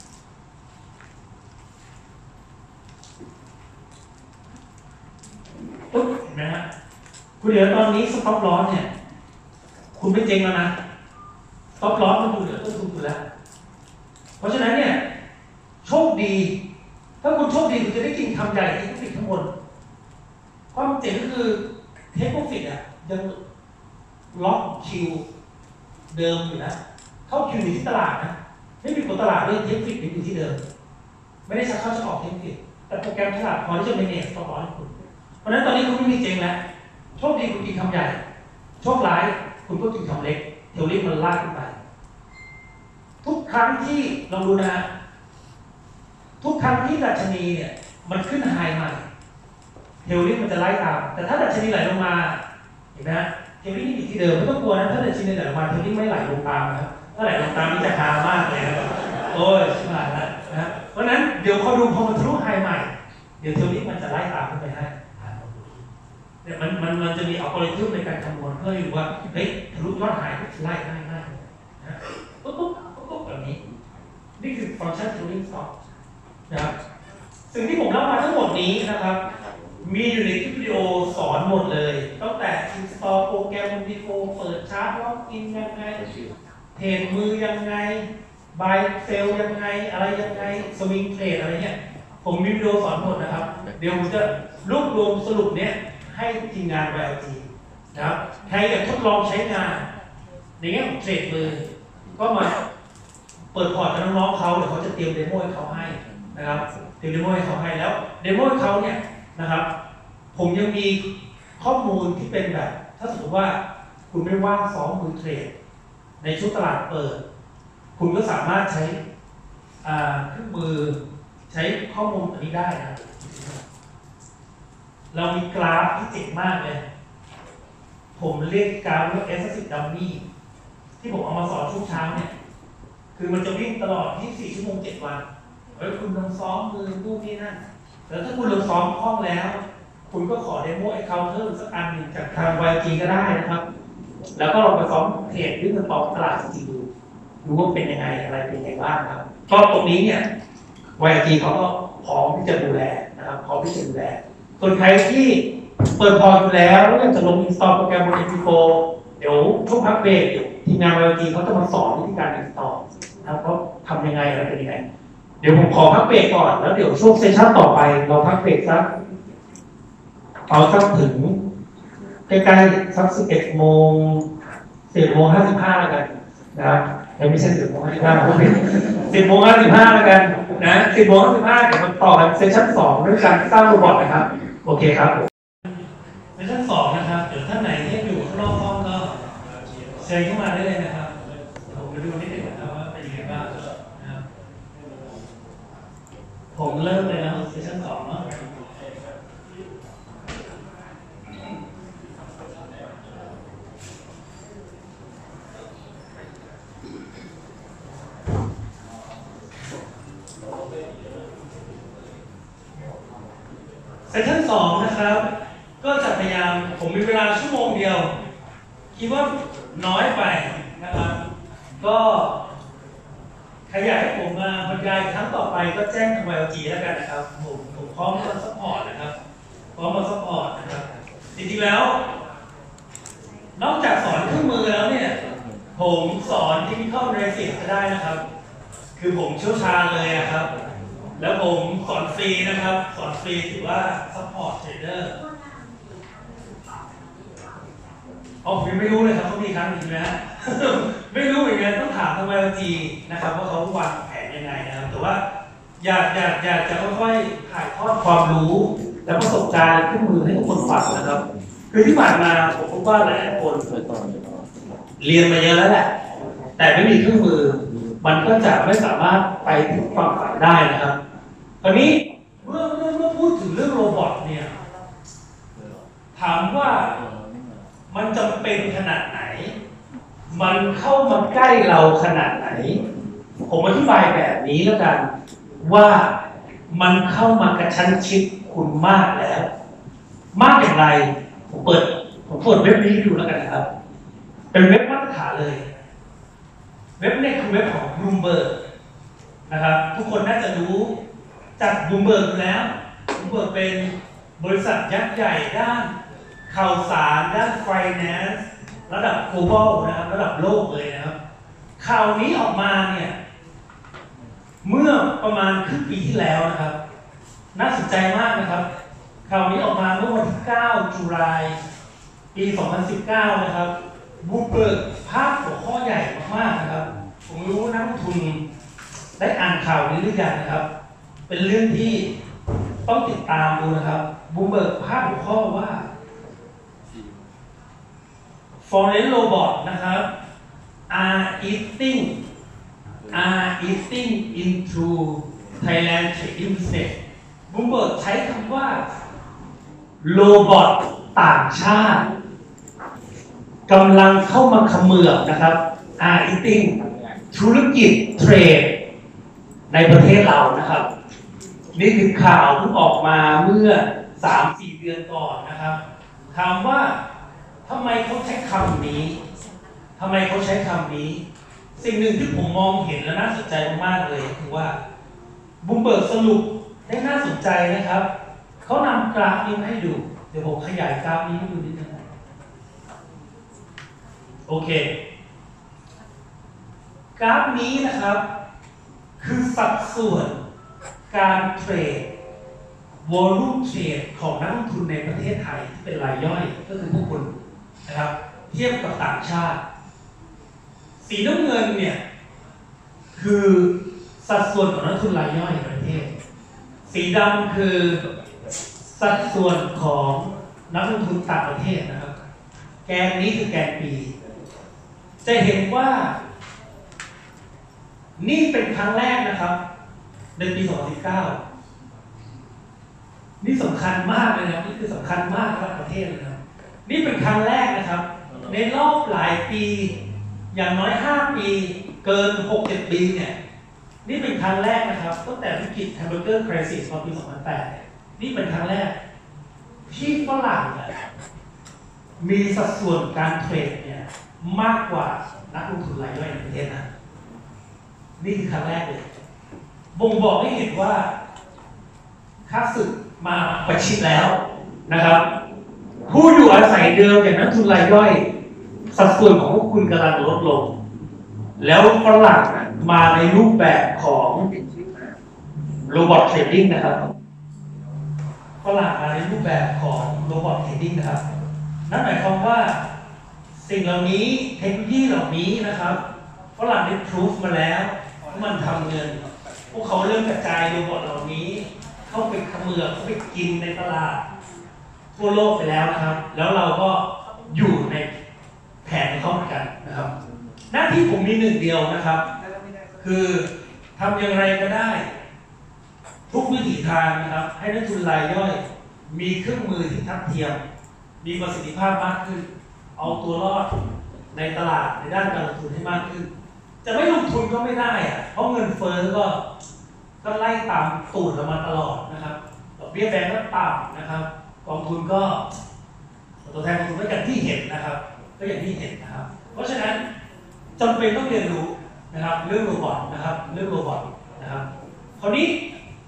ปุ๊บเห็นไหมฮะคุณเดี๋ยวตอนนี้สต็อปลอสเนี่ยคุณไม่เจ๊งแล้วนะสต็อปลอสมันอยู่เหลือต้นทุนอยู่แล้วเพราะฉะนั้นเนี่ยโชคดีถ้าคุณโชคดีคุณจะได้กินคำใหญ่ที่ฟิตข้างบนความเจ๋งก็คือเทคโนฟิตอ่ะยังล็อกคิวเดิมอยู่นะเข้าคิวอยู่ที่ตลาดนะไม่มีคนตลาดด้วยเทคฟิตอยู่ที่เดิมไม่ได้ชักเข้าชักออกเทคฟิตแต่โปรแกรมฉลาดพอที่จะเป็นเนสต้องร้อยคุณเพราะฉะนั้นตอนนี้คุณไม่มีเจ๊งแล้วโชคดีคุณกินคำใหญ่โชคร้ายคุณก็กินคำเล็กเทลลิ่งมันลากขึ้นไปทุกครั้งที่ลองดูนะฮะทุกครั้งที่ดัชนีเนี่ยมันขึ้นไฮใหม่เทลลิ่งมันจะไล่ตามแต่ถ้าดัชนีไหลลงมาเห็นไหมฮะเทลลิ่งอยู่ที่เดิมไม่ต้องกลัวนะถ้าดัชนีไหลลงมาเทลลิ่งไม่ไหลลงตามนะครับถ้าไหลลงตามนี่จะฮามากเลยนะโอ้ยชิบหายแล้วนะเพราะฉะนั้นเดี๋ยวพอดูพอมันทะลุไฮใหม่เดี๋ยวเทลลิ่งมันจะไล่ตามขึ้นไปให้เนี่ยมันมันมันจะมีอัลกอริทึมในการคำนวณเพื่อดูว่าเฮ้ยทะลุยอดหายไล่ไล่ไล่นะปุ๊บปุ๊บปุ๊บแบบนี้นี่คือฟังก์ชัน tuning stop นะครับสิ่งที่ผมเล่ามาทั้งหมดนี้นะครับมีอยู่ในคลิปวิดีโอสอนหมดเลยตั้งแต่ install โปรแกรม เอ็ม ดี โฟร์ เปิดชาร์ตล็อกอินยังไงเทรดมือยังไง buy sell ยังไงอะไรยังไง swing trade อะไรเนี่ยผมมีวิดีโอสอนหมดนะครับเดี๋ยวผมจะรวบรวมสรุปเนี้ยให้ทีมงาน วาย แอล จี นะครับใครอยากทดลองใช้งานในแง่ของเทรดมือก็มาเปิดพอร์ตกับน้องๆเขาเดี๋ยวเขาจะเตรียมเดโมให้เขาให้นะครับเตรียมเดโมให้เขาให้แล้วเดโมให้เขาเนี่ยนะครับผมยังมีข้อมูลที่เป็นแบบถ้าสมมติว่าคุณไม่ว่างซ้อมมือเทรดในช่วงตลาดเปิดคุณก็สามารถใช้เครื่องมือใช้ข้อมูลอันนี้ได้นะเรามีกราฟที่เจ๋งมากเลยผมเรียกกราฟว่า เอส สิบ Dummy ที่ผมเอามาสอนช่วงเช้าเนี่ยคือมันจะวิ่งตลอดยี่สิบสี่ชั่วโมงเจ็ดวันเฮ้ยคุณลองซ้อมมือนู่นนี่นั่นแล้วถ้าคุณลองซ้อมคล่องแล้วคุณก็ขอเดโมไอ้เขาเพิ่มสักอันหนึ่งจากทาง วาย จี ก็ได้นะครับแล้วก็ลองไปซ้อมเทรดด้วยเงินต่อตลาดจริงดูดูว่าเป็นยังไงอะไรเป็นยังไงบ้างครับก็ตรงนี้เนี่ย วาย จี เขาก็พร้อมที่จะดูแลนะครับพร้อมที่จะดูแลส่วนใครที่เปิดพอร์ตอยู่แล้วแล้วอยากจะลง install โปรแกรมบน เอ็ม ดี โฟร์ เดี๋ยวช่วงพักเบรกทีมงาน วาย จี เขาจะมาสอนวิธีการ install นะครับเขาทำยังไงอะไรเป็นยังไงเดี๋ยวผมขอพักเบรกก่อนแล้วเดี๋ยวช่วงเซสชั่นต่อไปเราพักเบรกสักเอาสักถึงใกล้ๆสักสิบเอ็ดโมงสิบโมงห้าสิบห้าแล้วกันนะครับยังไม่ใช่สิบโมงห้าสิบห้าสิบโมงห้าสิบห้าแล้วกันนะสิบโมงห้าสิบห้าเดี๋ยวมาต่อกันเซสชั่นสองด้วยการสร้างโรบอทนะครับโอเคครับเซสชั่นสองนะครับเดี๋ยวท่านไหนที่อยู่ข้างนอกห้องก็เชิญเข้ามาได้เลยนะครับผมไปดูนิดหนึ่งนะครับว่าเป็นยังไงบ้างนะครับผมเริ่มเลยนะเซสชั่นสองเนาะเซสชั่นสองนะครับก็จะพยายามผมมีเวลาชั่วโมงเดียวคิดว่าน้อยไปนะครับก็ใครอยากให้ผมมาบรรยายครั้งต่อไปก็แจ้งทาง วาย แอล จี แล้วกันนะครับผมผมพร้อมมาซัพพอร์ตนะครับพร้อมมาซัพพอร์ตนะครับจริงๆแล้วนอกจากสอนเครื่องมือแล้วเนี่ยผมสอนเทคนิคอล analysis ก็ได้นะครับคือผมเชี่ยวชาญเลยนะครับแล้วผมสอนฟรีนะครับสอนฟรีถือว่า support trader อ๋อผมยังไม่รู้เลยครับเขามีครั้งอีกไหมฮะ ไม่รู้เหมือนกันต้องถามทาง วาย แอล จี นะครับว่าเขาวางแผนยังไงนะครับแต่ว่าอยากอยากอยากจะค่อยๆถ่ายทอดความรู้และประสบการณ์เครื่องมือให้ทุกคนฟังนะครับคือที่ผ่านมาผมพบว่าหลายคนเรียนมาเยอะแล้วแหละแต่ไม่มีเครื่องมือมันก็จะไม่สามารถไปถึงความฝันได้นะครับตอนนี้เมื่อเมื่อเมื่อพูดถึงเรื่องโรบอทเนี่ยถามว่ามันจำเป็นขนาดไหนมันเข้ามาใกล้เราขนาดไหนผมอธิบายแบบนี้แล้วกันว่ามันเข้ามากระชั้นชิดคุณมากแล้วมากอย่างไรผมเปิดผมเปิดเว็บนี้ดูแล้วกันนะครับเป็นเว็บมาตรฐานเลยเว็บนี้คือเว็บของ Bloomberg นะครับทุกคนน่าจะรู้จัด Bloomberg อยู่แล้ว Bloomberg เป็นบริษัทยักษ์ใหญ่ด้านข่าวสารด้าน finance ระดับ global นะครับระดับโลกเลยนะครับข่าวนี้ออกมาเนี่ยเมื่อประมาณครึ่งปีที่แล้วนะครับน่าสนใจมากนะครับข่าวนี้ออกมาเมื่อวันที่เก้าตุลาคมปีสองพันสิบเก้านะครับบูเบิร์กภาพหัวข้อใหญ่มากๆนะครับผมรู้นักลงทุนได้อ่านข่าวนี้หรือยังนะครับเป็นเรื่องที่ต้องติดตามดูนะครับบูเบิร์กภาพหัวข้อว่า foreign robot นะครับ are eating are eating into Thailand trading business บูเบิร์กใช้คำว่าโรบอทต่างชาติกำลังเข้ามาเขมือบนะครับ are eating ธุรกิจเทรดในประเทศเรานะครับนี่คือข่าวที่ออกมาเมื่อ สามถึงสี่ เดือนก่อนนะครับถามว่าทำไมเขาใช้คำนี้ทำไมเขาใช้คำนี้สิ่งหนึ่งที่ผมมองเห็นและน่าสนใจมากๆเลยคือว่าบูมเบิร์กสรุปได้น่าสนใจนะครับเขานำกราฟนี้มาให้ดูเดี๋ยวผมขยายกราฟนี้ให้ดูนิดนึงโอเคกราฟนี้นะครับคือสัดส่วนการเทรดวอลลุ่มเทรดของนักลงทุนในประเทศไทยที่เป็นรายย่อยก็คือพวกคุณนะครับเทียบกับต่างชาติสีน้ำเงินเนี่ยคือสัดส่วนของนักลงทุนรายย่อยในประเทศสีดำคือสัดส่วนของนักลงทุนต่างประเทศนะครับแกนนี้คือแกนปีจะเห็นว่านี่เป็นครั้งแรกนะครับในปีสองพันสิบเก้านี่สำคัญมากเลยนะนี่คือสำคัญมากสำหรับประเทศเลยนะนี่เป็นครั้งแรกนะครับในรอบหลายปีอย่างน้อยห้าปีเกิน หกเจ็ด ปีเนี่ยนี่เป็นครั้งแรกนะครับตั้งแต่วิกฤตแฮมเบอร์เกอร์ไครซิสตอนปีสองพันแปดนี่เป็นครั้งแรกที่ฝรั่งเนี่ยมีสัดส่วนการเทรดเนี่ยมากกว่านักลงทุนรายย่อยในประเทศนะนี่คือครั้งแรกเลยบ่งบอกให้เห็นว่าค่าศึกมาประชิดแล้วนะครับผู้อยู่อาศัยเดิมอย่างนักทุนรายย่อยสัดส่วนของพวกคุณกำลังลดลงแล้วฝรั่งมาในรูปแบบของโรบอทเทรดดิ้งนะครับฝรั่งมาในรูปแบบของโรบอทเทรดดิ้งนะครับนั่นหมายความว่าสิ่งเหล่านี้เทคโนโลยีเหล่านี้นะครับฝรั่งได้พิสูจมาแล้วว่ามันทำเงินพวกเขาเริ่มกระจายโรบอทเหล่านี้เข้าไปเขมือบเข้าไปกินในตลาดทั่วโลกไปแล้วนะครับแล้วเราก็อยู่ในแผนเข้าเหมือนกันนะครับหน้าที่ผมมีหนึ่งเดียวนะครับคือทำอย่างไรก็ได้ทุกวิถีทางนะครับให้นักทุนรายย่อยมีเครื่องมือที่ทัดเทียมมีประสิทธิภาพมากขึ้นเอาตัวรอดในตลาดในด้านการลงทุนให้มากขึ้นจะไม่ลงทุนก็ไม่ได้อะเพราะเงินเฟ้อก็ก็ไล่ตามตูดเรามาตลอดนะครับดอกเบี้ยแบงก์ก็ต่ำนะครับกองทุนก็ตัวแทนกองทุนก็อย่างที่เห็นนะครับก็อย่างที่เห็นนะครับเพราะฉะนั้นจำเป็นต้องเรียนรู้นะครับเรื่องโรบอทนะครับเรื่องโรบอทนะครับคราวนี้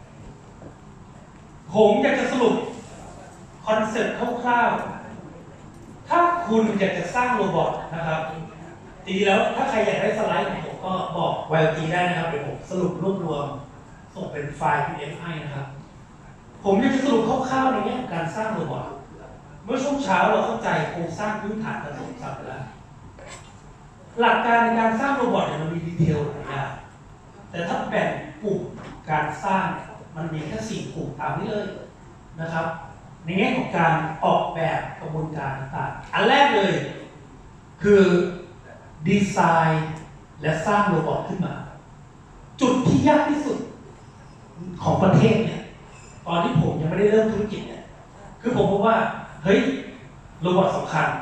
ผมอยากจะสรุปคอนเซ็ปต์คร่าวๆถ้าคุณอยากจะสร้างโรบอทนะครับจริงๆแล้วถ้าใครอยากได้สไลด์ของผมก็บอกไวโอทีได้นะครับเดี๋ยวผมสรุปรวบรวมส่งเป็นไฟล์ พี ดี เอฟ ให้นะครับผมอยากจะสรุปคร่าวๆในแง่การสร้างโรบอทเมื่อช่วงเช้าเราเข้าใจโครงสร้างพื้นฐานการสมศัพท์ไปแล้วหลักการในการสร้างโรบอทเนี่ยมันมีดีเทลหลายอย่างแต่ถ้าแบ่งกลุ่มการสร้างมันมีแค่สี่กลุ่มตามนี้เลยนะครับในแง่ของการออกแบบกระบวนการต่างๆอันแรกเลยคือดีไซน์และสร้างโรบอทขึ้นมาจุดที่ยากที่สุดของประเทศเนี่ยตอนที่ผมยังไม่ได้เริ่มธุรกิจเนี่ยคือผมบอกว่าเฮ้ยโรบอทสำคัญ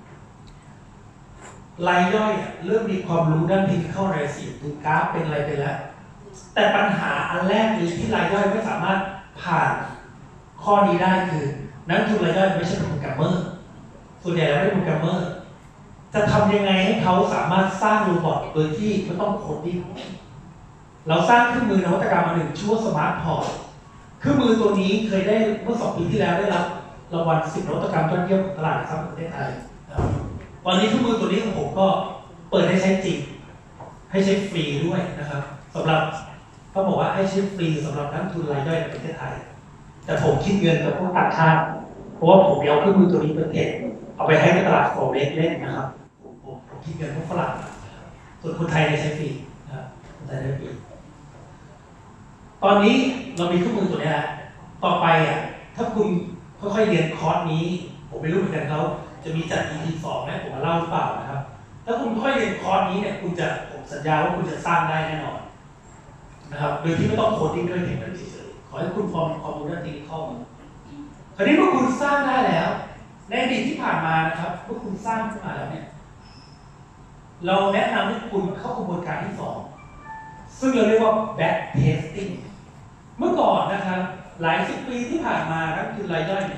รายย่อยเริ่มมีความรู้ด้านเทคนิคอะไรสิดูกราฟเป็นอะไรไปแล้วแต่ปัญหาอันแรกคือที่รายย่อยไม่สามารถผ่านข้อนี้ได้คือนักทุนรายย่อยไม่ใช่โปรแกรมเมอร์ส่วนใหญ่แล้วไม่ใช่โปรแกรมเมอร์จะทำยังไงให้เขาสามารถสร้างโรบอทโดยที่ไม่ต้องโคดดิ้งเราสร้างเครื่องมือนวัตกรรมมาหนึ่งชื่อว่าสมาร์ทพอร์ตเครื่องมือตัวนี้เคยได้เมื่อสองปีที่แล้วได้รับรางวัลสิบนวัตกรรมยอดเยี่ยมของตลาดหลักทรัพย์ประเทศไทยตอนนี้เครื่องมือตัวนี้ของผมก็เปิดให้ใช้จริงให้ใช้ฟรีด้วยนะครับสำหรับเขาบอกว่าให้ใช้ฟรีสำหรับนักทุนรายย่อยในประเทศไทยแต่ผมคิดเงินกับพวกต่างชาติเพราะว่าผมเอาเครื่องมือตัวนี้ไปเทรดเอาไปให้ในตลาดโฟเร็กซ์เล่นนะครับผมผมคิดเงินพวกฝรั่งส่วนคนไทยใช้ฟรีนะครับคนไทยได้ฟรีตอนนี้เรามีเครื่องมือตัวนี้แล้วต่อไปอ่ะถ้าคุณค่อยๆเรียนคอร์สนี้ผมไม่รู้เหมือนกันเขาจะมีจัด อี พี สองไหมผมมาเล่าหรือเปล่านะครับถ้าคุณค่อยเรียนคอร์สนี้เนี่ยคุณจะผมสัญญาว่าคุณจะสร้างได้แน่นอนนะครับโดยที่ไม่ต้องโคดดิ้งด้วยเทคนิคเฉยๆขอให้คุณพอมีความรู้ด้านเทคนิคเข้ามาคราวนี้เมื่อคุณสร้างได้แล้วในอดีตที่ผ่านมานะครับเมื่อคุณสร้างขึ้นมาแล้วเนี่ยเราแนะนำให้คุณเข้ากระบวนการที่สองซึ่งเราเรียกว่า back testing เมื่อก่อนนะครับหลายสิบปีที่ผ่านมานักทุนรายย่อยเนี่ย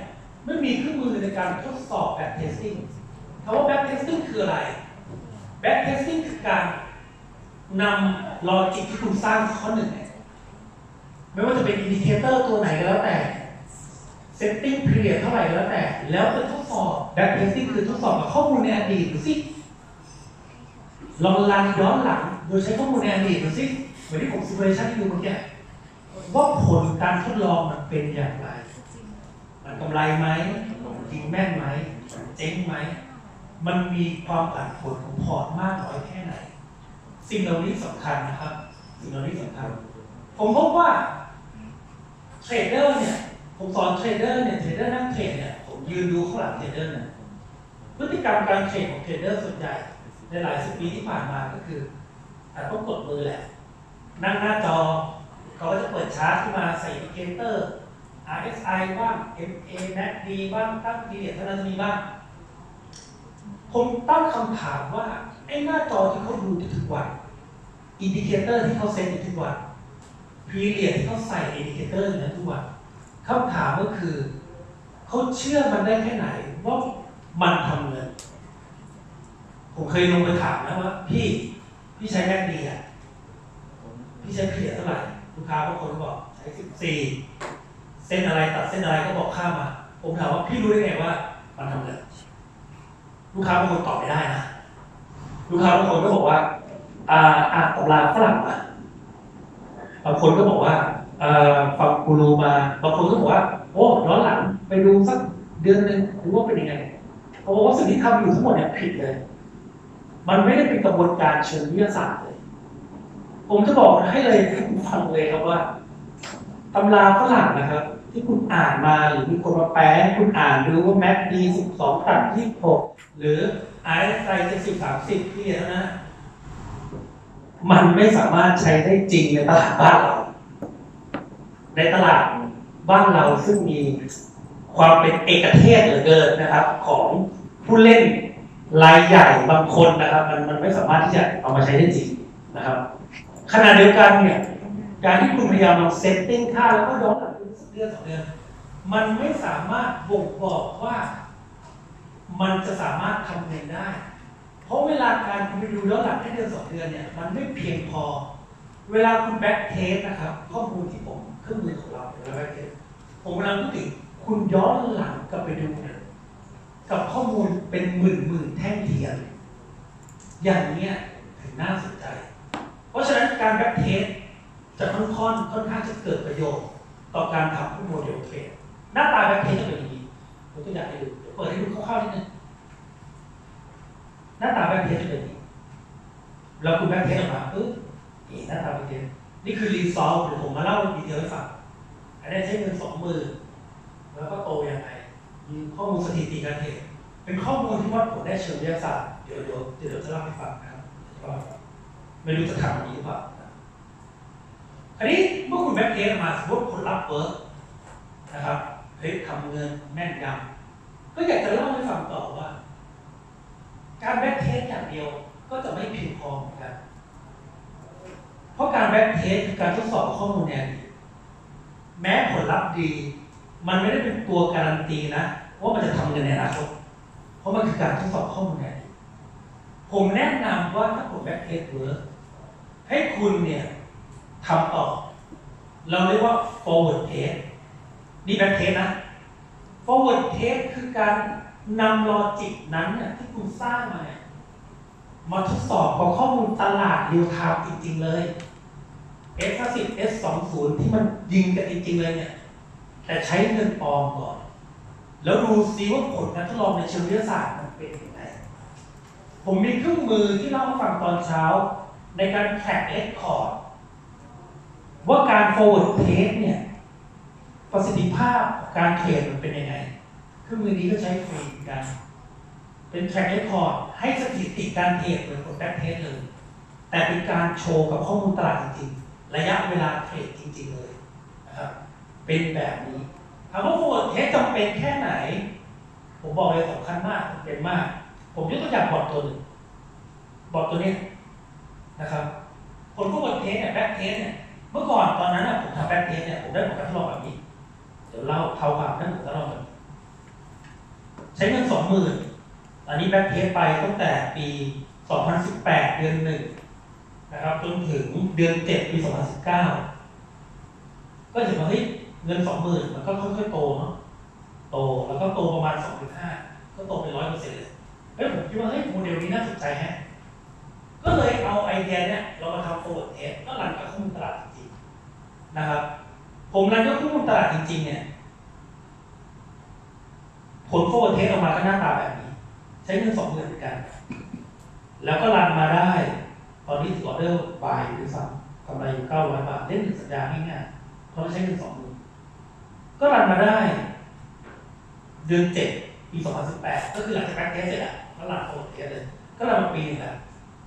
ไม่มีเครื่องมือในการทดสอบแบ็กเทสติ้งคำว่าแบ็กเทสติ้งคืออะไรแบ็กเทสติ้งคือการนำลอจิกที่คุณสร้างข้อหนึ่งไม่ว่าจะเป็นอินดิเคเตอร์ตัวไหนก็แล้วแต่เซตติ้งพีเรียดเท่าไหร่ก็แล้วแต่แล้วจะทดสอบแบ็กเทสติ้งคือทดสอบกับข้อมูลในอดีตดูสิลองรันย้อนหลังโดยใช้ข้อมูลในอดีตดูสิเหมือนที่ผมซิมูเลชันที่ดูเมื่อกี้ว่าผลการทดลองมันเป็นอย่างไรมันกำไรไหมจริงแม่นไหมเจ๊งไหมมันมีความผันผวนของพอร์ตมากน้อยแค่ไหนสิ่งเหล่านี้สำคัญนะครับสิ่งเหล่านี้สำคัญผมพบว่าเทรดเดอร์เนี่ยผมสอนเทรดเดอร์เนี่ยเทรดเดอร์นั่งเทรดเนี่ยผมยืนดูข้างหลังเทรดเดอร์เนี่ยพฤติกรรมการเทรดของเทรดเดอร์ส่วนใหญ่ในหลายสิบปีที่ผ่านมาก็คืออาจต้องกดมือแหละนั่งหน้าจอเขาก็จะเปิดชาร์ตขึ้นมาใส่อินดิเคเตอร์ อาร์ เอส ไอ บ้าง เอ็ม เอ แมค ดี บ้างตั้งพีเรียดเท่านั้นมีบ้างผมตั้งคำถามว่าไอ้หน้าจอที่เขาดูทุกวันอินดิเคเตอร์ที่เขาเซ็นทุกวันพีเรียดที่เขาใส่อินดิเคเตอร์อยู่นั้นทุกวันคำถามก็คือเขาเชื่อมันได้แค่ไหนว่ามันทำเงินผมเคยลงไปถามนะว่าพี่พี่ใช้แม็กดีอ่ะพี่ใช้พีเรียดเท่าไหร่ลูกค้าบางคนก็บอกใช้สิบสี่เส้นอะไรตัดเส้นอะไรก็บอกข้ามมาผมถามว่าพี่รู้ได้ไงว่ามันทำเงินลูกค้าบางคนตอบไม่ได้นะลูกค้าบางคนก็บอกว่าอ่าอ่านตำราฝรั่งมาบางคนก็บอกว่าอ่าฟังกูรูมาบางคนก็บอกว่าโอ้ย้อนหลังไปดูสักเดือนนึงดูว่าเป็นยังไงเพราะว่าสิ่งที่ทำอยู่ทั้งหมดเนี่ยผิดเลยมันไม่ได้เป็นกระบวนการเชิงวิทยาศาสตร์เลยผมจะบอกให้เลยคุณฟังเลยครับว่าตำราฝรั่งนะครับที่คุณอ่านมาหรือมีคนมาแปลคุณอ่านดูว่าแมทดีสิบสองตัดยี่สิบหกหรือไอซ์ไซเจ็ดสิบสามสิบที่เท่านั้นมันไม่สามารถใช้ได้จริงในตลาดบ้านเราในตลาดบ้านเราซึ่งมีความเป็นเอกเทศเหลือเกินนะครับของผู้เล่นรายใหญ่บางคนนะครับมันมันไม่สามารถที่จะเอามาใช้ได้จริงนะครับขณะเดียวกันเนี่ยการที่คุณพยายามลองเซตติ้งค่าแล้วก็ย้อนหลังเดือนสองเดือนมันไม่สามารถบ่งบอกว่ามันจะสามารถทำเงินได้เพราะเวลาการคุณไปดูย้อนหลังแค่เดือนสองเดือนเนี่ยมันไม่เพียงพอเวลาคุณแบ็กเทสนะครับข้อมูลที่ผมเครื่องมือของเราเวลาแบ็กเทสผมกำลังพูดถึงคุณย้อนหลังกลับไปดูเนี่ยกับข้อมูลเป็นหมื่นหมื่นแท่งเทียนอย่างนี้ถึงน่าสนใจเพราะฉะนั้นการแบ็กเทสจะค่อนข้างค่อนข้างจะเกิดประโยชน์ต่อการทำผู้โมเดลเทรดหน้าตาแบ็กเทสจะเป็นอย่างนี้ผมตัวอย่างให้ดูเปิดให้ดูคร่าวๆนิดนึงหน้าตาแบ็กเทสจะเป็นอย่างนี้แล้วคุณแบ็กเทสออกมาเออนี่หน้าตาแบ็กเทสนี่คือรีซอลหรือผมมาเล่าดีเทลให้ฟังอันนี้ใช้เงินสองหมื่นแล้วก็โตยังไงมีข้อมูลสถิติการเทรดเป็นข้อมูลที่วัดผลได้เชิงวิทยาศาสตร์เดี๋ยวเดี๋ยวเดี๋ยวจะเล่าให้ฟังนะครับไม่รู้จะทำอย่างนี้หรือเปล่าอันนี้เมื่อคุณแบ็กเทสมาสมมติผลลัพธ์เวิร์กนะครับเฮ้ยทำเงินแม่นยำก็อยากจะเล่าให้ฟังต่อว่าการแบ็กเทสอย่างเดียวก็จะไม่เพียงพอเหมือนกันเพราะการแบ็กเทสคือการทดสอบข้อมูลแนวแม้ผลลัพธ์ดีมันไม่ได้เป็นตัวการันตีนะว่ามันจะทำเงินในอนาคตเพราะมันคือการทดสอบข้อมูลแนวผมแนะนำว่าถ้าผมแบ็กเทสเวิร์กให้คุณเนี่ยทำต่อเราเรียกว่า forward test นี่ back test นะ forward test คือการนำลอจิกนั้นเนี่ยที่คุณสร้างมาเนี่ยมาทดสอบกับข้อมูลตลาด real time จริงๆเลย เอส ห้าสิบ เอส สองสิบ ที่มันยิงกันจริงๆเลยเนี่ยแต่ใช้เงินปลอมก่อนแล้วดูซิว่าผลการทดลองในเชิงวิทยาศาสตร์มันเป็นยังไงผมมีเครื่องมือที่เล่าให้ฟังตอนเช้าในการ track recordว่าการ forward test เนี่ยประสิทธิภาพการเทรดมันเป็นยังไงเครื่องมือนี้ก็ใช้ฟรีกันเป็น track record ให้สถิติการเทรดเหมือนกับ back test เลยแต่เป็นการโชว์กับข้อมูลตลาดจริงๆระยะเวลาเทรดจริงๆเลยนะครับเป็นแบบนี้ถามว่า forward test จำเป็นแค่ไหนผมบอกเลยสำคัญมากจำเป็นมากผมยกตัวอย่างบอร์ดตัวหนึ่งบอร์ดตัวนี้นะครับผล forward test เนี่ย back test เนี่ยเมื่อก่อนตอนนั้นผมทำแบ็กเทสเนี่ยผมได้ผลการทดลองแบบนี้เดี๋ยวเล่าเท่าความนั้นผมทดลองแบบช้เงินสองหมื่นอันนี้แบ็คเทสไปตั้งแต่ปีสองพันสิบแปดเดือนหนึ่งนะครับจนถึงเดือนเจ็ดปีสองพันสิบเก้าก็เห็นว่าเฮ้ยเงินสองหมื่นมันก็ค่อยๆโตเนาะโตแล้วก็โตประมาณ สองถึงห้า ก็โตเป็นร้อยเปอร์เซ็นต์เลยเฮ้ยผมคิดว่าเฮ้ยโมเดลนี้น่าสนใจฮะก็เลยเอาไอเดียเนี้ยเรามาทำ forward test ก็รันกับข้อมูลตลาดจริงๆนะครับผมรันกับข้อมูลตลาดจริงๆเนี่ยผล forward test ออกมาก็หน้าตาแบบนี้ใช้เงินสองหมื่นเหมือนกันแล้วก็รันมาได้ตอนนี้ถือออเดอร์บายอยู่ด้วยซ้ำกำไรอยู่เก้าร้อยบาทเล่นหนึ่งสัญญาง่ายๆเพราะใช้เงินสองหมื่นก็รันมาได้เดือนเจ็ดปีสองพันสิบแปดก็คือหลังจากแบ็คเทสเสร็จแล้วแล้วหลัง forward test เลยก็รันมาปีนึงแล้ว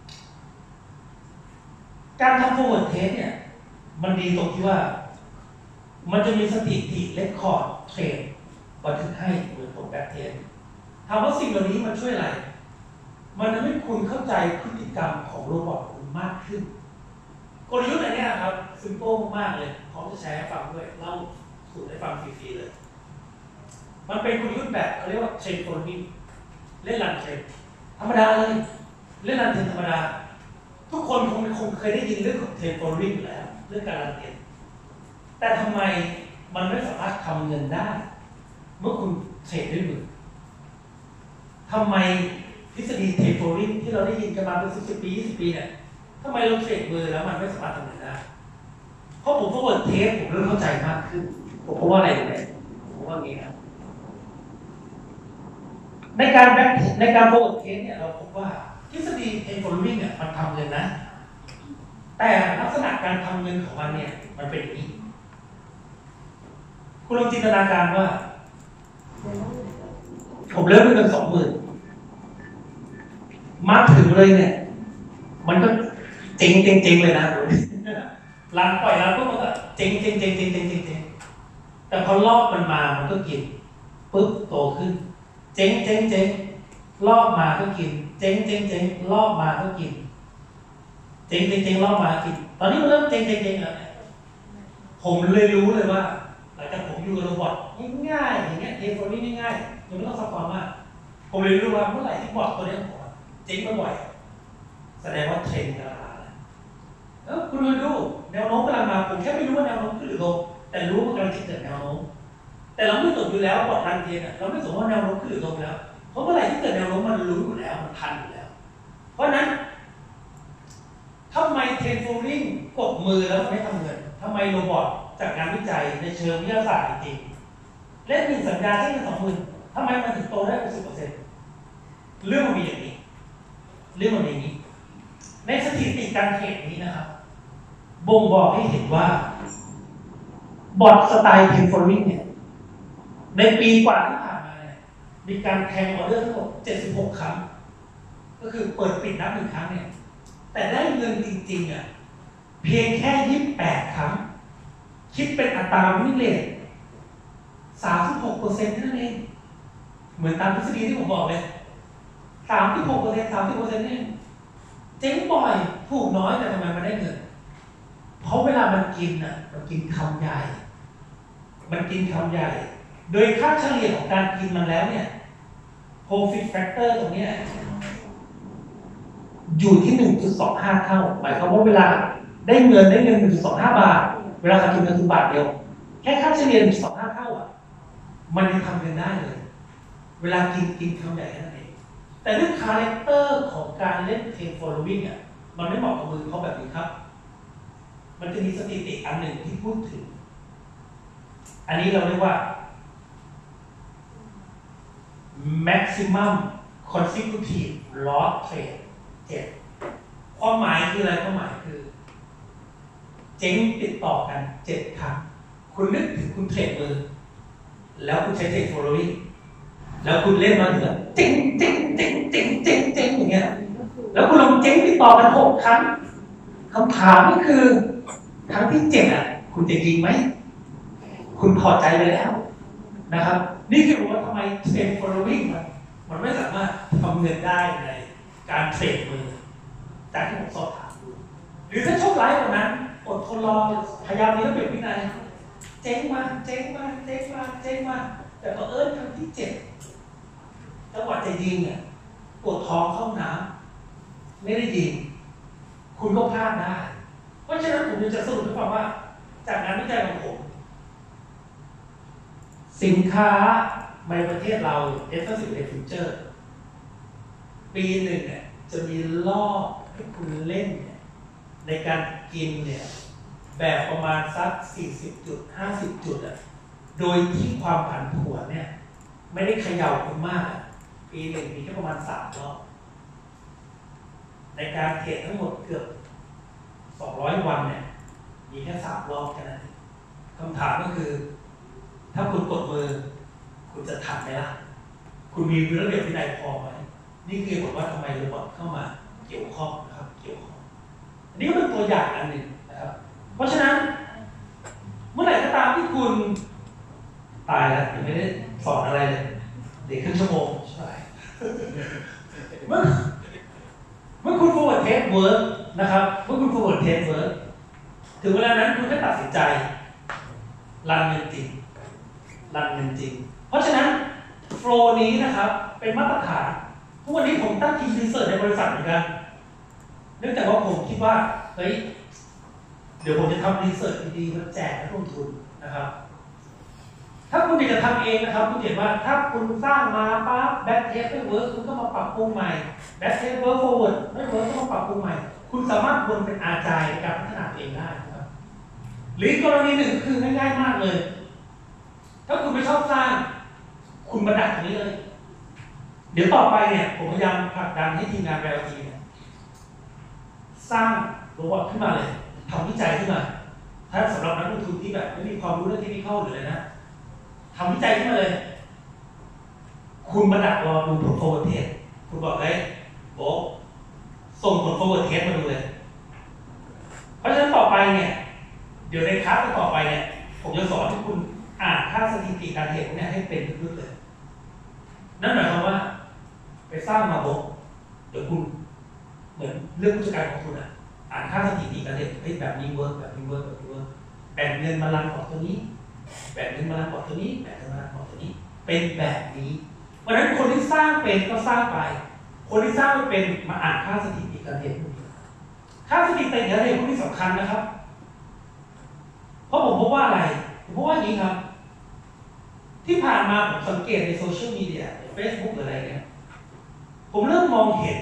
การทำ forward test เนี่ยมันดีตรงที่ว่ามันจะมีสถิติเรคคอร์ดเทรดบันทึกให้เหมือนตัวแบ็คเทสถามว่าสิ่งเหล่านี้มันช่วยอะไรมันทำให้คุณเข้าใจพฤติกรรมของโรบอทคุณมากขึ้นกลยุทธ์อันนี้นะครับซิมเปิลมากๆเลยพร้อมจะแชร์ให้ฟังด้วยเล่าสูตรให้ฟังฟรีๆเลยมันเป็นกลยุทธ์แบบเขาเรียกว่าเทรนโฟลวิ่งเล่นรันเทรนธรรมดาเลยเล่นรันเทรนธรรมดาทุกคนคงคงเคยได้ยินเรื่องของเทรนโฟลวิ่งอยู่แล้วเรื่องการรันเทรนแต่ทำไมมันไม่สามารถทำเงินได้เมื่อคุณเทรดด้วยมือทำไมทฤษฎีเทรดโฟลวิ่งที่เราได้ยินกันมาเป็นสิบปียี่สิบปีเนี่ยทำไมเราเทรดมือแล้วมันไม่สามารถทำเงินได้เพราะผมก็เปิดเทสผมเริ่มเข้าใจมากขึ้นผมเพราะว่าอะไรเนี่ยผมว่าอย่างนี้ครับในการแบ็คในการโฟลว์เทสเนี่ยเราพบว่าทฤษฎีเทรดโฟลวิ่งเนี่ยมันทำเงินนะแต่ลักษณะการทำเงินของมันเนี่ยมันเป็นอย่างนี้คุณลองจินตนาการว่าผมเริ่มด้วยเงินสองหมื่นมาถึงเลยเนี่ยมันก็เจ๊งเจ๊งเจ๊งเลยนะร้านปล่อยร้านพวกมันก็เจ๊งเจ๊งเจ๊งเจ๊งเจ๊งเจ๊งเจ๊งแต่พอรอบมันมามันก็กินปุ๊บโตขึ้นเจ๊งเจ๊งเจ๊งรอบมาก็กินเจ๊งเจ๊งเจ๊งรอบมาก็กินเจ๊งเจ๊งเจ๊งรอบมากินตอนนี้มันเริ่มเจ๊งเจ๊งเจ๊งแล้วผมเลยรู้เลยว่าหลังจากผมอยู่กับโรบอทง่ายๆอย่างเงี้ยเทคโนโลยีง่ายๆยังไม่ต้องซับซ้อนมากผมเลยรู้ว่าเมื่อไหร่ที่บอทตัวนี้ผมเจ๊งบ่อยแสดงว่าเทรนด์กำลังมาแล้วคุณดูดูแนวโน้มกำลังมาผมแค่ไม่รู้ว่าแนวโน้มขึ้นหรือลงแต่รู้ว่ากำลังจะเกิดแนวโน้มแต่เราไม่สนอยู่แล้วบอททันเทรนด์เราไม่สนว่าแนวโน้มขึ้นหรือลงแล้วเพราะเมื่อไหร่ที่เกิดแนวโน้มมันรู้อยู่แล้วมันทันอยู่แล้วเพราะนั้นทำไมเทรนด์โฟลลิ่งกดมือแล้วไม่ทำเงินทำไมโรบอทจากงานวิจัยในเชิงวิทยาศาสตร์จริงๆเล่นหนึ่งสัญญาใช้เงินสองหมื่นทำไมมันถึงโตได้เป็นสิบเปอร์เซ็นต์เรื่องมันมีอย่างนี้เรื่องมันมีอย่างนี้ในสถิติการเทรดนี้นะครับบ่งบอกให้เห็นว่าบอทสไตล์เทรนโฟลวิ่งเนี่ยในปีกว่าที่ผ่านมาเนี่ยมีการแทงออเดอร์ทั้งหมดเจ็ดสิบหกครั้งก็คือเปิดปิดนับหนึ่งครั้งเนี่ยแต่ได้เงินจริงๆอ่ะเพียงแค่ยี่สิบแปดครั้งคิดเป็นอัตราวินเรท สามสิบหกเปอร์เซ็นต์ นั่นเองเหมือนตามทฤษฎีที่ผมบอกเลย สามสิบหกเปอร์เซ็นต์ สามสิบเปอร์เซ็นต์ นี่เจ๊งบ่อยถูกน้อยแต่ทำไมมันได้เงินเพราะเวลามันกินอ่ะมันกินคำใหญ่มันกินคำใหญ่โดยค่าเฉลี่ยของการกินมันแล้วเนี่ย profit factor ตรงนี้อยู่ที่ หนึ่งจุดสองห้า เท่าหมายความว่าเวลาได้เงินได้เงิน หนึ่งจุดสองห้า บาทเวลาขาดทุนเงินทุนบาทเดียวแค่ค่าเฉลี่ย หนึ่งจุดสองห้า เท่าอ่ะมันยังทำเงินได้เลยเวลากินกินคำใหญ่นั่นเองแต่ด้วยคาแรคเตอร์ของการเล่นเทรนด์โฟลวิ่งอ่ะมันไม่เหมาะกับมือเขาแบบนี้ครับมันจะมีสถิติอันหนึ่งที่พูดถึงอันนี้เราเรียกว่า maximum consecutive loss trade เจ็ดความหมายคืออะไรความหมายคือเจ๊งติดต่อกันเจ็ดครั้งคุณนึกถึงคุณเทรดมือแล้วคุณใช้เทรดโฟลวิ่งแล้วคุณเล่นมาถึงเจ๊งเจ๊งเจ๊งเจ๊งเจ๊งเจ๊งอย่างเงี้ยแล้วคุณลองเจ๊งติดต่อกันหกครั้งคำถามก็คือครั้งที่เจ็ดอ่ะคุณจะยิงไหมคุณพอใจไปแล้วนะครับนี่คือว่าทำไมเทรดโฟลวิ่งมันมันไม่สามารถทำเงินได้ในการเทรดมือจากที่ผมสอบถามดูหรือถ้าโชคร้ายกว่านั้นอดทนรอพยายามมีระเบียบวินัยเจ๊งมาเจ๊งมาเจ๊งมาเจ๊งมาแต่พอเอิญครั้งที่เจ็ดจังหวะจะยิงเนี่ยปวดท้องเข้าน้ำไม่ได้ยิงคุณก็พลาดได้เพราะฉะนั้นผมจะสรุปให้ฟังว่าจากงานวิจัยของผมสินค้าในประเทศเรา Exclusive Future ปีหนึ่งเนี่ยจะมีรอบให้คุณเล่นเนี่ยในการกินเนี่ยแบบประมาณสักสี่สิบจุดห้าสิบจุดอ่ะโดยที่ความผันผวนเนี่ยไม่ได้เขย่าคุณมากปีหนึ่งมีแค่ประมาณสามรอบในการเทรดทั้งหมดเกือบสองร้อยวันเนี่ยมีแค่สามรอบแค่นั้นคำถามก็คือถ้าคุณกดมือคุณจะทันไหมล่ะคุณมีระเบียบวินัยพอไหมนี่คือผลว่าทำไมโรบอทเข้ามาเกี่ยวข้องนะครับเกี่ยวข้องอันนี้ก็เป็นตัวอย่างอันหนึ่งนะครับเพราะฉะนั้นเมื่อไหร่ก็ตามที่คุณตายแล้วยังไม่ได้สอนอะไรเลยเด็กครึ่งชั่วโมงใช่เมื่อเมื่อคุณ forward test work นะครับเมื่อคุณ forward test work ถึงเวลานั้นคุณก็ตัดสินใจรันเงินจริงรันเงินจริงเพราะฉะนั้นโฟลว์นี้นะครับเป็นมาตรฐานทุกวันนี้ผมตั้งทีมรีเสิร์ชในบริษัทเหมือนกันเนื่องจากว่าผมคิดว่าเฮ้ยเดี๋ยวผมจะทำรีเสิร์ชดีๆมาแจกนักลงทุนนะครับถ้าคุณอยากจะทำเองนะครับคุณเห็นว่าถ้าคุณสร้างมาปั๊บแบ็คเทสไม่เวิร์คคุณก็มาปรับปรุงใหม่แบ็คเทสเวิร์คโฟร์เวิร์ดไม่เวิร์คก็มาปรับปรุงใหม่คุณสามารถวนเป็นอาจารย์ในการพัฒนาเองได้นะครับหรือกรณีหนึ่งคือง่ายๆมากเลยถ้าคุณไม่ชอบสร้างคุณมาดักตรงนี้เลยเดี๋ยวต่อไปเนี่ยผมพยายามผลักดันให้ทีมงาน แวว ที เนี่ยสร้างโรบอทขึ้นมาเลยทำวิจัยขึ้นมาถ้าสำหรับนักลงทุนที่แบบไม่มีความรู้เรื่องเทคนิคหรืออะไรนะทำวิจัยขึ้นมาเลยคุณมาดักรอดูผล forward test คุณบอกเลยโบ๊ะส่งผล forward test มาดูเลยเพราะฉะนั้นต่อไปเนี่ยเดี๋ยวในคลาสต่อไปเนี่ยผมจะสอนให้คุณอ่านค่าสถิติการเทรดเนี่ยให้เป็นลึกๆเลยนั่นหมายความว่าไปสร้างมาโบ๊ะเดี๋ยวคุณเหมือนเรื่องผู้จัดการของคุณอ่ะอ่านค่าสถิติการเทรดให้แบบนี้เวิร์กแบบนี้เวิร์กแบบนี้เวิร์กแบ่งเงินมาลังออกตัวนี้แบ่งเงินมาลังออกตัวนี้แบ่งเงินมาลังออกตัวนี้เป็นแบบนี้เพราะฉะนั้นคนที่สร้างเป็นก็สร้างไปคนที่สร้างไม่เป็นมาอ่านค่าสถิติการเทรดพวกนี้ค่าสถิติการเทรดพวกนี้สำคัญนะครับเพราะผมพบว่าอะไรผมพบว่าอย่างนี้ครับที่ผ่านมาผมสังเกตในโซเชียลมีเดียเฟซบุ๊กหรืออะไรเนี่ยผมเริ่มมองเห็น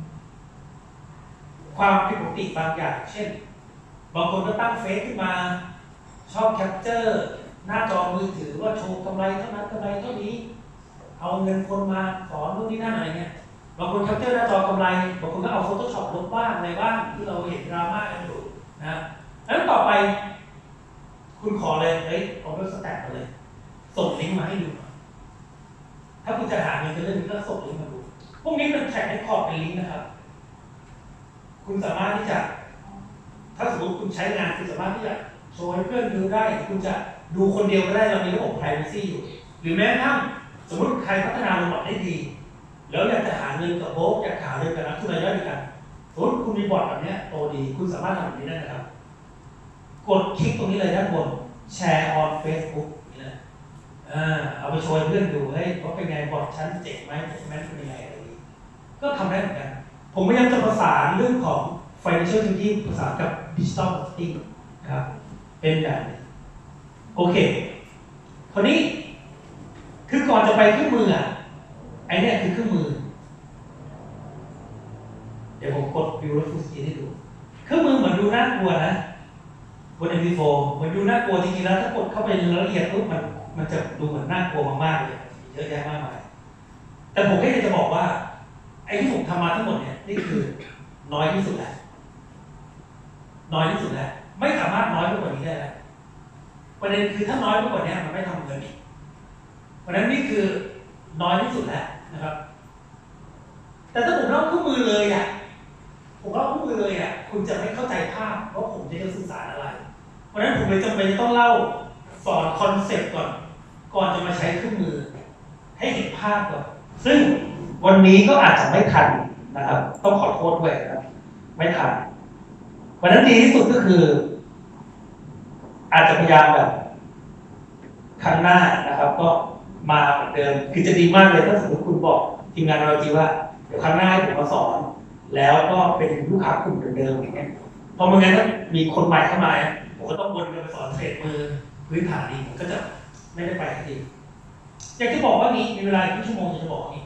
ความผิดปกติบางอย่างเช่นบางคนก็ตั้งเฟซขึ้นมาชอบแคปเจอร์หน้าจอมือถือว่าโชว์กำไรเท่านั้นกำไรเท่านี้เอาเงินคนมาสอนนู่นนี่นั่นอะไรเงี้ยบางคนแคปเจอร์หน้าจอกำไรบางคนก็เอา Photoshop ลบบ้างอะไรบ้างที่เราเห็นดราม่ากันอยู่นะแล้วต่อไปคุณขอเลยเฮ้ยเอาด้วยสแตทมาเลยส่งลิงก์มาให้ดูถ้าคุณจะหาเงินเรื่องนี้ก็ส่งลิงก์มาดูพวกนี้เป็นแท็กในคอร์ดเป็นลิงก์นะครับคุณสามารถที่จะถ้าสมมติคุณใช้งานคุณสามารถที่จะโชว์ให้เพื่อนดูได้คุณจะดูคนเดียวก็ได้เรามีระบบ privacy อยู่หรือแม้กระทั่งสมมติใครพัฒนาโรบอทได้ดีแล้วอยากจะหาเงินกับโบกอยากหาเงินกับนักทุนรายย่อยด้วยกันสมมติคุณมีบอทแบบนี้โตดีคุณสามารถทำแบบนี้ได้นะครับกดคลิกตรงนี้เลยด้านบนแชร์ on Facebook นี่นะอ่าเอาไปโชว์เพื่อนดูเฮ้ยว่าเป็นไงบอทชั้นเจ๋งไหมแมนเป็นยังไงอะไรนี้ก็ทำได้เหมือนกันผมพยายามจะประสานเรื่องของ financial trading ประสานกับ digital marketing นะครับเป็นแบบนี้โอเคคราวนี้คือก่อนจะไปเครื่องมืออ่ะไอเนี้ยคือเครื่องมือเดี๋ยวผมกด beautiful screen ให้ดูเครื่องมือเหมือนดูน่ากลัวนะบน เอ็ม พี โฟร์ เหมือนดูน่ากลัวจริงๆแล้วถ้ากดเข้าไปในรายละเอียดปุ๊บมันมันจะดูเหมือนน่ากลัวมากๆเลยเยอะแยะมากมายแต่ผมแค่จะบอกว่าไอ้ที่ผมทำมาทั้งหมดเนี่ยนี่คือน้อยที่สุดแล้วน้อยที่สุดแล้วไม่สามารถน้อยไปกว่านี้ได้แล้วประเด็นคือถ้าน้อยไปกว่านี้มันไม่ทำเงินอีกเพราะฉะนั้นนี่คือน้อยที่สุดแล้วนะครับแต่ถ้าผมเล่าคู่มือเลยอ่ะผมเล่าคู่มือเลยอ่ะคุณจะไม่เข้าใจภาพว่าผมจะสื่อสารอะไรเพราะฉะนั้นผมเลยจำเป็นจะต้องเล่าสอนคอนเซ็ปต์ก่อนก่อนจะมาใช้เครื่องมือให้เห็นภาพก่อนซึ่งวันนี้ก็อาจจะไม่ทันนะครับต้องขอโทษด้วยนะครับไม่ทันวันนั้นดีที่สุดก็คืออาจจะพยายามแบบครั้งหน้านะครับก็มาเหมือนเดิมคือจะดีมากเลยถ้าสมมติคุณบอกทีมงานเราคิดว่าเดี๋ยวครั้งหน้าให้ผมมาสอนแล้วก็เป็นลูกค้ากลุ่มเดิมๆอย่างเงี้ยพอเมื่องั้นถ้ามีคนใหม่เข้ามาผมก็ต้องวนกันไปสอนเทรดมือพื้นฐานอีกผมก็จะไม่ได้ไปทีอยากจะบอกว่านี้ในเวลาครึ่งชั่วโมงจะบอกนี้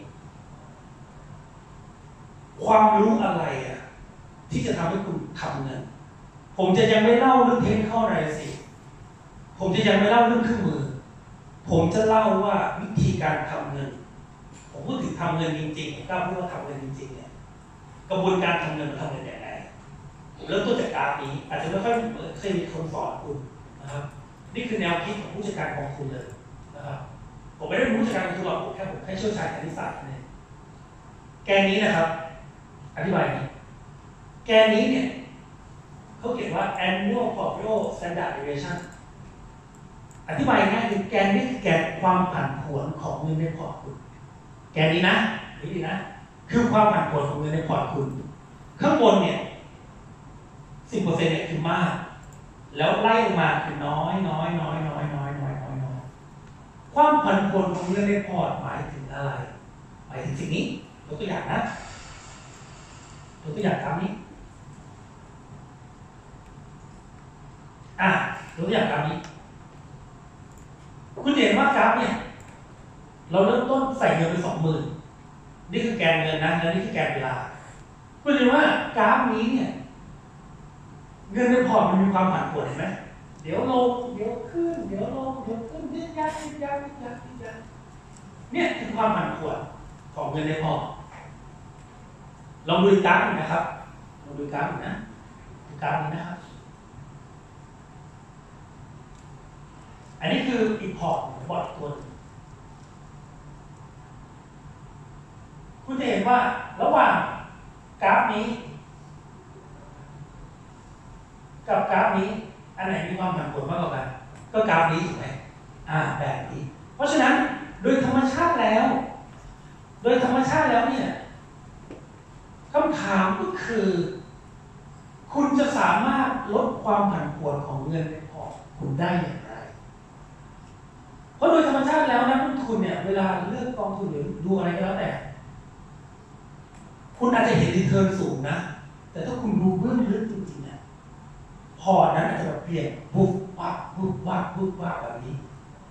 ความรู้อะไรอะที่จะทำให้คุณทำเงินผมจะยังไม่เล่าเรื่องเทคนิคอะไรสิผมจะยังไม่เล่าเรื่องเครื่องมือผมจะเล่าว่าวิธีการทำเงินผมพูดถึงทำเงินจริงๆผมกล้าพูดว่าทำเงินจริงๆเนี่ยกระบวนการทำเงินมันทำเงินอย่างไรผมเริ่มต้นจากกราฟนี้อาจจะไม่ค่อยเคยมีคนสอนคุณนะครับนี่คือแนวคิดของผู้จัดการกองทุนเลยนะครับผมไม่ได้เป็นผู้จัดการกองทุนหรอกผมแค่ผมแค่เชี่ยวชาญคณิตศาสตร์นี่แกนนี้นะครับอธิบายนี้แกนนี้เนี่ยเขาเขียนว่า annual portfolio standard deviation อธิบายง่ายคือแกนนี้คือแกนความผันผวนของเงินในพอร์ตคุณแกนนี้นะนี่ดีนะคือความผันผวนของเงินในพอร์ตคุณข้างบนเนี่ย สิบเปอร์เซ็นต์ เนี่ยคือมากแล้วไล่ลงมาคือน้อยน้อยน้อยน้อยน้อยน้อยน้อยน้อยความผันผวนของเงินในพอร์ตหมายถึงอะไรหมายถึงสิ่งนี้ยกตัวอย่างนะยกตัวอย่างตามนี้อ่ะยกตัวอย่างตามนี้คุณเห็นว่ากราฟเนี่ยเราเริ่มต้นใส่เงินไปสองหมื่นนี่คือแกนเงินนะแล้วนี่คือแกนเวลาคุณเห็นว่ากราฟนี้เนี่ยเงินในพอร์ตมันมีความผันผวนเห็นไหมเดี๋ยวลงเดี๋ยวขึ้นเดี๋ยวลงเดี๋ยวขึ้นยึดยัดยึดยัดยึดยัดยึดยัดเนี่ยคือความผันผวนของเงินในพอร์ตลองดูกราฟนะครับลองดูกราฟนะดูกราฟนี้นะครับอันนี้คืออีพอร์ตของบอร์ดตัวนึงคุณจะเห็นว่าระหว่างกราฟนี้กับกราฟนี้อันไหนมีความผันผวนมากกว่ากันก็กราฟนี้ถูกไหมอ่าแบบนี้เพราะฉะนั้นโดยธรรมชาติแล้วโดยธรรมชาติแล้วเนี่ยคำถามก็คือคุณจะสามารถลดความผันผวนของเงินในพอร์ตคุณได้อย่างไรเพราะโดยธรรมชาติแล้วนักลงทุนเนี่ยเวลาเลือกกองทุนหรือดูอะไรก็แล้วแต่คุณอาจจะเห็นรีเทิร์นสูงนะแต่ถ้าคุณดูเบื้องลึกจริงๆเนี่ยพอร์ตนั้นอาจจะแบบเปลี่ยนบุบวับบุบวับบุบวับแบบนี้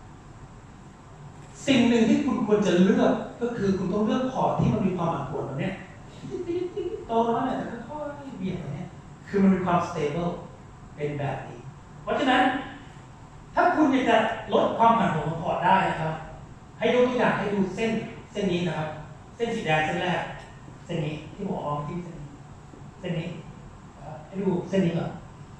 สิ่งหนึ่งที่คุณควรจะเลือกก็คือคุณต้องเลือกพอร์ตที่มันมีความผันผวนแบบนี้โตแล้วเนี่ยแต่ค่อยๆเบี่ยงแบบนี้คือมันมีความสเตเบิลเป็นแบบนี้เพราะฉะนั้นถ้าคุณอยากจะลดความผันผวนของพอร์ตได้นะครับให้ยกตัวอย่างให้ดูเส้นเส้นนี้นะครับเส้นสีแดงเส้นแรกเส้นนี้ที่ผมเอาที่เส้นนี้เส้นนี้ให้ดูเส้นนี้ก่อน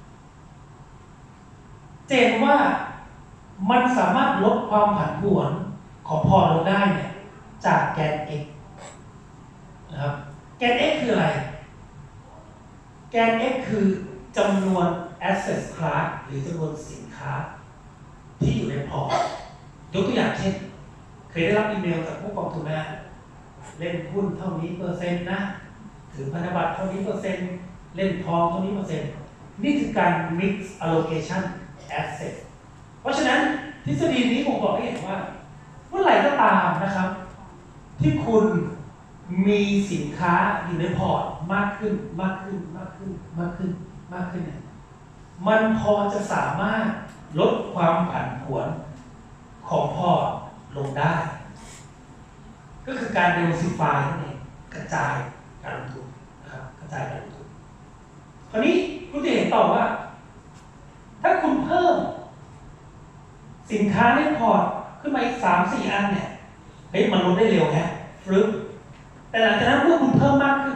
เจนว่ามันสามารถลดความผันผวนของพอร์ตลงได้เนี่ยจากแกน x นะครับแกน x คืออะไรแกน x คือจำนวน asset class หรือจำนวนสินค้าที่อยู่ในพอร์ตยกตัวอย่างเช่นเคยได้รับอีเมลจากผู้กองทุนนะเล่นหุ้นเท่านี้เปอร์เซ็นต์นะถือพันธบัตรเท่านี้เปอร์เซ็นต์เล่นทองเท่านี้เปอร์เซ็นต์นี่คือการ mix allocation asset เพราะฉะนั้นทฤษฎีนี้ผมบอกให้เห็นว่าเมื่อไหร่ก็ตามนะครับที่คุณมีสินค้าอยู่ในพอร์ตมากขึ้นมากขึ้นมากขึ้นมากขึ้นมากขึ้นเนี่ยมันพอจะสามารถลดความผันผวนของพอร์ตลงได้ก็คือการ diversify นั่นเองกระจายการลงทุนนะครับกระจายการลงทุนคราวนี้คุณจะเห็นต่อว่าถ้าคุณเพิ่มสินค้าในพอร์ตขึ้นมาอีกสามสี่อันเนี่ยเฮ้ยมันลดได้เร็วแฮะฟรึ้งแต่หลังจากนั้นเมื่อคุณเพิ่มมากขึ้น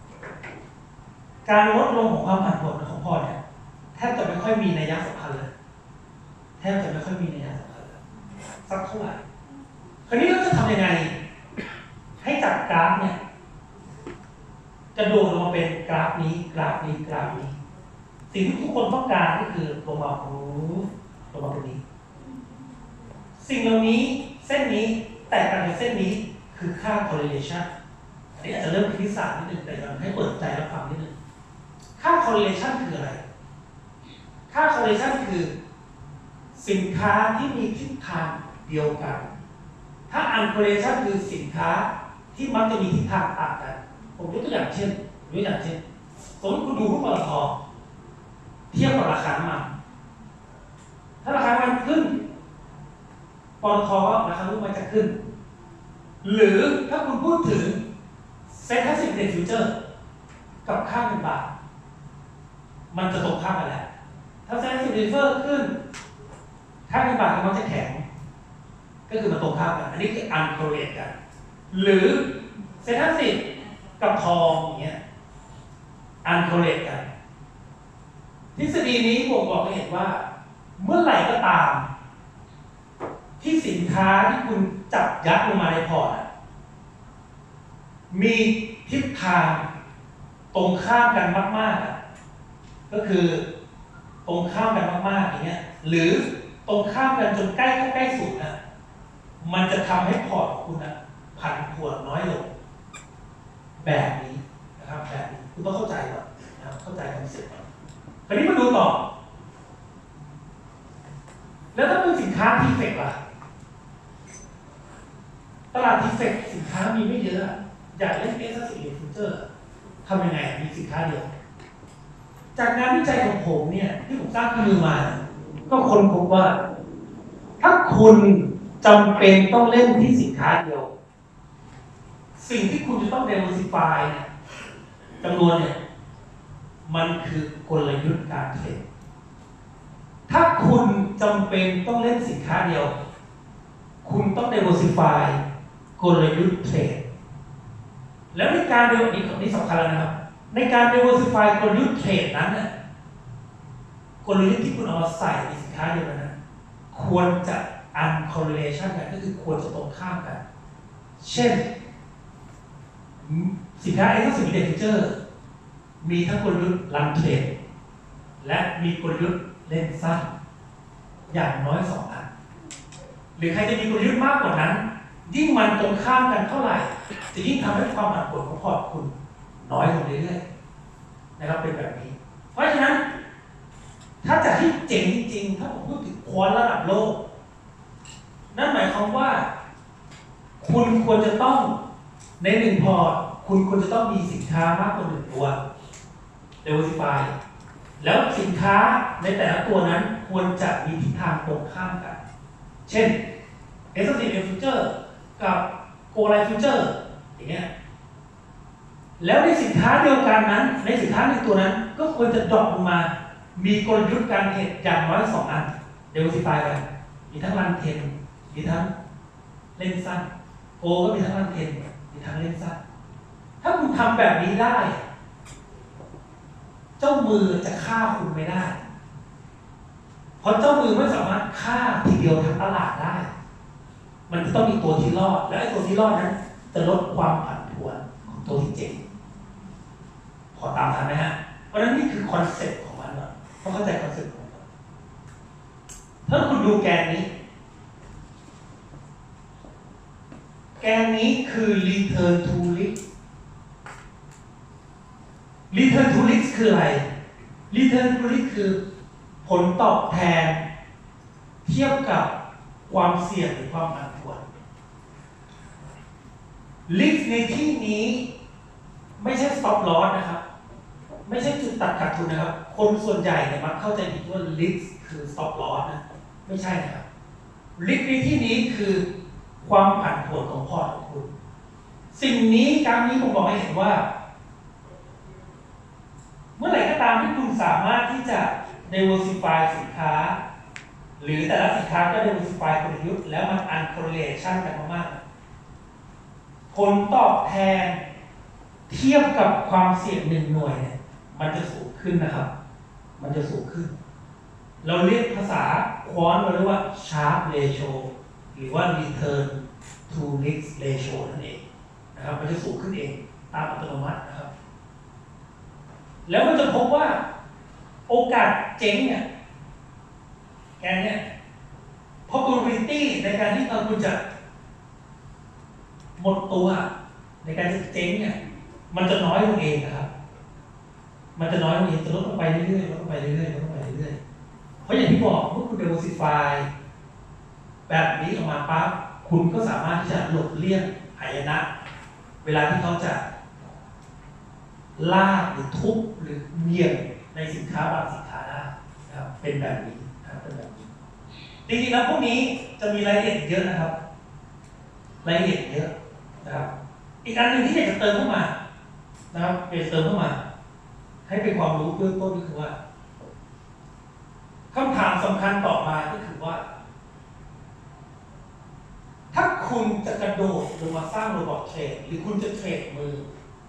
การลดลงของความผันผวนของพอร์ตเนี่ยแทบจะไม่ค่อยมีนัยสำคัญเลยแทบจะไม่ค่อยมีนัยสำคัญเลยสักเท่าไหร่คราวนี้เราจะทำยังไงให้จากกราฟเนี่ยจะโดดลงมาเป็นกราฟนี้กราฟนี้กราฟนี้สิ่งที่ทุกคนต้องการก็คือลงมาโอ้ลงมาตรงนี้สิ่งเหล่านี้เส้นนี้แตกต่างจากเส้นนี้คือค่า correlation อันนี้อาจจะเริ่มคณิตศาสตร์นิดนึงแต่ยังให้เปิดใจรับฟังนิดนึงค่า correlation คืออะไรค่า correlation คือสินค้าที่มีทิศทางเดียวกันถ้า uncorrelation คือสินค้าที่มักจะมีทิศทางต่างกันผมยกตัวอย่างเช่นยกตัวอย่างเช่นสมมติคุณดูหุ้นปตท.เทียบกับราคาน้ำมันถ้าราคาน้ำมันขึ้นปตท.ก็ราคาหุ้นมันจะขึ้นหรือถ้าคุณพูดถึงเซ็นทรัลสิบเดฟิวเจอร์กับค่าเงินบาทมันจะตรงข้ามกันแหละถ้าเซ็นทรัลสิบเดฟิวเจอร์ขึ้นค่าเงินบาทมันจะแข็งก็คือมันตรงข้ามกันอันนี้คืออันโคเรลกันหรือเซ็นทรัลสิบกับทองอย่างเงี้ยอันโคเรลกันทฤษฎีนี้ผมบอกให้เห็นว่าเมื่อไหร่ก็ตามที่สินค้าที่คุณจับยัดลงมาในพอร์ตมีทิศทางตรงข้ามกันมากๆก็คือตรงข้ามกันมากๆอย่างเงี้ยหรือตรงข้ามกันจนใกล้เข้าใกล้สุดนะมันจะทำให้พอร์ตของคุณนะผันผวนน้อยลงแบบนี้นะครับแบบนี้คุณต้องเข้าใจก่อนนะครับเข้าใจคอนเซ็ปต์ก่อนคราวนี้มาดูต่อแล้วถ้าเป็นสินค้าทีเฟกต์ล่ะตลาดทีเฟกต์สินค้ามีไม่เยอะอยากเล่นเอสซีฟิวเจอร์ทำยังไงมีสินค้าเดียวจากงานวิจัยของผมเนี่ยที่ผมสร้างขึ้นมาก็ค้นพบว่าถ้าคุณจำเป็นต้องเล่นที่สินค้าเดียวสิ่งที่คุณจะต้อง diversify เนี่ยจำนวนเนี่ยมันคือกลยุทธ์การเทรดถ้าคุณจำเป็นต้องเล่นสินค้าเดียวคุณต้อง diversify กลยุทธ์เทรดแล้วในการเดียวนี้นี้สำคัญแล้วนะครับในการ diversify กลยุทธ์เทรดนั้นน่ะกลยุทธ์ที่คุณเอามาใส่ในสินค้าเดียวนั้นนะควรจะ uncorrelation กันก็คือควรจะตรงข้ามกันเช่นสินค้า Exclusive Feature มีทั้งกลยุทธ์รันเทรดและมีกลยุทธ์เล่นสั้นอย่างน้อยสองอันหรือใครจะมีกลยุทธ์มากกว่านั้นยิ่งมันตรงข้ามกันเท่าไหร่จะยิ่งทำให้ความผันผวนของพอร์ตคุณน้อยลงเรื่อยๆนะครับเป็นแบบนี้เพราะฉะนั้นถ้าจะให้เจ๋งจริงๆถ้าผมพูดถึงควอนระดับโลกนั่นหมายความว่าคุณควรจะต้องในหนึ่งพอร์ตคุณควรจะต้องมีสินค้ามากกว่าหนึ่งตัว diversify แล้วสินค้าในแต่ละตัวนั้นควรจะมีทิศทางตรงข้ามกันเช่น เอส ซี เอฟ Future กับ Go Live Future อย่างเงี้ยแล้วในสินค้าเดียวกันนั้นในสินค้าในตัวนั้นก็ควรจะดรอปลงมามีกลยุทธ์การเทรดอย่างน้อยสองอัน diversify กันมีทั้งรันเทรดมีทั้งเล่นสั้นโกก็มีทั้งรันเทรดมีทั้งเล่นสั้นถ้าคุณทำแบบนี้ได้เจ้ามือจะฆ่าคุณไม่ได้เพราะเจ้ามือไม่สามารถฆ่าทีเดียวทั้งตลาดได้มันจะต้องมีตัวที่รอดและไอ้ตัวที่รอดนั้นจะลดความผันผวนของตัวที่เจ๋งพอตามทันไหมฮะเพราะฉะนั้นนี่คือคอนเซ็ปต์ของมันก่อนต้องเข้าใจคอนเซ็ปต์ของมันถ้าคุณดูแกนนี้แกนนี้คือ return to risk return to risk คืออะไร return to risk คือผลตอบแทนเทียบกับความเสี่ยงหรือความผันผวน risk ในที่นี้ไม่ใช่ stop loss นะครับไม่ใช่จุดตัดขาดทุนนะครับคนส่วนใหญ่เนี่ยมักเข้าใจผิดว่า risk คือ stop loss นะไม่ใช่นะครับ risk ในที่นี้คือความผันผวนของพอร์ตของคุณสิ่งนี้การนี้ผมบอกให้เห็นว่าเมื่อไหร่ก็ตามที่คุณสามารถที่จะ diversify สินค้าหรือแต่ละสินค้าก็ diversify กลยุทธ์แล้วมัน uncorrelation กันมากๆผลตอบแทนเทียบกับความเสี่ยงหนึ่งหน่วยเนี่ยมันจะสูงขึ้นนะครับมันจะสูงขึ้นเราเรียกภาษาควอนเราเรียกว่า Sharpe ratio หรือว่า return to risk ratio นั่นเองนะครับมันจะสูงขึ้นเองตามอัตโนมัตินะครับแล้วมันจะพบว่าโอกาสเจ๊งเนี่ยแกเนี่ย probability ในการที่เราคุณจะหมดตัวในการจะเจ๊งเนี่ยมันจะน้อยลงเองนะครับมันจะน้อยลงเองจะลดลงไปเรื่อยๆลดลงไปเรื่อยๆลดลงไปเรื่อยๆเพราะอย่างที่บอกเมื่อคุณ diversify แบบนี้ออกมาปั๊บคุณก็สามารถที่จะหลบเลี่ยงหายนะเวลาที่เขาจะลากหรือทุบหรือเหวี่ยงในสินค้าบางสินค้าได้นะครับเป็นแบบนี้นะครับเป็นแบบนี้จริงๆแล้วพวกนี้จะมีรายละเอียดเยอะนะครับรายละเอียดเยอะนะครับอีกอันหนึ่งที่อยากจะเติมเข้ามานะครับอยากจะเติมเข้ามาให้เป็นความรู้เบื้องต้นก็คือว่าคำถามสำคัญต่อมาก็คือว่าถ้าคุณจะกระโดดลงมาสร้างโรบอทเทรดหรือคุณจะเทรดมือ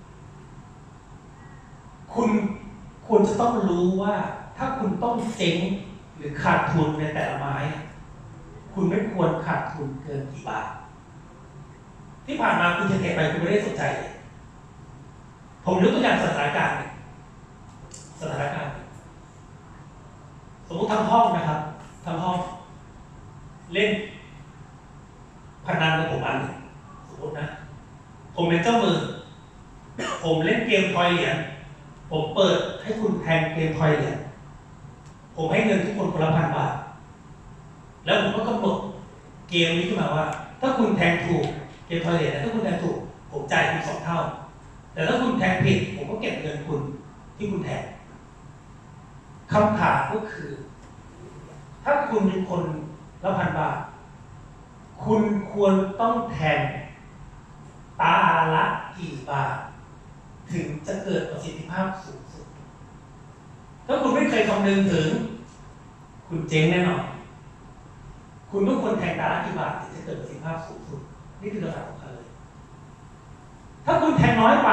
คุณควรจะต้องรู้ว่าถ้าคุณต้องเจ๊งหรือขาดทุนในแต่ละไม้คุณไม่ควรขาดทุนเกินกี่บาทที่ผ่านมาคุณจะเทรดไปคุณไม่ได้สนใจผมยกตัวอย่างสถานการณ์สถานการณ์สมมติทั้งห้องนะครับทั้งห้องเล่นพนันกับผมอันสมมตินะผมเป็นเจ้ามือผมเล่นเกมทอยเหรียญผมเปิดให้คุณแทงเกมทอยเหรียญผมให้เงินทุกคนคนละพันบาทแล้วผมก็กำหนดเกมนี้ขึ้นมาว่าถ้าคุณแทงถูกเกมทอยเหรียญถ้าคุณแทงถูกผมจ่ายคุณสองเท่าแต่ถ้าคุณแทงผิดผมก็เก็บเงินคุณที่คุณแทงคำถามก็คือถ้าคุณมีคนละพันบาทคุณควรต้องแทงตาละกี่บาทถึงจะเกิดประสิทธิภาพสูงสุดถ้าคุณไม่เคยคำนึงถึงคุณเจ๊งแน่นอนคุณต้องควรแทงตาละกี่บาทถึงจะเกิดประสิทธิภาพสูงสุดนี่คือคำถามสำคัญเลยถ้าคุณแทงน้อยไป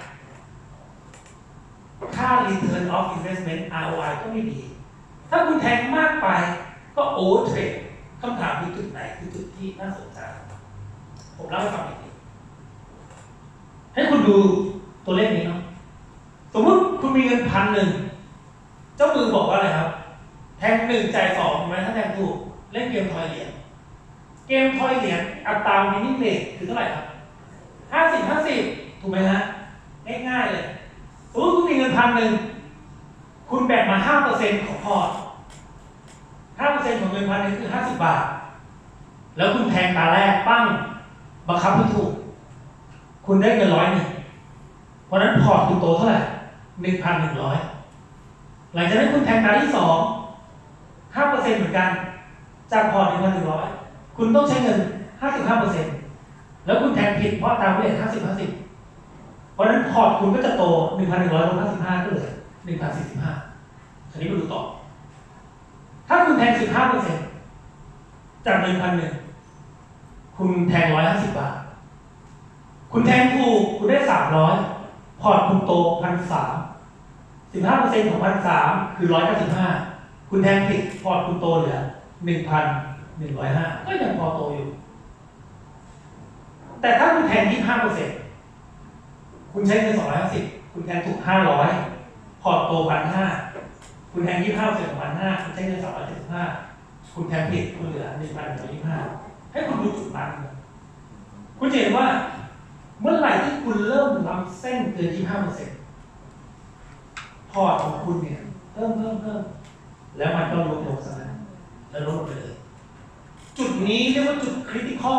ค่า return of investment อาร์ โอ ไอ ก็ไม่ดีถ้าคุณแทงมากไปก็ over trade คำถามคือจุดไหนคือจุดที่น่าสนใจผมเล่าให้ฟังอีกทีให้คุณดูตัวเลขนี้เนาะสมมติคุณมีเงินพันหนึ่งเจ้ามือบอกว่าอะไรครับแทงหนึ่งจ่ายสองถูกไหมถ้าแทงถูกเล่นเกมทอยเหรียญเกมทอยเหรียญอัตราวินิเรทคือเท่าไหร่ครับห้าสิบห้าสิบถูกไหมฮะง่ายๆเลยสมมติคุณมีเงินพันหนึ่งคุณแบ่งมาห้าเปอร์เซ็นต์ของพอร์ตห้าเปอร์เซ็นต์ของเงินพันหนึ่งคือห้าสิบบาทแล้วคุณแทงตาแรกปั้งบังคับให้ถูกคุณได้เงินร้อยหนึ่งเพราะนั้นพอร์ตคุณโตเท่าไหร่หนึ่งพันหนึ่งร้อยหลังจากนั้นคุณแทงตาที่สองห้าเปอร์เซ็นต์เหมือนกันจากพอร์ตหนึ่งพันหนึ่งร้อยคุณต้องใช้เงินห้าสิบห้าเปอร์เซ็นต์แล้วคุณแทงผิดเพราะตามเรทห้าสิบห้าสิบเพราะนั้นพอร์ตคุณก็จะโตหนึ่งพันหนึ่งร้อยลบห้าสิบห้าก็เหลือหนึ่งพันสี่สิบห้าทีนี้มาดูต่อถ้าคุณแทงสิบห้าเปอร์เซ็นต์จากหนึ่งพันหนึ่งคุณแทงร้อยห้าสิบบาทคุณแทงถูกคุณได้สามร้อยพอร์ตคุณโตพันสามสิบห้าเปอร์เซ็นต์ของพันสามคือร้อยเก้าสิบห้าคุณแทงผิดพอร์ตคุณโตเหลือหนึ่งพันหนึ่งร้อยห้าก็ยังพอโตอยู่แต่ถ้าคุณแทงยี่สิบห้าเปอร์เซ็นต์คุณใช้เงินสองร้อยห้าสิบคุณแทงถูกห้าร้อยพอร์ตโตพันห้าคุณแทงยี่สิบห้าเปอร์เซ็นต์ของพันห้าคุณใช้เงินสองร้อยเจ็ดสิบห้าคุณแทงผิดคุณเหลือหนึ่งพันหนึ่งร้อยยี่สิบห้าให้คุณดูจุดนั้นคุณเห็นว่าเมื่อไหร่ที่คุณเริ่มล้ำเส้นเกิน ยี่สิบห้าเปอร์เซ็นต์ พอร์ตของคุณเนี่ยเพิ่มเพิ่มเพิ่มแล้วมันก็ลดลงซะแล้วลดลงไปเลยจุดนี้เรียกว่าจุดคริติคอล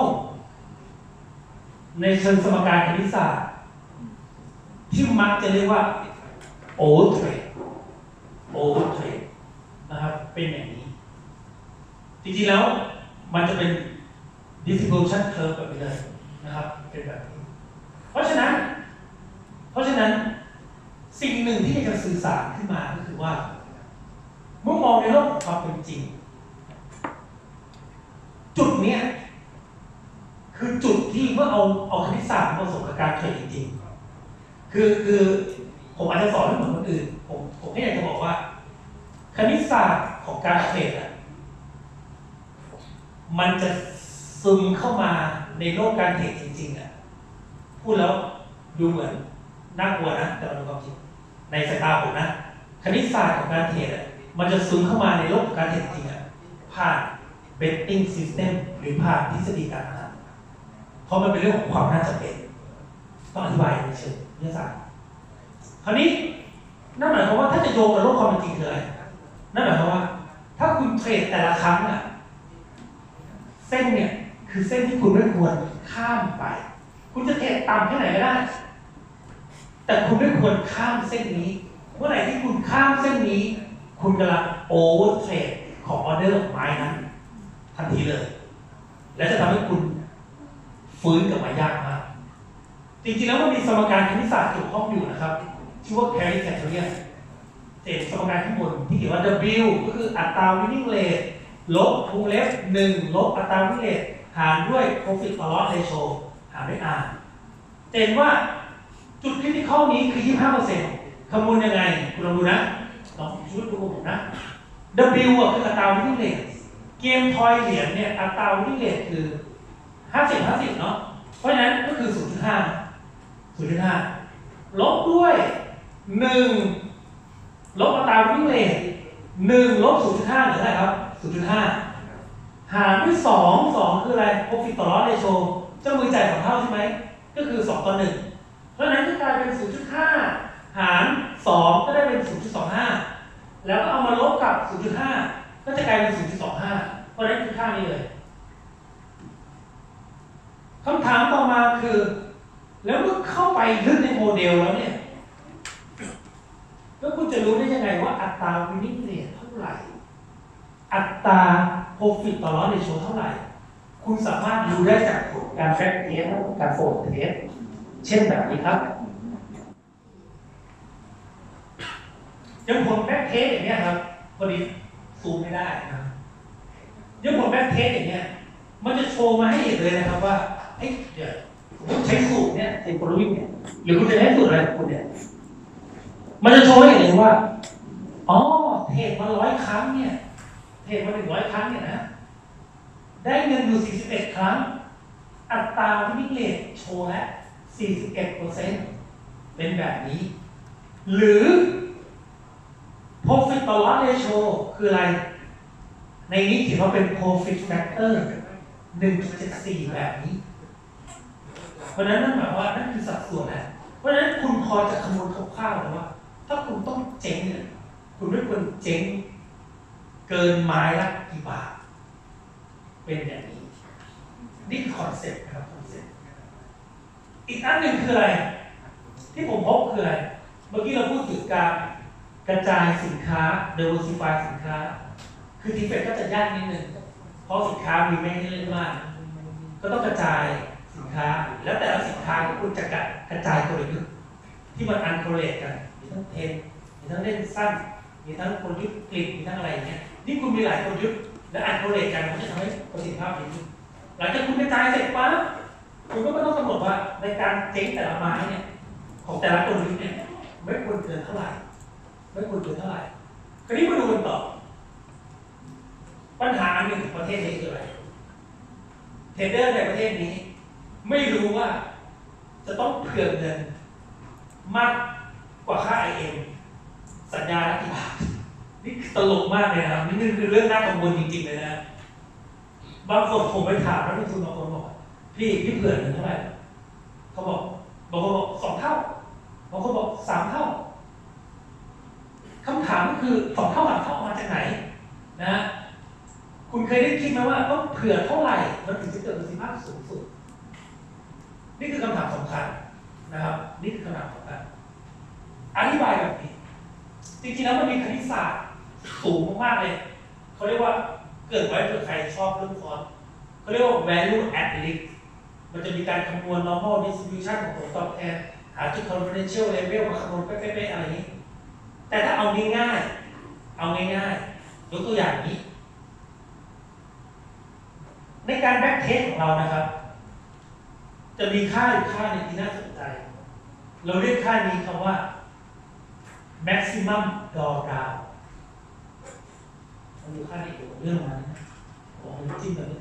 ในเชิงสมการคณิตศาสตร์ที่มักจะเรียกว่า over trade over trade นะครับเป็นอย่างนี้จริงๆแล้วมันจะเป็น distribution curve แบบนี้เลยนะครับเป็นแบบนี้เพราะฉะนั้นเพราะฉะนั้นสิ่งหนึ่งที่จะสื่อสารขึ้นมาก็คือว่าเมื่อมองในโลกของความเป็นจริงจุดเนี้ยคือจุดที่เมื่อเอาเอาคณิตศาสตร์มาผสมกับการเทรดจริงๆคือคือผมอาจจะสอนไม่เหมือนคนอื่นผมผมแค่อยากจะบอกว่าคณิตศาสตร์ของการเทรดอ่ะมันจะซึมเข้ามาในโลกการเทรดจริงๆอ่ะพูดแล้วดูเหมือนน่ากลัวนะแต่มันเป็นความจริงในสายตาผมนะคณิตศาสตร์ของการเทรดอ่ะมันจะซึมเข้ามาในโลกของการเทรดจริงอ่ะผ่าน betting system หรือผ่านทฤษฎีการพนันเพราะมันเป็นเรื่องของความน่าจะเป็นต้องอธิบายในเชิงวิทยาศาสตร์คราวนี้นั่นหมายความว่าถ้าจะโยงกับโลกความเป็นจริงคืออะไรนั่นหมายความว่าถ้าคุณเทรดแต่ละครั้งอ่ะเส้นเนี่ยคือเส้นที่คุณไม่ควรข้ามไปคุณจะเทรดต่ำแค่ไหนก็ได้แต่คุณไม่ควรข้ามเส้นนี้เมื่อไหร่ที่คุณข้ามเส้นนี้คุณกำลังโอเวอร์เทรดของออเดอร์ไม้นั้นทันทีเลยและจะทำให้คุณฟื้นกลับมายากมากจริงๆแล้วมันมีสมการคณิตศาสตร์เกี่ยวข้องอยู่นะครับชื่อว่า Carry Factorial เจ็ดสมการข้างบนที่เขียนว่า W ก็คืออัตรา winning rate ลบวงเล็บหนึ่งลบอัตรา winning rate หารด้วย profit to loss ratio หารด้วย R เห็นว่าจุดคริติคอลนี้คือ ยี่สิบห้าเปอร์เซ็นต์ คำนวณยังไงคุณลองดูนะลองช่วยดูผมนะ W อ่ะคืออัตรา winning rate เกมทอยเหรียญเนี่ยอัตรา winning rate คือ ห้าสิบ ห้าสิบ เนาะเพราะฉะนั้นก็คือ ศูนย์จุดห้า ศูนย์จุดห้า ลบด้วยหนึ่งลบอัตรา winning rate หนึ่งลบ ศูนย์จุดห้า เหลืออะไรครับ ศูนย์จุดห้า หารด้วยสอง สองคืออะไร profit to loss ratio เจ้ามือจ่ายสองเท่าใช่ไหมก็คือสองต่อหนึ่งเพราะฉะนั้นก็กลายเป็น ศูนย์จุดห้า หารสองก็ได้เป็น ศูนย์จุดสองห้า แล้วก็เอามาลบกับ ศูนย์จุดห้า ก็จะกลายเป็น ศูนย์จุดสองห้า เพราะฉะนั้นคือค่านี้เลยคำถามต่อมาคือแล้วเมื่อเข้าไปลึกในโมเดลแล้วเนี่ยแล้วคุณจะรู้ได้ยังไงว่าอัตรา winning rate เท่าไหร่อัตรา profit to loss ratio เท่าไหร่คุณสามารถดูได้จากผลการ back test และการ forward test เช่นแบบนี้ครับยังผล back test อย่างเนี้ยครับพอดีซูมไม่ได้นะยังผล back test อย่างเนี้ยมันจะโชว์มาให้เห็นเลยนะครับว่าเฮ้ยเดี๋ยวผมใช้สูตรเนี่ยใช้กลยุทธ์เนี่ยหรือคุณจะใช้สูตรอะไรคุณเนี่ยมันจะโชว์ให้เห็นว่าอ๋อเทรดมาร้อยครั้งเนี่ยเทรดมาหนึ่งร้อยครั้งเนี่ยนะได้เงินอยู่สี่สิบเอ็ดครั้งอัตรา winning rate โชว์แล้ว สี่สิบเอ็ดเปอร์เซ็นต์ เป็นแบบนี้หรือ profit to loss ratio คืออะไรในนี้เขียนว่าเป็น profit factor หนึ่งจุดเจ็ดสี่ แบบนี้เพราะนั้นนั่นหมายว่านั่นคือสัดส่วนนะเพราะฉะนั้นคุณพอจะคำนวณคร่าวๆเลยว่าถ้าคุณต้องเจ๊งเนี่ยคุณไม่ควรเจ๊งเกินไม้ละกี่บาทเป็นอย่างนี้นี่คือคอนเซ็ปต์ครับคอนเซ็ปต์อีกอันหนึ่งคืออะไรที่ผมพบคืออะไรเมื่อกี้เราพูดถึงการกระจายสินค้า diversify สินค้าคือทีเฟกก็จะยากนิดนึงเพราะสินค้ามีไม่ให้เล่นมากก็ต้องกระจายสินค้าแล้วแต่ละสินค้าคุณจะกระจายกลยุทธ์ที่มันอันโคเรตกันมีทั้งเทรนมีทั้งเล่นสั้นมีทั้งกลยุทธ์กลิ่นมีทั้งอะไรอย่างเงี้ยนี่คุณมีหลายกลยุทธ์และอันโคเรตกันมันจะทำให้ประสิทธิภาพดีขึ้นหลังจากคุณกระจายเสร็จปั๊บคุณก็ไม่ต้องกำหนดว่าในการเจ๊งแต่ละไม้เนี่ยของแต่ละกลยุทธ์เนี่ยไม่ควรเกินเท่าไหร่ไม่ควรเกินเท่าไหร่คราวนี้มาดูกันต่อปัญหาอันหนึ่งของประเทศนี้คืออะไรเทรดเดอร์ในประเทศนี้ไม่รู้ว่าจะต้องเผื่อเงินมากกว่าค่า ไอ เอ็ม สัญญาละกี่บาทนี่ตลกมากเลยนะครับนี่คือเรื่องน่ากังวลจริงๆเลยนะบางคนผมไปถามนักลงทุนบางคนบอกพี่พี่เผื่อเงินเท่าไหร่เขาบอกบางคนบอกสองเท่าบางคนบอกสามเท่าคำถามก็คือสองเท่าสามเท่ามาจากไหนนะคุณเคยได้คิดไหมว่าต้องเผื่อเท่าไหร่มันถึงจะเกิดประสิทธิภาพสูงสุดนี่คือคำถามสำคัญนะครับนี่คือคำถามสำคัญอธิบายแบบนี้จริงๆแล้วมันมีคณิตศาสตร์สูงมากๆเลยเขาเรียกว่าเกิดไว้เผื่อใครชอบเรื่องคอร์สเขาเรียกว่า value at risk มันจะมีการคำนวณ normal distribution ของผลตอบแทนหาจุด confidential level มาคำนวณเป๊ะๆอะไรนี้แต่ถ้าเอาง่ายๆเอาง่ายๆยกตัวอย่างนี้ในการแบ็กเทสของเรานะครับจะมีค่าอยู่ค่าหนึ่งที่น่าสนใจเราเรียกค่านี้คำว่า maximum drawdown เราดูค่านี้เกี่ยวกับเรื่องมันนะผมเอาจิ้มแบบนี้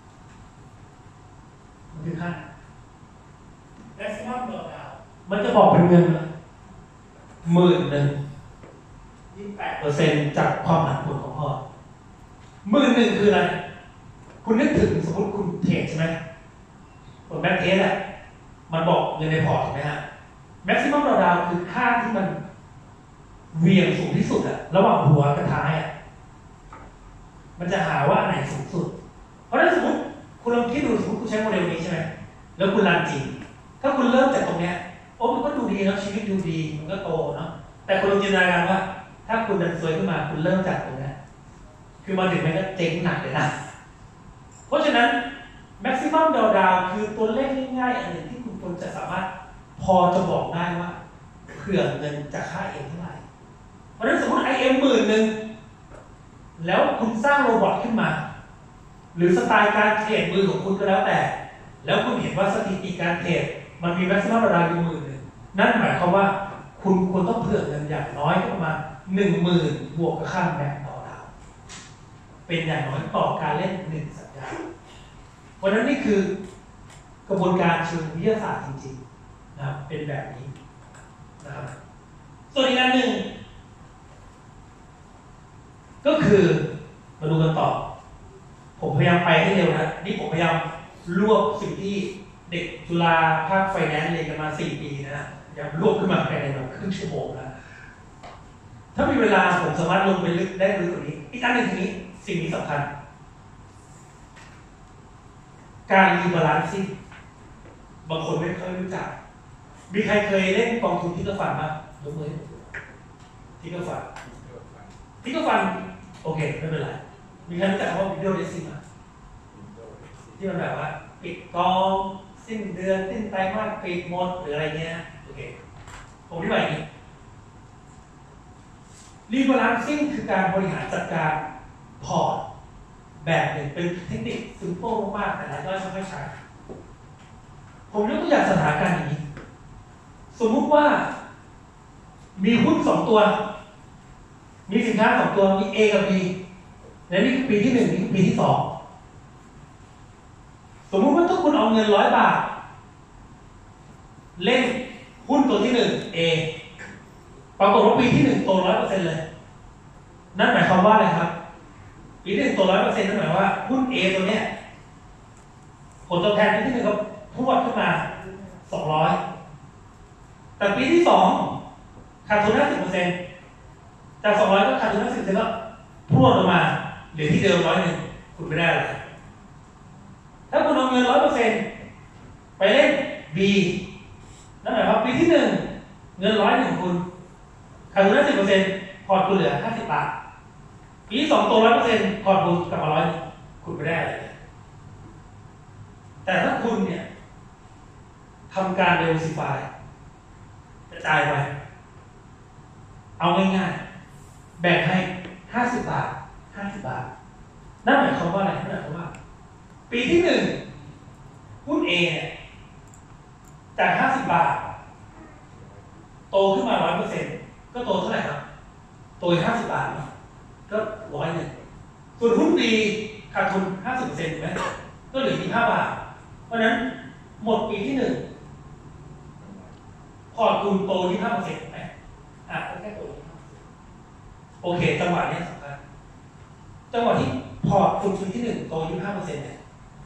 มันคือค่า maximum drawdown มันจะบอกเป็นเงินหมื่นหนึ่งยี่สิบแปดเปอร์เซ็นต์จากความผันผวนของพอร์ตหมื่นหนึ่งคืออะไรคุณนึกถึงสมมติคุณเทรดใช่ไหมผลแบ็กเทสอ่ะมันบอกเงินในพอร์ตถูกไหมฮะแม็กซิมัมดาวดาวคือค่าที่มันเวียงสูงที่สุดอะระหว่างหัวกับท้ายอะมันจะหาว่าอันไหนสูงสุดเพราะฉะนั้นสมมติคุณลองคิดดูสมมติคุณใช้โมเดลนี้ใช่ไหมแล้วคุณรันจริงถ้าคุณเริ่มจากตรงเนี้ยโอ้มันก็ดูดีแล้วชีวิตดูดีมันก็โตเนาะแต่คุณลองจินตนาการว่าถ้าคุณดันสวยขึ้นมาคุณเริ่มจากตรงนี้คือมาถึงแม้ก็เจ๊งหนักเลยนะเพราะฉะนั้น maximum drawdown คือตัวเลขง่ายๆอันหนึ่งที่คุณควรจะสามารถพอจะบอกได้ว่าเผื่อเงินจะค่าเองเท่าไหร่เพราะฉะนั้นสมมติ ไอ เอ็ม หมื่นหนึ่งแล้วคุณสร้างโรบอทขึ้นมาหรือสไตล์การเทรดมือของคุณก็แล้วแต่แล้วคุณเห็นว่าสถิติการเทรดมันมี maximum drawdown อยู่หมื่นหนึ่งนั่นหมายความว่าคุณควรต้องเผื่อเงินอย่างน้อยก็ประมาณหนึ่งหมื่นบวกกับค่าแม็กต่อดาวเป็นอย่างน้อยต่อการเล่นหนึ่งสัญญาเพราะฉะนั้นนี่คือกระบวนการเชิงวิทยาศาสตร์จริงๆนะครับเป็นแบบนี้นะครับส่วนอีกอันหนึ่งก็คือมาดูกันต่อผมพยายามไปให้เร็วนะนี่ผมพยายามรวบสิ่งที่เด็กจุฬาภาคไฟแนนซ์เรียนกันมาสี่ปีนะพยายามรวบขึ้นมาภายในแบบครึ่งชั่วโมงนะถ้ามีเวลาผมสามารถลงไปลึกได้ลึกกว่านี้อีกอันหนึ่งทีนี้สิ่งนี้สำคัญการรีบาลานซิ่งบางคนไม่ค่อยรู้จักมีใครเคยเล่นกองทุนทิกเกอร์ฟันด์มั้ยยกมือทิกเกอร์ฟันด์ทิกเกอร์ฟันด์โอเคไม่เป็นไรมีใครรู้จักคำว่าวิดีโอเดซิ่งมั้ยที่มันแบบว่าปิดกองสิ้นเดือนสิ้นไตรมาสปิดหมดหรืออะไรเงี้ยโอเคผมอธิบายอย่างนี้รีบาลานซิ่งคือการบริหารจัดการพอร์ตแบบหนึ่งเป็นเทคนิคซิมเปิลมากๆแต่หลายท่านไม่ค่อยใช้ผมยกตัวอย่างสถานการณ์อย่างนี้สมมุติว่ามีหุ้นสองตัวมีสินค้าสองตัวมี A กับ B และนี่คือปีที่หนึ่งนี่คือปีที่สองสมมุติว่าถ้าคุณเอาเงินร้อยบาทเล่นหุ้นตัวที่หนึ่ง A ปรากฏว่าปีที่หนึ่งโตร้อยเปอร์เซ็นต์เลยนั่นหมายความว่าอะไรครับปีที่หนึ่งโตร้อยเปอร์เซ็นต์นั่นหมายว่าหุ้น A ตัวเนี้ยผลตอบแทนปีที่หนึ่งก็พรวดขึ้นมาสองร้อยแต่ปีที่สองขาดทุนห้าสิบเปอร์เซ็นต์จากสองร้อยก็ขาดทุนห้าสิบเปอร์เซ็นต์ก็พรวดลงมาเหลือที่เดิมร้อยหนึ่งคุณไม่ได้อะไรถ้าคุณเอาเงินร้อยเปอร์เซ็นต์ไปเล่น B นั่นหมายความปีที่หนึ่งเงินร้อยหนึ่งคุณขาดทุนห้าสิบเปอร์เซ็นต์พอร์ตคุณเหลือห้าสิบบาทปีที่สองโตร้อยเปอร์เซ็นต์พอร์ตคุณกลับมาร้อยคุณไม่ได้อะไรแต่ถ้าคุณเนี่ยทำการ diversify กระจายไปเอาง่ายๆแบ่งให้ห้าสิบบาทห้าสิบบาทนั่นหมายความว่าอะไรนั่นหมายความว่าปีที่หนึ่งหุ้น A เนี่ยจากห้าสิบบาทโตขึ้นมา ร้อยเปอร์เซ็นต์ ก็โตเท่าไหร่ครับโตอีกห้าสิบบาทก็ร้อยหนึ่งส่วนหุ้น B ขาดทุน ห้าสิบเปอร์เซ็นต์ ถูกไหมก็เหลือยี่สิบห้าบาทเพราะฉะนั้นหมดปีที่หนึ่งพอร์ตคุณโต ยี่สิบห้าเปอร์เซ็นต์ ถูกไหมอ่ะแค่โตโอเคจังหวะนี้สำคัญจังหวะที่พอร์ตคุณปีที่หนึ่งโต ยี่สิบห้าเปอร์เซ็นต์ เนี่ย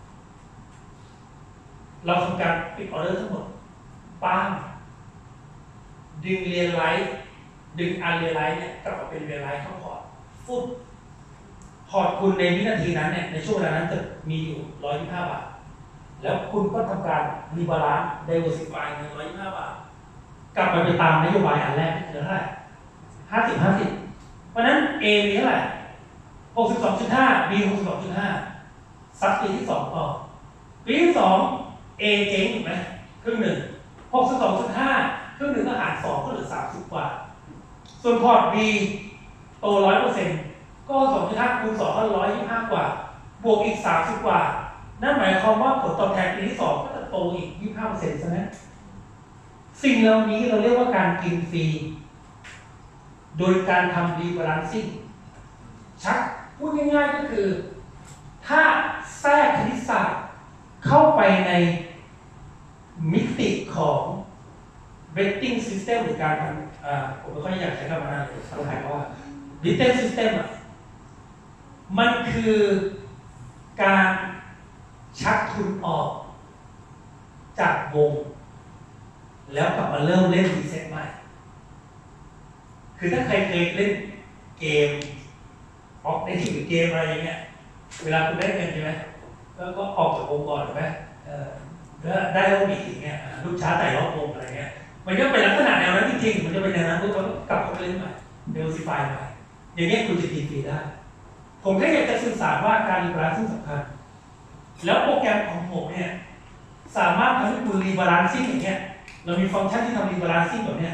เราทำการปิดออเดอร์ทั้งหมดป้ามดึงเรียนไลท์ดึงอันเรียนไลท์เนี่ยกลับมาเป็นเรียนไลท์เข้าพอร์ตฟุบพอร์ตคุณในวินาทีนั้นเนี่ยในช่วงเวลานั้นจะมีอยู่หนึ่งร้อยยี่สิบห้าบาทแล้วคุณก็ทำการรีบาลานซ์ diversify เงินหนึ่งร้อยยี่สิบห้าบาทกลับไปไปตามนโยบายอันแรกที่คือเท่าไหร่ห้าสิบ ห้าสิบเพราะนั้น A มีเท่าไหร่ หกสิบสองจุดห้า B หกสิบสองจุดห้า ซักปีที่สองต่อปีที่สอง A เจ๊งถูกไหมครึ่งหนึ่ง หกสิบสองจุดห้า ครึ่งหนึ่งก็หารสองก็เหลือสามสิบกว่าส่วนพอร์ต B โต หนึ่งร้อยเปอร์เซ็นต์ ก็ สองจุดห้า คูณสองก็หนึ่งร้อยยี่สิบห้ากว่าบวกอีกสามสิบกว่านั่นหมายความว่าผลตอบแทนปีที่สองก็จะโตอีก ยี่สิบห้าเปอร์เซ็นต์ ใช่ไหมสิ่งเหล่านี้เราเรียกว่าการกินฟรีโดยการทำรีบาลานซิ่งชักพูดง่ายๆก็คือถ้าแทรกคณิตศาสตร์เข้าไปในมิติของ betting system หรือการทำอ่าผมไม่ค่อยอยากใช้คำนั้นเลยต้องหมายว่า betting system อ่ะมันคือการชักทุนออกจากวงแล้วกลับมาเริ่มเล่นรีเซ็ตใหม่คือถ้าใครเคยเล่นเกมออกในที่หรือเกมอะไรอย่างเงี้ยเวลาคุณได้เงินใช่ไหมก็ก็ออกจากวงก่อนถูกไหมเออแล้วได้แล้วมีอีกเนี่ยลูกช้าไต่รอบวงอะไรเงี้ยมันก็เป็นลักษณะแนวนั้นจริงๆมันจะเป็นแนวนั้นปุ๊บก็กลับเข้าไปเล่นใหม่ diversify ใหม่อย่างเงี้ยคุณจะตีฟรีได้ผมแค่อยากจะสื่อสารว่าการรีบาลานซ์สำคัญแล้วโปรแกรมของผมเนี่ยสามารถทำให้คุณรีบาลานซ์อย่างเงี้ยเรามีฟังก์ชันที่ทำรีบาลานซ์แบบเนี้ย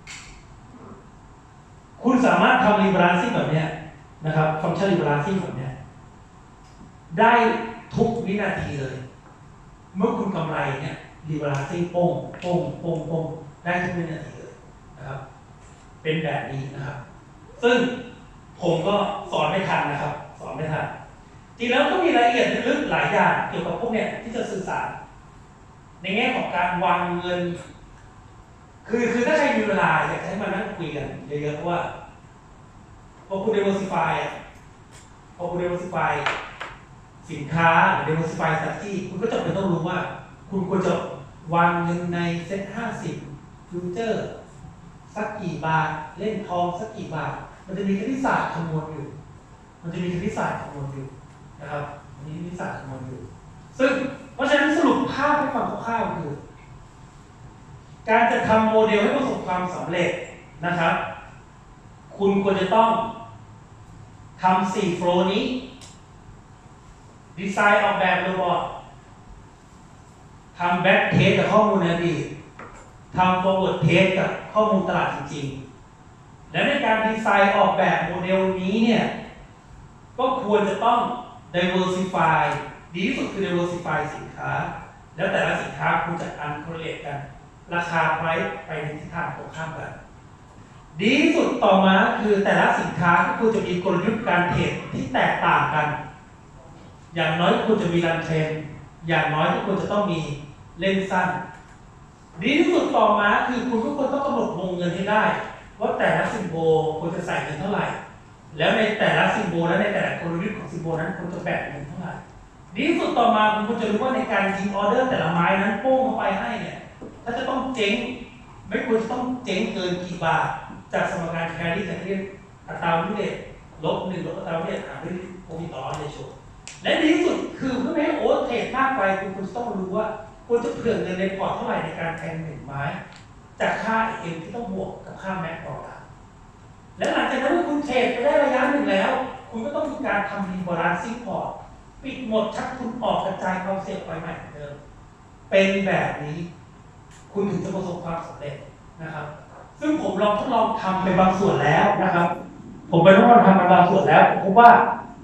คุณสามารถทำรีบาลานซ์แบบเนี้ยนะครับฟังก์ชันรีบาลานซ์แบบเนี้ยได้ทุกวินาทีเลยเมื่อคุณกำไรเนี่ยรีบาลานซ์โป้งโป้งโป้งโป้งได้ทุกวินาทีเลยนะครับเป็นแบบนี้นะครับซึ่งผมก็สอนไม่ทันนะครับสอนไม่ทันจริงแล้วก็มีรายละเอียดลึกหลายอย่างเกี่ยวกับพวกเนี้ยที่จะสื่อสารในแง่ของการวางเงินคือคือถ้าใครมีเวลาอยากให้มานั่งคุยกันเยอะๆว่าพอคุณ diversify พอคุณ diversify สินค้าหรือ diversify strategy คุณก็จำเป็นต้องรู้ว่าคุณควรจะวางเงินในเซ็ตห้าสิบฟิวเจอร์สักกี่บาทเล่นทองสักกี่บาทมันจะมีคณิตศาสตร์คำนวณอยู่มันจะมีคณิตศาสตร์คำนวณอยู่นะครับมีคณิตศาสตร์คำนวณอยู่ซึ่งเพราะฉะนั้นสรุปภาพให้ฟังคร่าวๆคือการจะทำโมเดลให้ประสบความสำเร็จนะครับคุณควรจะต้องทำสี่โฟล์นี้ดีไซน์ออกแบบโรบอททำแบ็กเทสกับข้อมูลในอดีตทำ forward test กับข้อมูลตลาดจริงๆและในการดีไซน์ออกแบบโมเดลนี้เนี่ยก็ควรจะต้อง diversify ดีที่สุดคือ diversify สินค้าแล้วแต่ละสินค้าคุณจะ uncorrelate กันราคา price ไปในทิศทางตรงข้ามกันดีที่สุดต่อมาคือแต่ละสินค้าก็ควรจะมีกลยุทธ์การเทรดที่แตกต่างกันอย่างน้อยควรจะมีรันเทรนอย่างน้อยก็ควรจะต้องมีเล่นสั้นดีที่สุดต่อมาคือคุณก็ควรต้องกำหนดวงเงินให้ได้ว่าแต่ละซิมโบลควรจะใส่เงินเท่าไหร่แล้วในแต่ละซิมโบลและในแต่ละกลยุทธ์ของซิมโบลนั้นควรจะแบ่งเงินเท่าไหร่ดีที่สุดต่อมาคุณควรจะรู้ว่าในการยิงออเดอร์แต่ละไม้นั้นโป้งเข้าไปให้เนี่ยถ้าจะต้องเจ๊งไม่ควรจะต้องเจ๊งเกินกี่บาทจากสมการแครี่จะเรียกอัตราวิเดชลบหนึ่งลบอัตราวิเดชหาด้วยโอมิต่อเรโชและดีที่สุดคือเพื่อไม่ให้โอเวอร์เทรดมากไปคุณควรจะต้องรู้ว่าควรจะเผื่อเงินในพอร์ตเท่าไหร่ในการแทงหนึ่งไม้จากค่า เอ็ม ที่ต้องบวกกับค่าแม็กต่อละและหลังจากนั้นเมื่อคุณเทรดไปได้ระยะหนึ่งแล้วคุณก็ต้องมีการทำรีบาลานซิ่งพอร์ตปิดหมดชักทุนออกกระจายความเสี่ยงไปใหม่เหมือนเดิมเป็นแบบนี้คุณถึงจะประสบความสำเร็จนะครับซึ่งผมลองทดลองทำไปบางส่วนแล้วนะครับผมไปทดลองทำไปบางส่วนแล้วผมพบว่า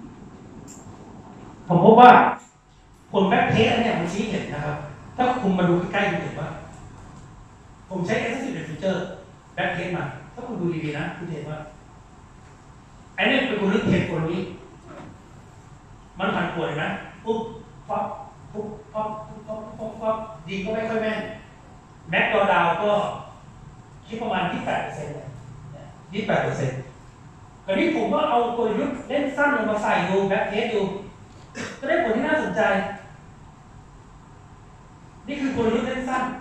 ผมพบว่าผลแบ็กเทสเนี่ยมันชี้เห็นนะครับถ้าคุณมาดูใกล้ๆคุณเห็นว่าผมใช้ Excessive Feature แบ็กเทสมาถ้าคุณดูดีๆนะคุณเห็นว่าไอ้นี่เป็นกลยุทธ์เทรดกลยุทธ์มันผันผวนนะปุ๊บปั๊บปุ๊บปั๊บปุ๊บปั๊บปุ๊บปั๊บยิงก็ไม่ค่อยแม่นแม็กดอดาวก็คิดประมาณ ยี่สิบแปดเปอร์เซ็นต์ เนี่ย ยี่สิบแปดเปอร์เซ็นต์ คราวนี้ผมก็เอากลยุทธ์เล่นสั้นลงมาใส่ดูแบ็กเทสดูก็ได้ผลที่น่าสนใจนี่คือกลยุทธ์เล่นสั้น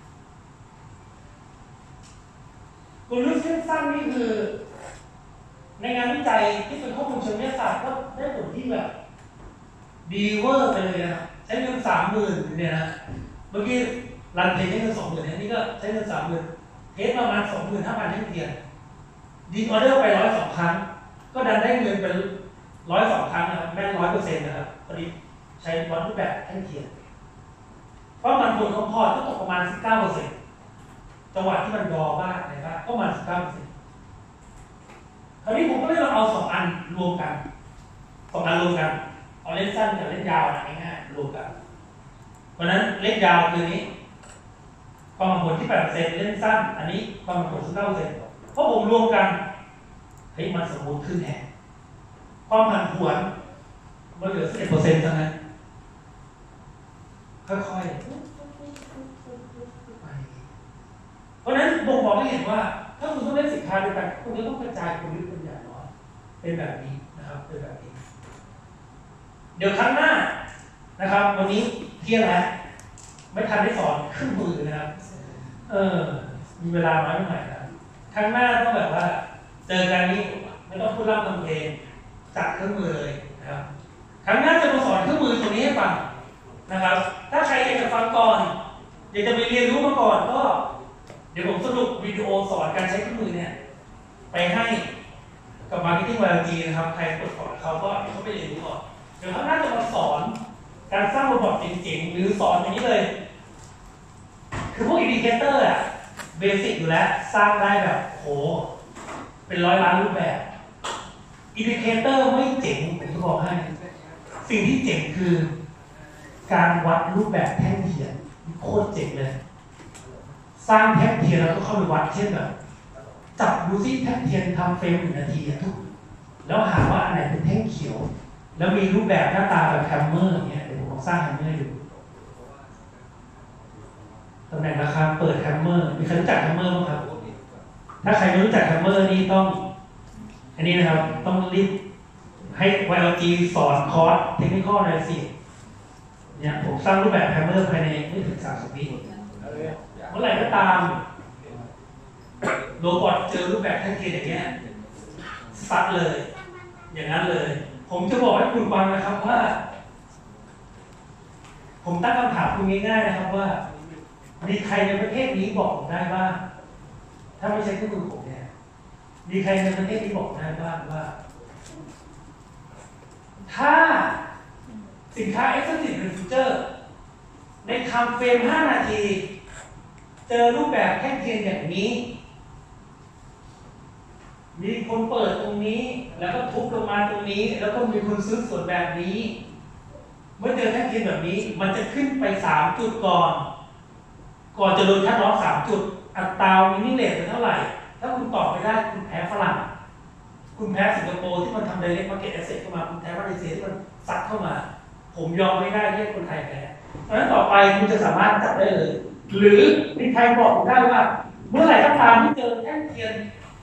กลยุทธ์เล่นสั้นนี่คือในงานวิจัยที่เป็นข้อมูลเชิงวิทยาศาสตร์ก็ได้ผลที่แบบดีเวอร์ไปเลยนะใช้เงินสามหมื่นเนี่ยนะเมื่อกี้รันเทรนใช้เงินสองหมื่นเนี่ยนี่ก็ใช้เงินสามหมื่นเทสประมาณสองหมื่นห้าพันให้เทียนดีออเดอร์ไปร้อยสองครั้งก็ดันได้เงินเป็นร้อยสองครั้งนะครับแม่นร้อยเปอร์เซ็นต์นะครับพอดีใช้วัดรูปแบบให้เทียนเพราะมันผลของพอร์ตก็ตกประมาณสิบเก้าเปอร์เซ็นต์จังหวะที่มันดอบ้างนะครับก็ประมาณสิบเก้าเปอร์เซ็นต์คราวนี้ผมก็เลยลองเอาสองอันรวมกันสองอันรวมกันเอาเล่นสั้นกับเล่นยาวนะง่ายๆรวมกันเพราะนั้นเล่นยาวคือนี้ความผันผวนที่ แปดเปอร์เซ็นต์ เล่นสั้นอันนี้ความผันผวน สิบเก้าเปอร์เซ็นต์ เพราะผมรวมกันเฮ้ยมันสมบูรณ์ขึ้นแฮะความผันผวนมันเหลือ สิบเอ็ดเปอร์เซ็นต์ เท่านั้นค่อยๆเพราะนั้นบ่งบอกให้เห็นว่าถ้าคุณต้องเล่นสินค้าด้วยกันคุณจะต้องกระจายกลยุทธ์เป็นอย่างน้อยเป็นแบบนี้นะครับเป็นแบบนี้เดี๋ยวครั้งหน้านะครับวันนี้เที่ยงแล้วไม่ทันได้สอนเครื่องมือนะครับเออมีเวลาน้อยหน่อยนะครั้งหน้าต้องแบบว่าเจอกันนี้ไม่ต้องพูดร่ำทำเพลงจัดเครื่องมือเลยนะครับครั้งหน้าจะมาสอนเครื่องมือตัวนี้ให้ฟังนะครับถ้าใครอยากจะฟังก่อนอยากจะไปเรียนรู้มาก่อนก็เดี๋ยวผมสรุปวิดีโอสอนการใช้เครื่องมือเนี่ยไปให้กับ Marketing วาย แอล จี นะครับใครกดก่อนเขาก็เขาไปเรียนรู้ก่อนเดี๋ยวเขาน่าจะมาสอนการสร้างโรบอทเจ๋งๆหรือสอนอย่างนี้เลยคือพวกอินดิเคเตอร์อะเบสิกอยู่แล้วสร้างได้แบบโหเป็นร้อยล้านรูปแบบอินดิเคเตอร์ไม่เจ๋งผมจะบอกให้สิ่งที่เจ๋งคือการวัดรูปแบบแท่งเทียนโคตรเจ๋งเลยสร้างแท่งเทียนแล้วก็เข้าไปวัดเช่นแบบจับดูซิแท่งเทียนทำเฟรมหนึ่งนาทีทุกแล้วหาว่าอันไหนเป็นแท่งเขียวแล้วมีรูปแบบหน้าตาแบบแฮมเมอร์อย่างเงี้ยเดี๋ยวผมลองสร้างแฮมเมอร์ดูตำแหน่งราคาเปิดแฮมเมอร์มีใครรู้จักแฮมเมอร์ไหมครับถ้าใครไม่รู้จักแฮมเมอร์นี่ต้องอันนี้นะครับต้องรีบให้ วาย แอล จี สอนคอร์สเทคนิคหน่อยสิเนี่ยผมสร้างรูปแบบแฮมเมอร์ภายในไม่ถึงสามสิบวิเมื่อไหร่ก็ตามโรบอทเจอรูปแบบแท่งเทียนอย่างเงี้ยซัดเลยอย่างนั้นเลยผมจะบอกให้คุณฟังนะครับว่าผมตั้งคำถามคุณง่ายๆนะครับว่ามีใครในประเทศนี้บอกได้บ้างถ้าไม่ใช่เครื่องมือผมเนี่ยมีใครในประเทศนี้บอกได้บ้างว่าถ้าสินค้า Exclusive Feature ในไทม์เฟรมห้านาทีเจอรูปแบบแท่งเทียนอย่างนี้มีคนเปิดตรงนี้แล้วก็ทุบลงมาตรงนี้แล้วก็มีคนซื้อส่วนแบบนี้เมื่อเจอแท่งเทียนแบบนี้มันจะขึ้นไปสามจุดก่อนก่อนจะโดนคัดลอสสามจุดอัตราวินิเลตเป็นเท่าไหร่ถ้าคุณตอบไม่ได้คุณแพ้ฝรั่งคุณแพ้สิงคโปร์ที่มันทำ Direct Market Access เข้ามาคุณแพ้มาเลเซียที่มันซัดเข้ามาผมยอมไม่ได้ที่คนไทยแพ้เพราะฉะนั้นต่อไปคุณจะสามารถจับได้เลยหรือมีใครบอกได้ว่าเมื่อไหร่ก็ตามที่เจอแท่งเทียน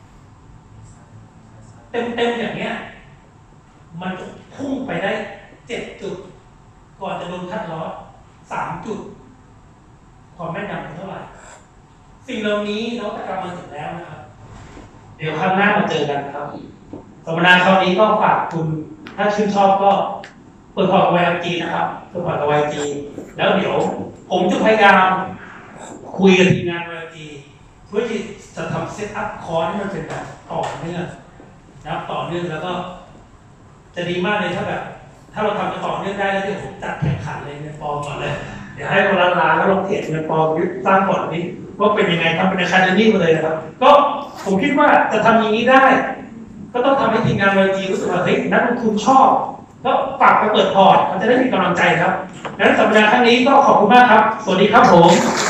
เต็มๆอย่างเนี้ยมันจะพุ่งไปได้เจ็ดจุดก่อนจะโดนคัดลอสสามจุดความแม่นยำเป็นเท่าไหร่สิ่งเหล่านี้นวัตกรรมมาถึงแล้วนะครับเดี๋ยวครั้งหน้ามาเจอกันครับสัมมนาคราวนี้ก็ฝากคุณถ้าชื่นชอบก็เปิดพอร์ตกับ วาย แอล จี นะครับเปิดพอร์ตกับ วาย แอล จี แล้วเดี๋ยวผมจะพยายามคุยกับทีมงาน วาย แอล จี เพื่อที่จะทำเซตอัพคอร์สให้มันเป็นแบบต่อเนื่องนะครับต่อเนื่องแล้วก็จะดีมากเลยถ้าแบบถ้าเราทำจะต่อเนื่องได้แล้วเดี๋ยวผมจัดแข่งขันเลยในฟอร์มก่อนเลยเดี๋ยวให้คนละล้านแล้วลงเทรดในฟอร์มยึดสร้างก่อนนี้ว่าเป็นยังไงทำเป็นอะคาเดมี่มาเลยนะครับก็ผมคิดว่าจะทำอย่างนี้ได้ก็ต้องทำให้ทีมงาน วาย จี รู้สึกว่าเฮ้ยนักลงทุนชอบก็ฝากไปเปิดพอร์ตมันจะได้มีกำลังใจครับงั้นสัปดาห์ครั้งนี้ก็ขอบคุณมากครับสวัสดีครับผม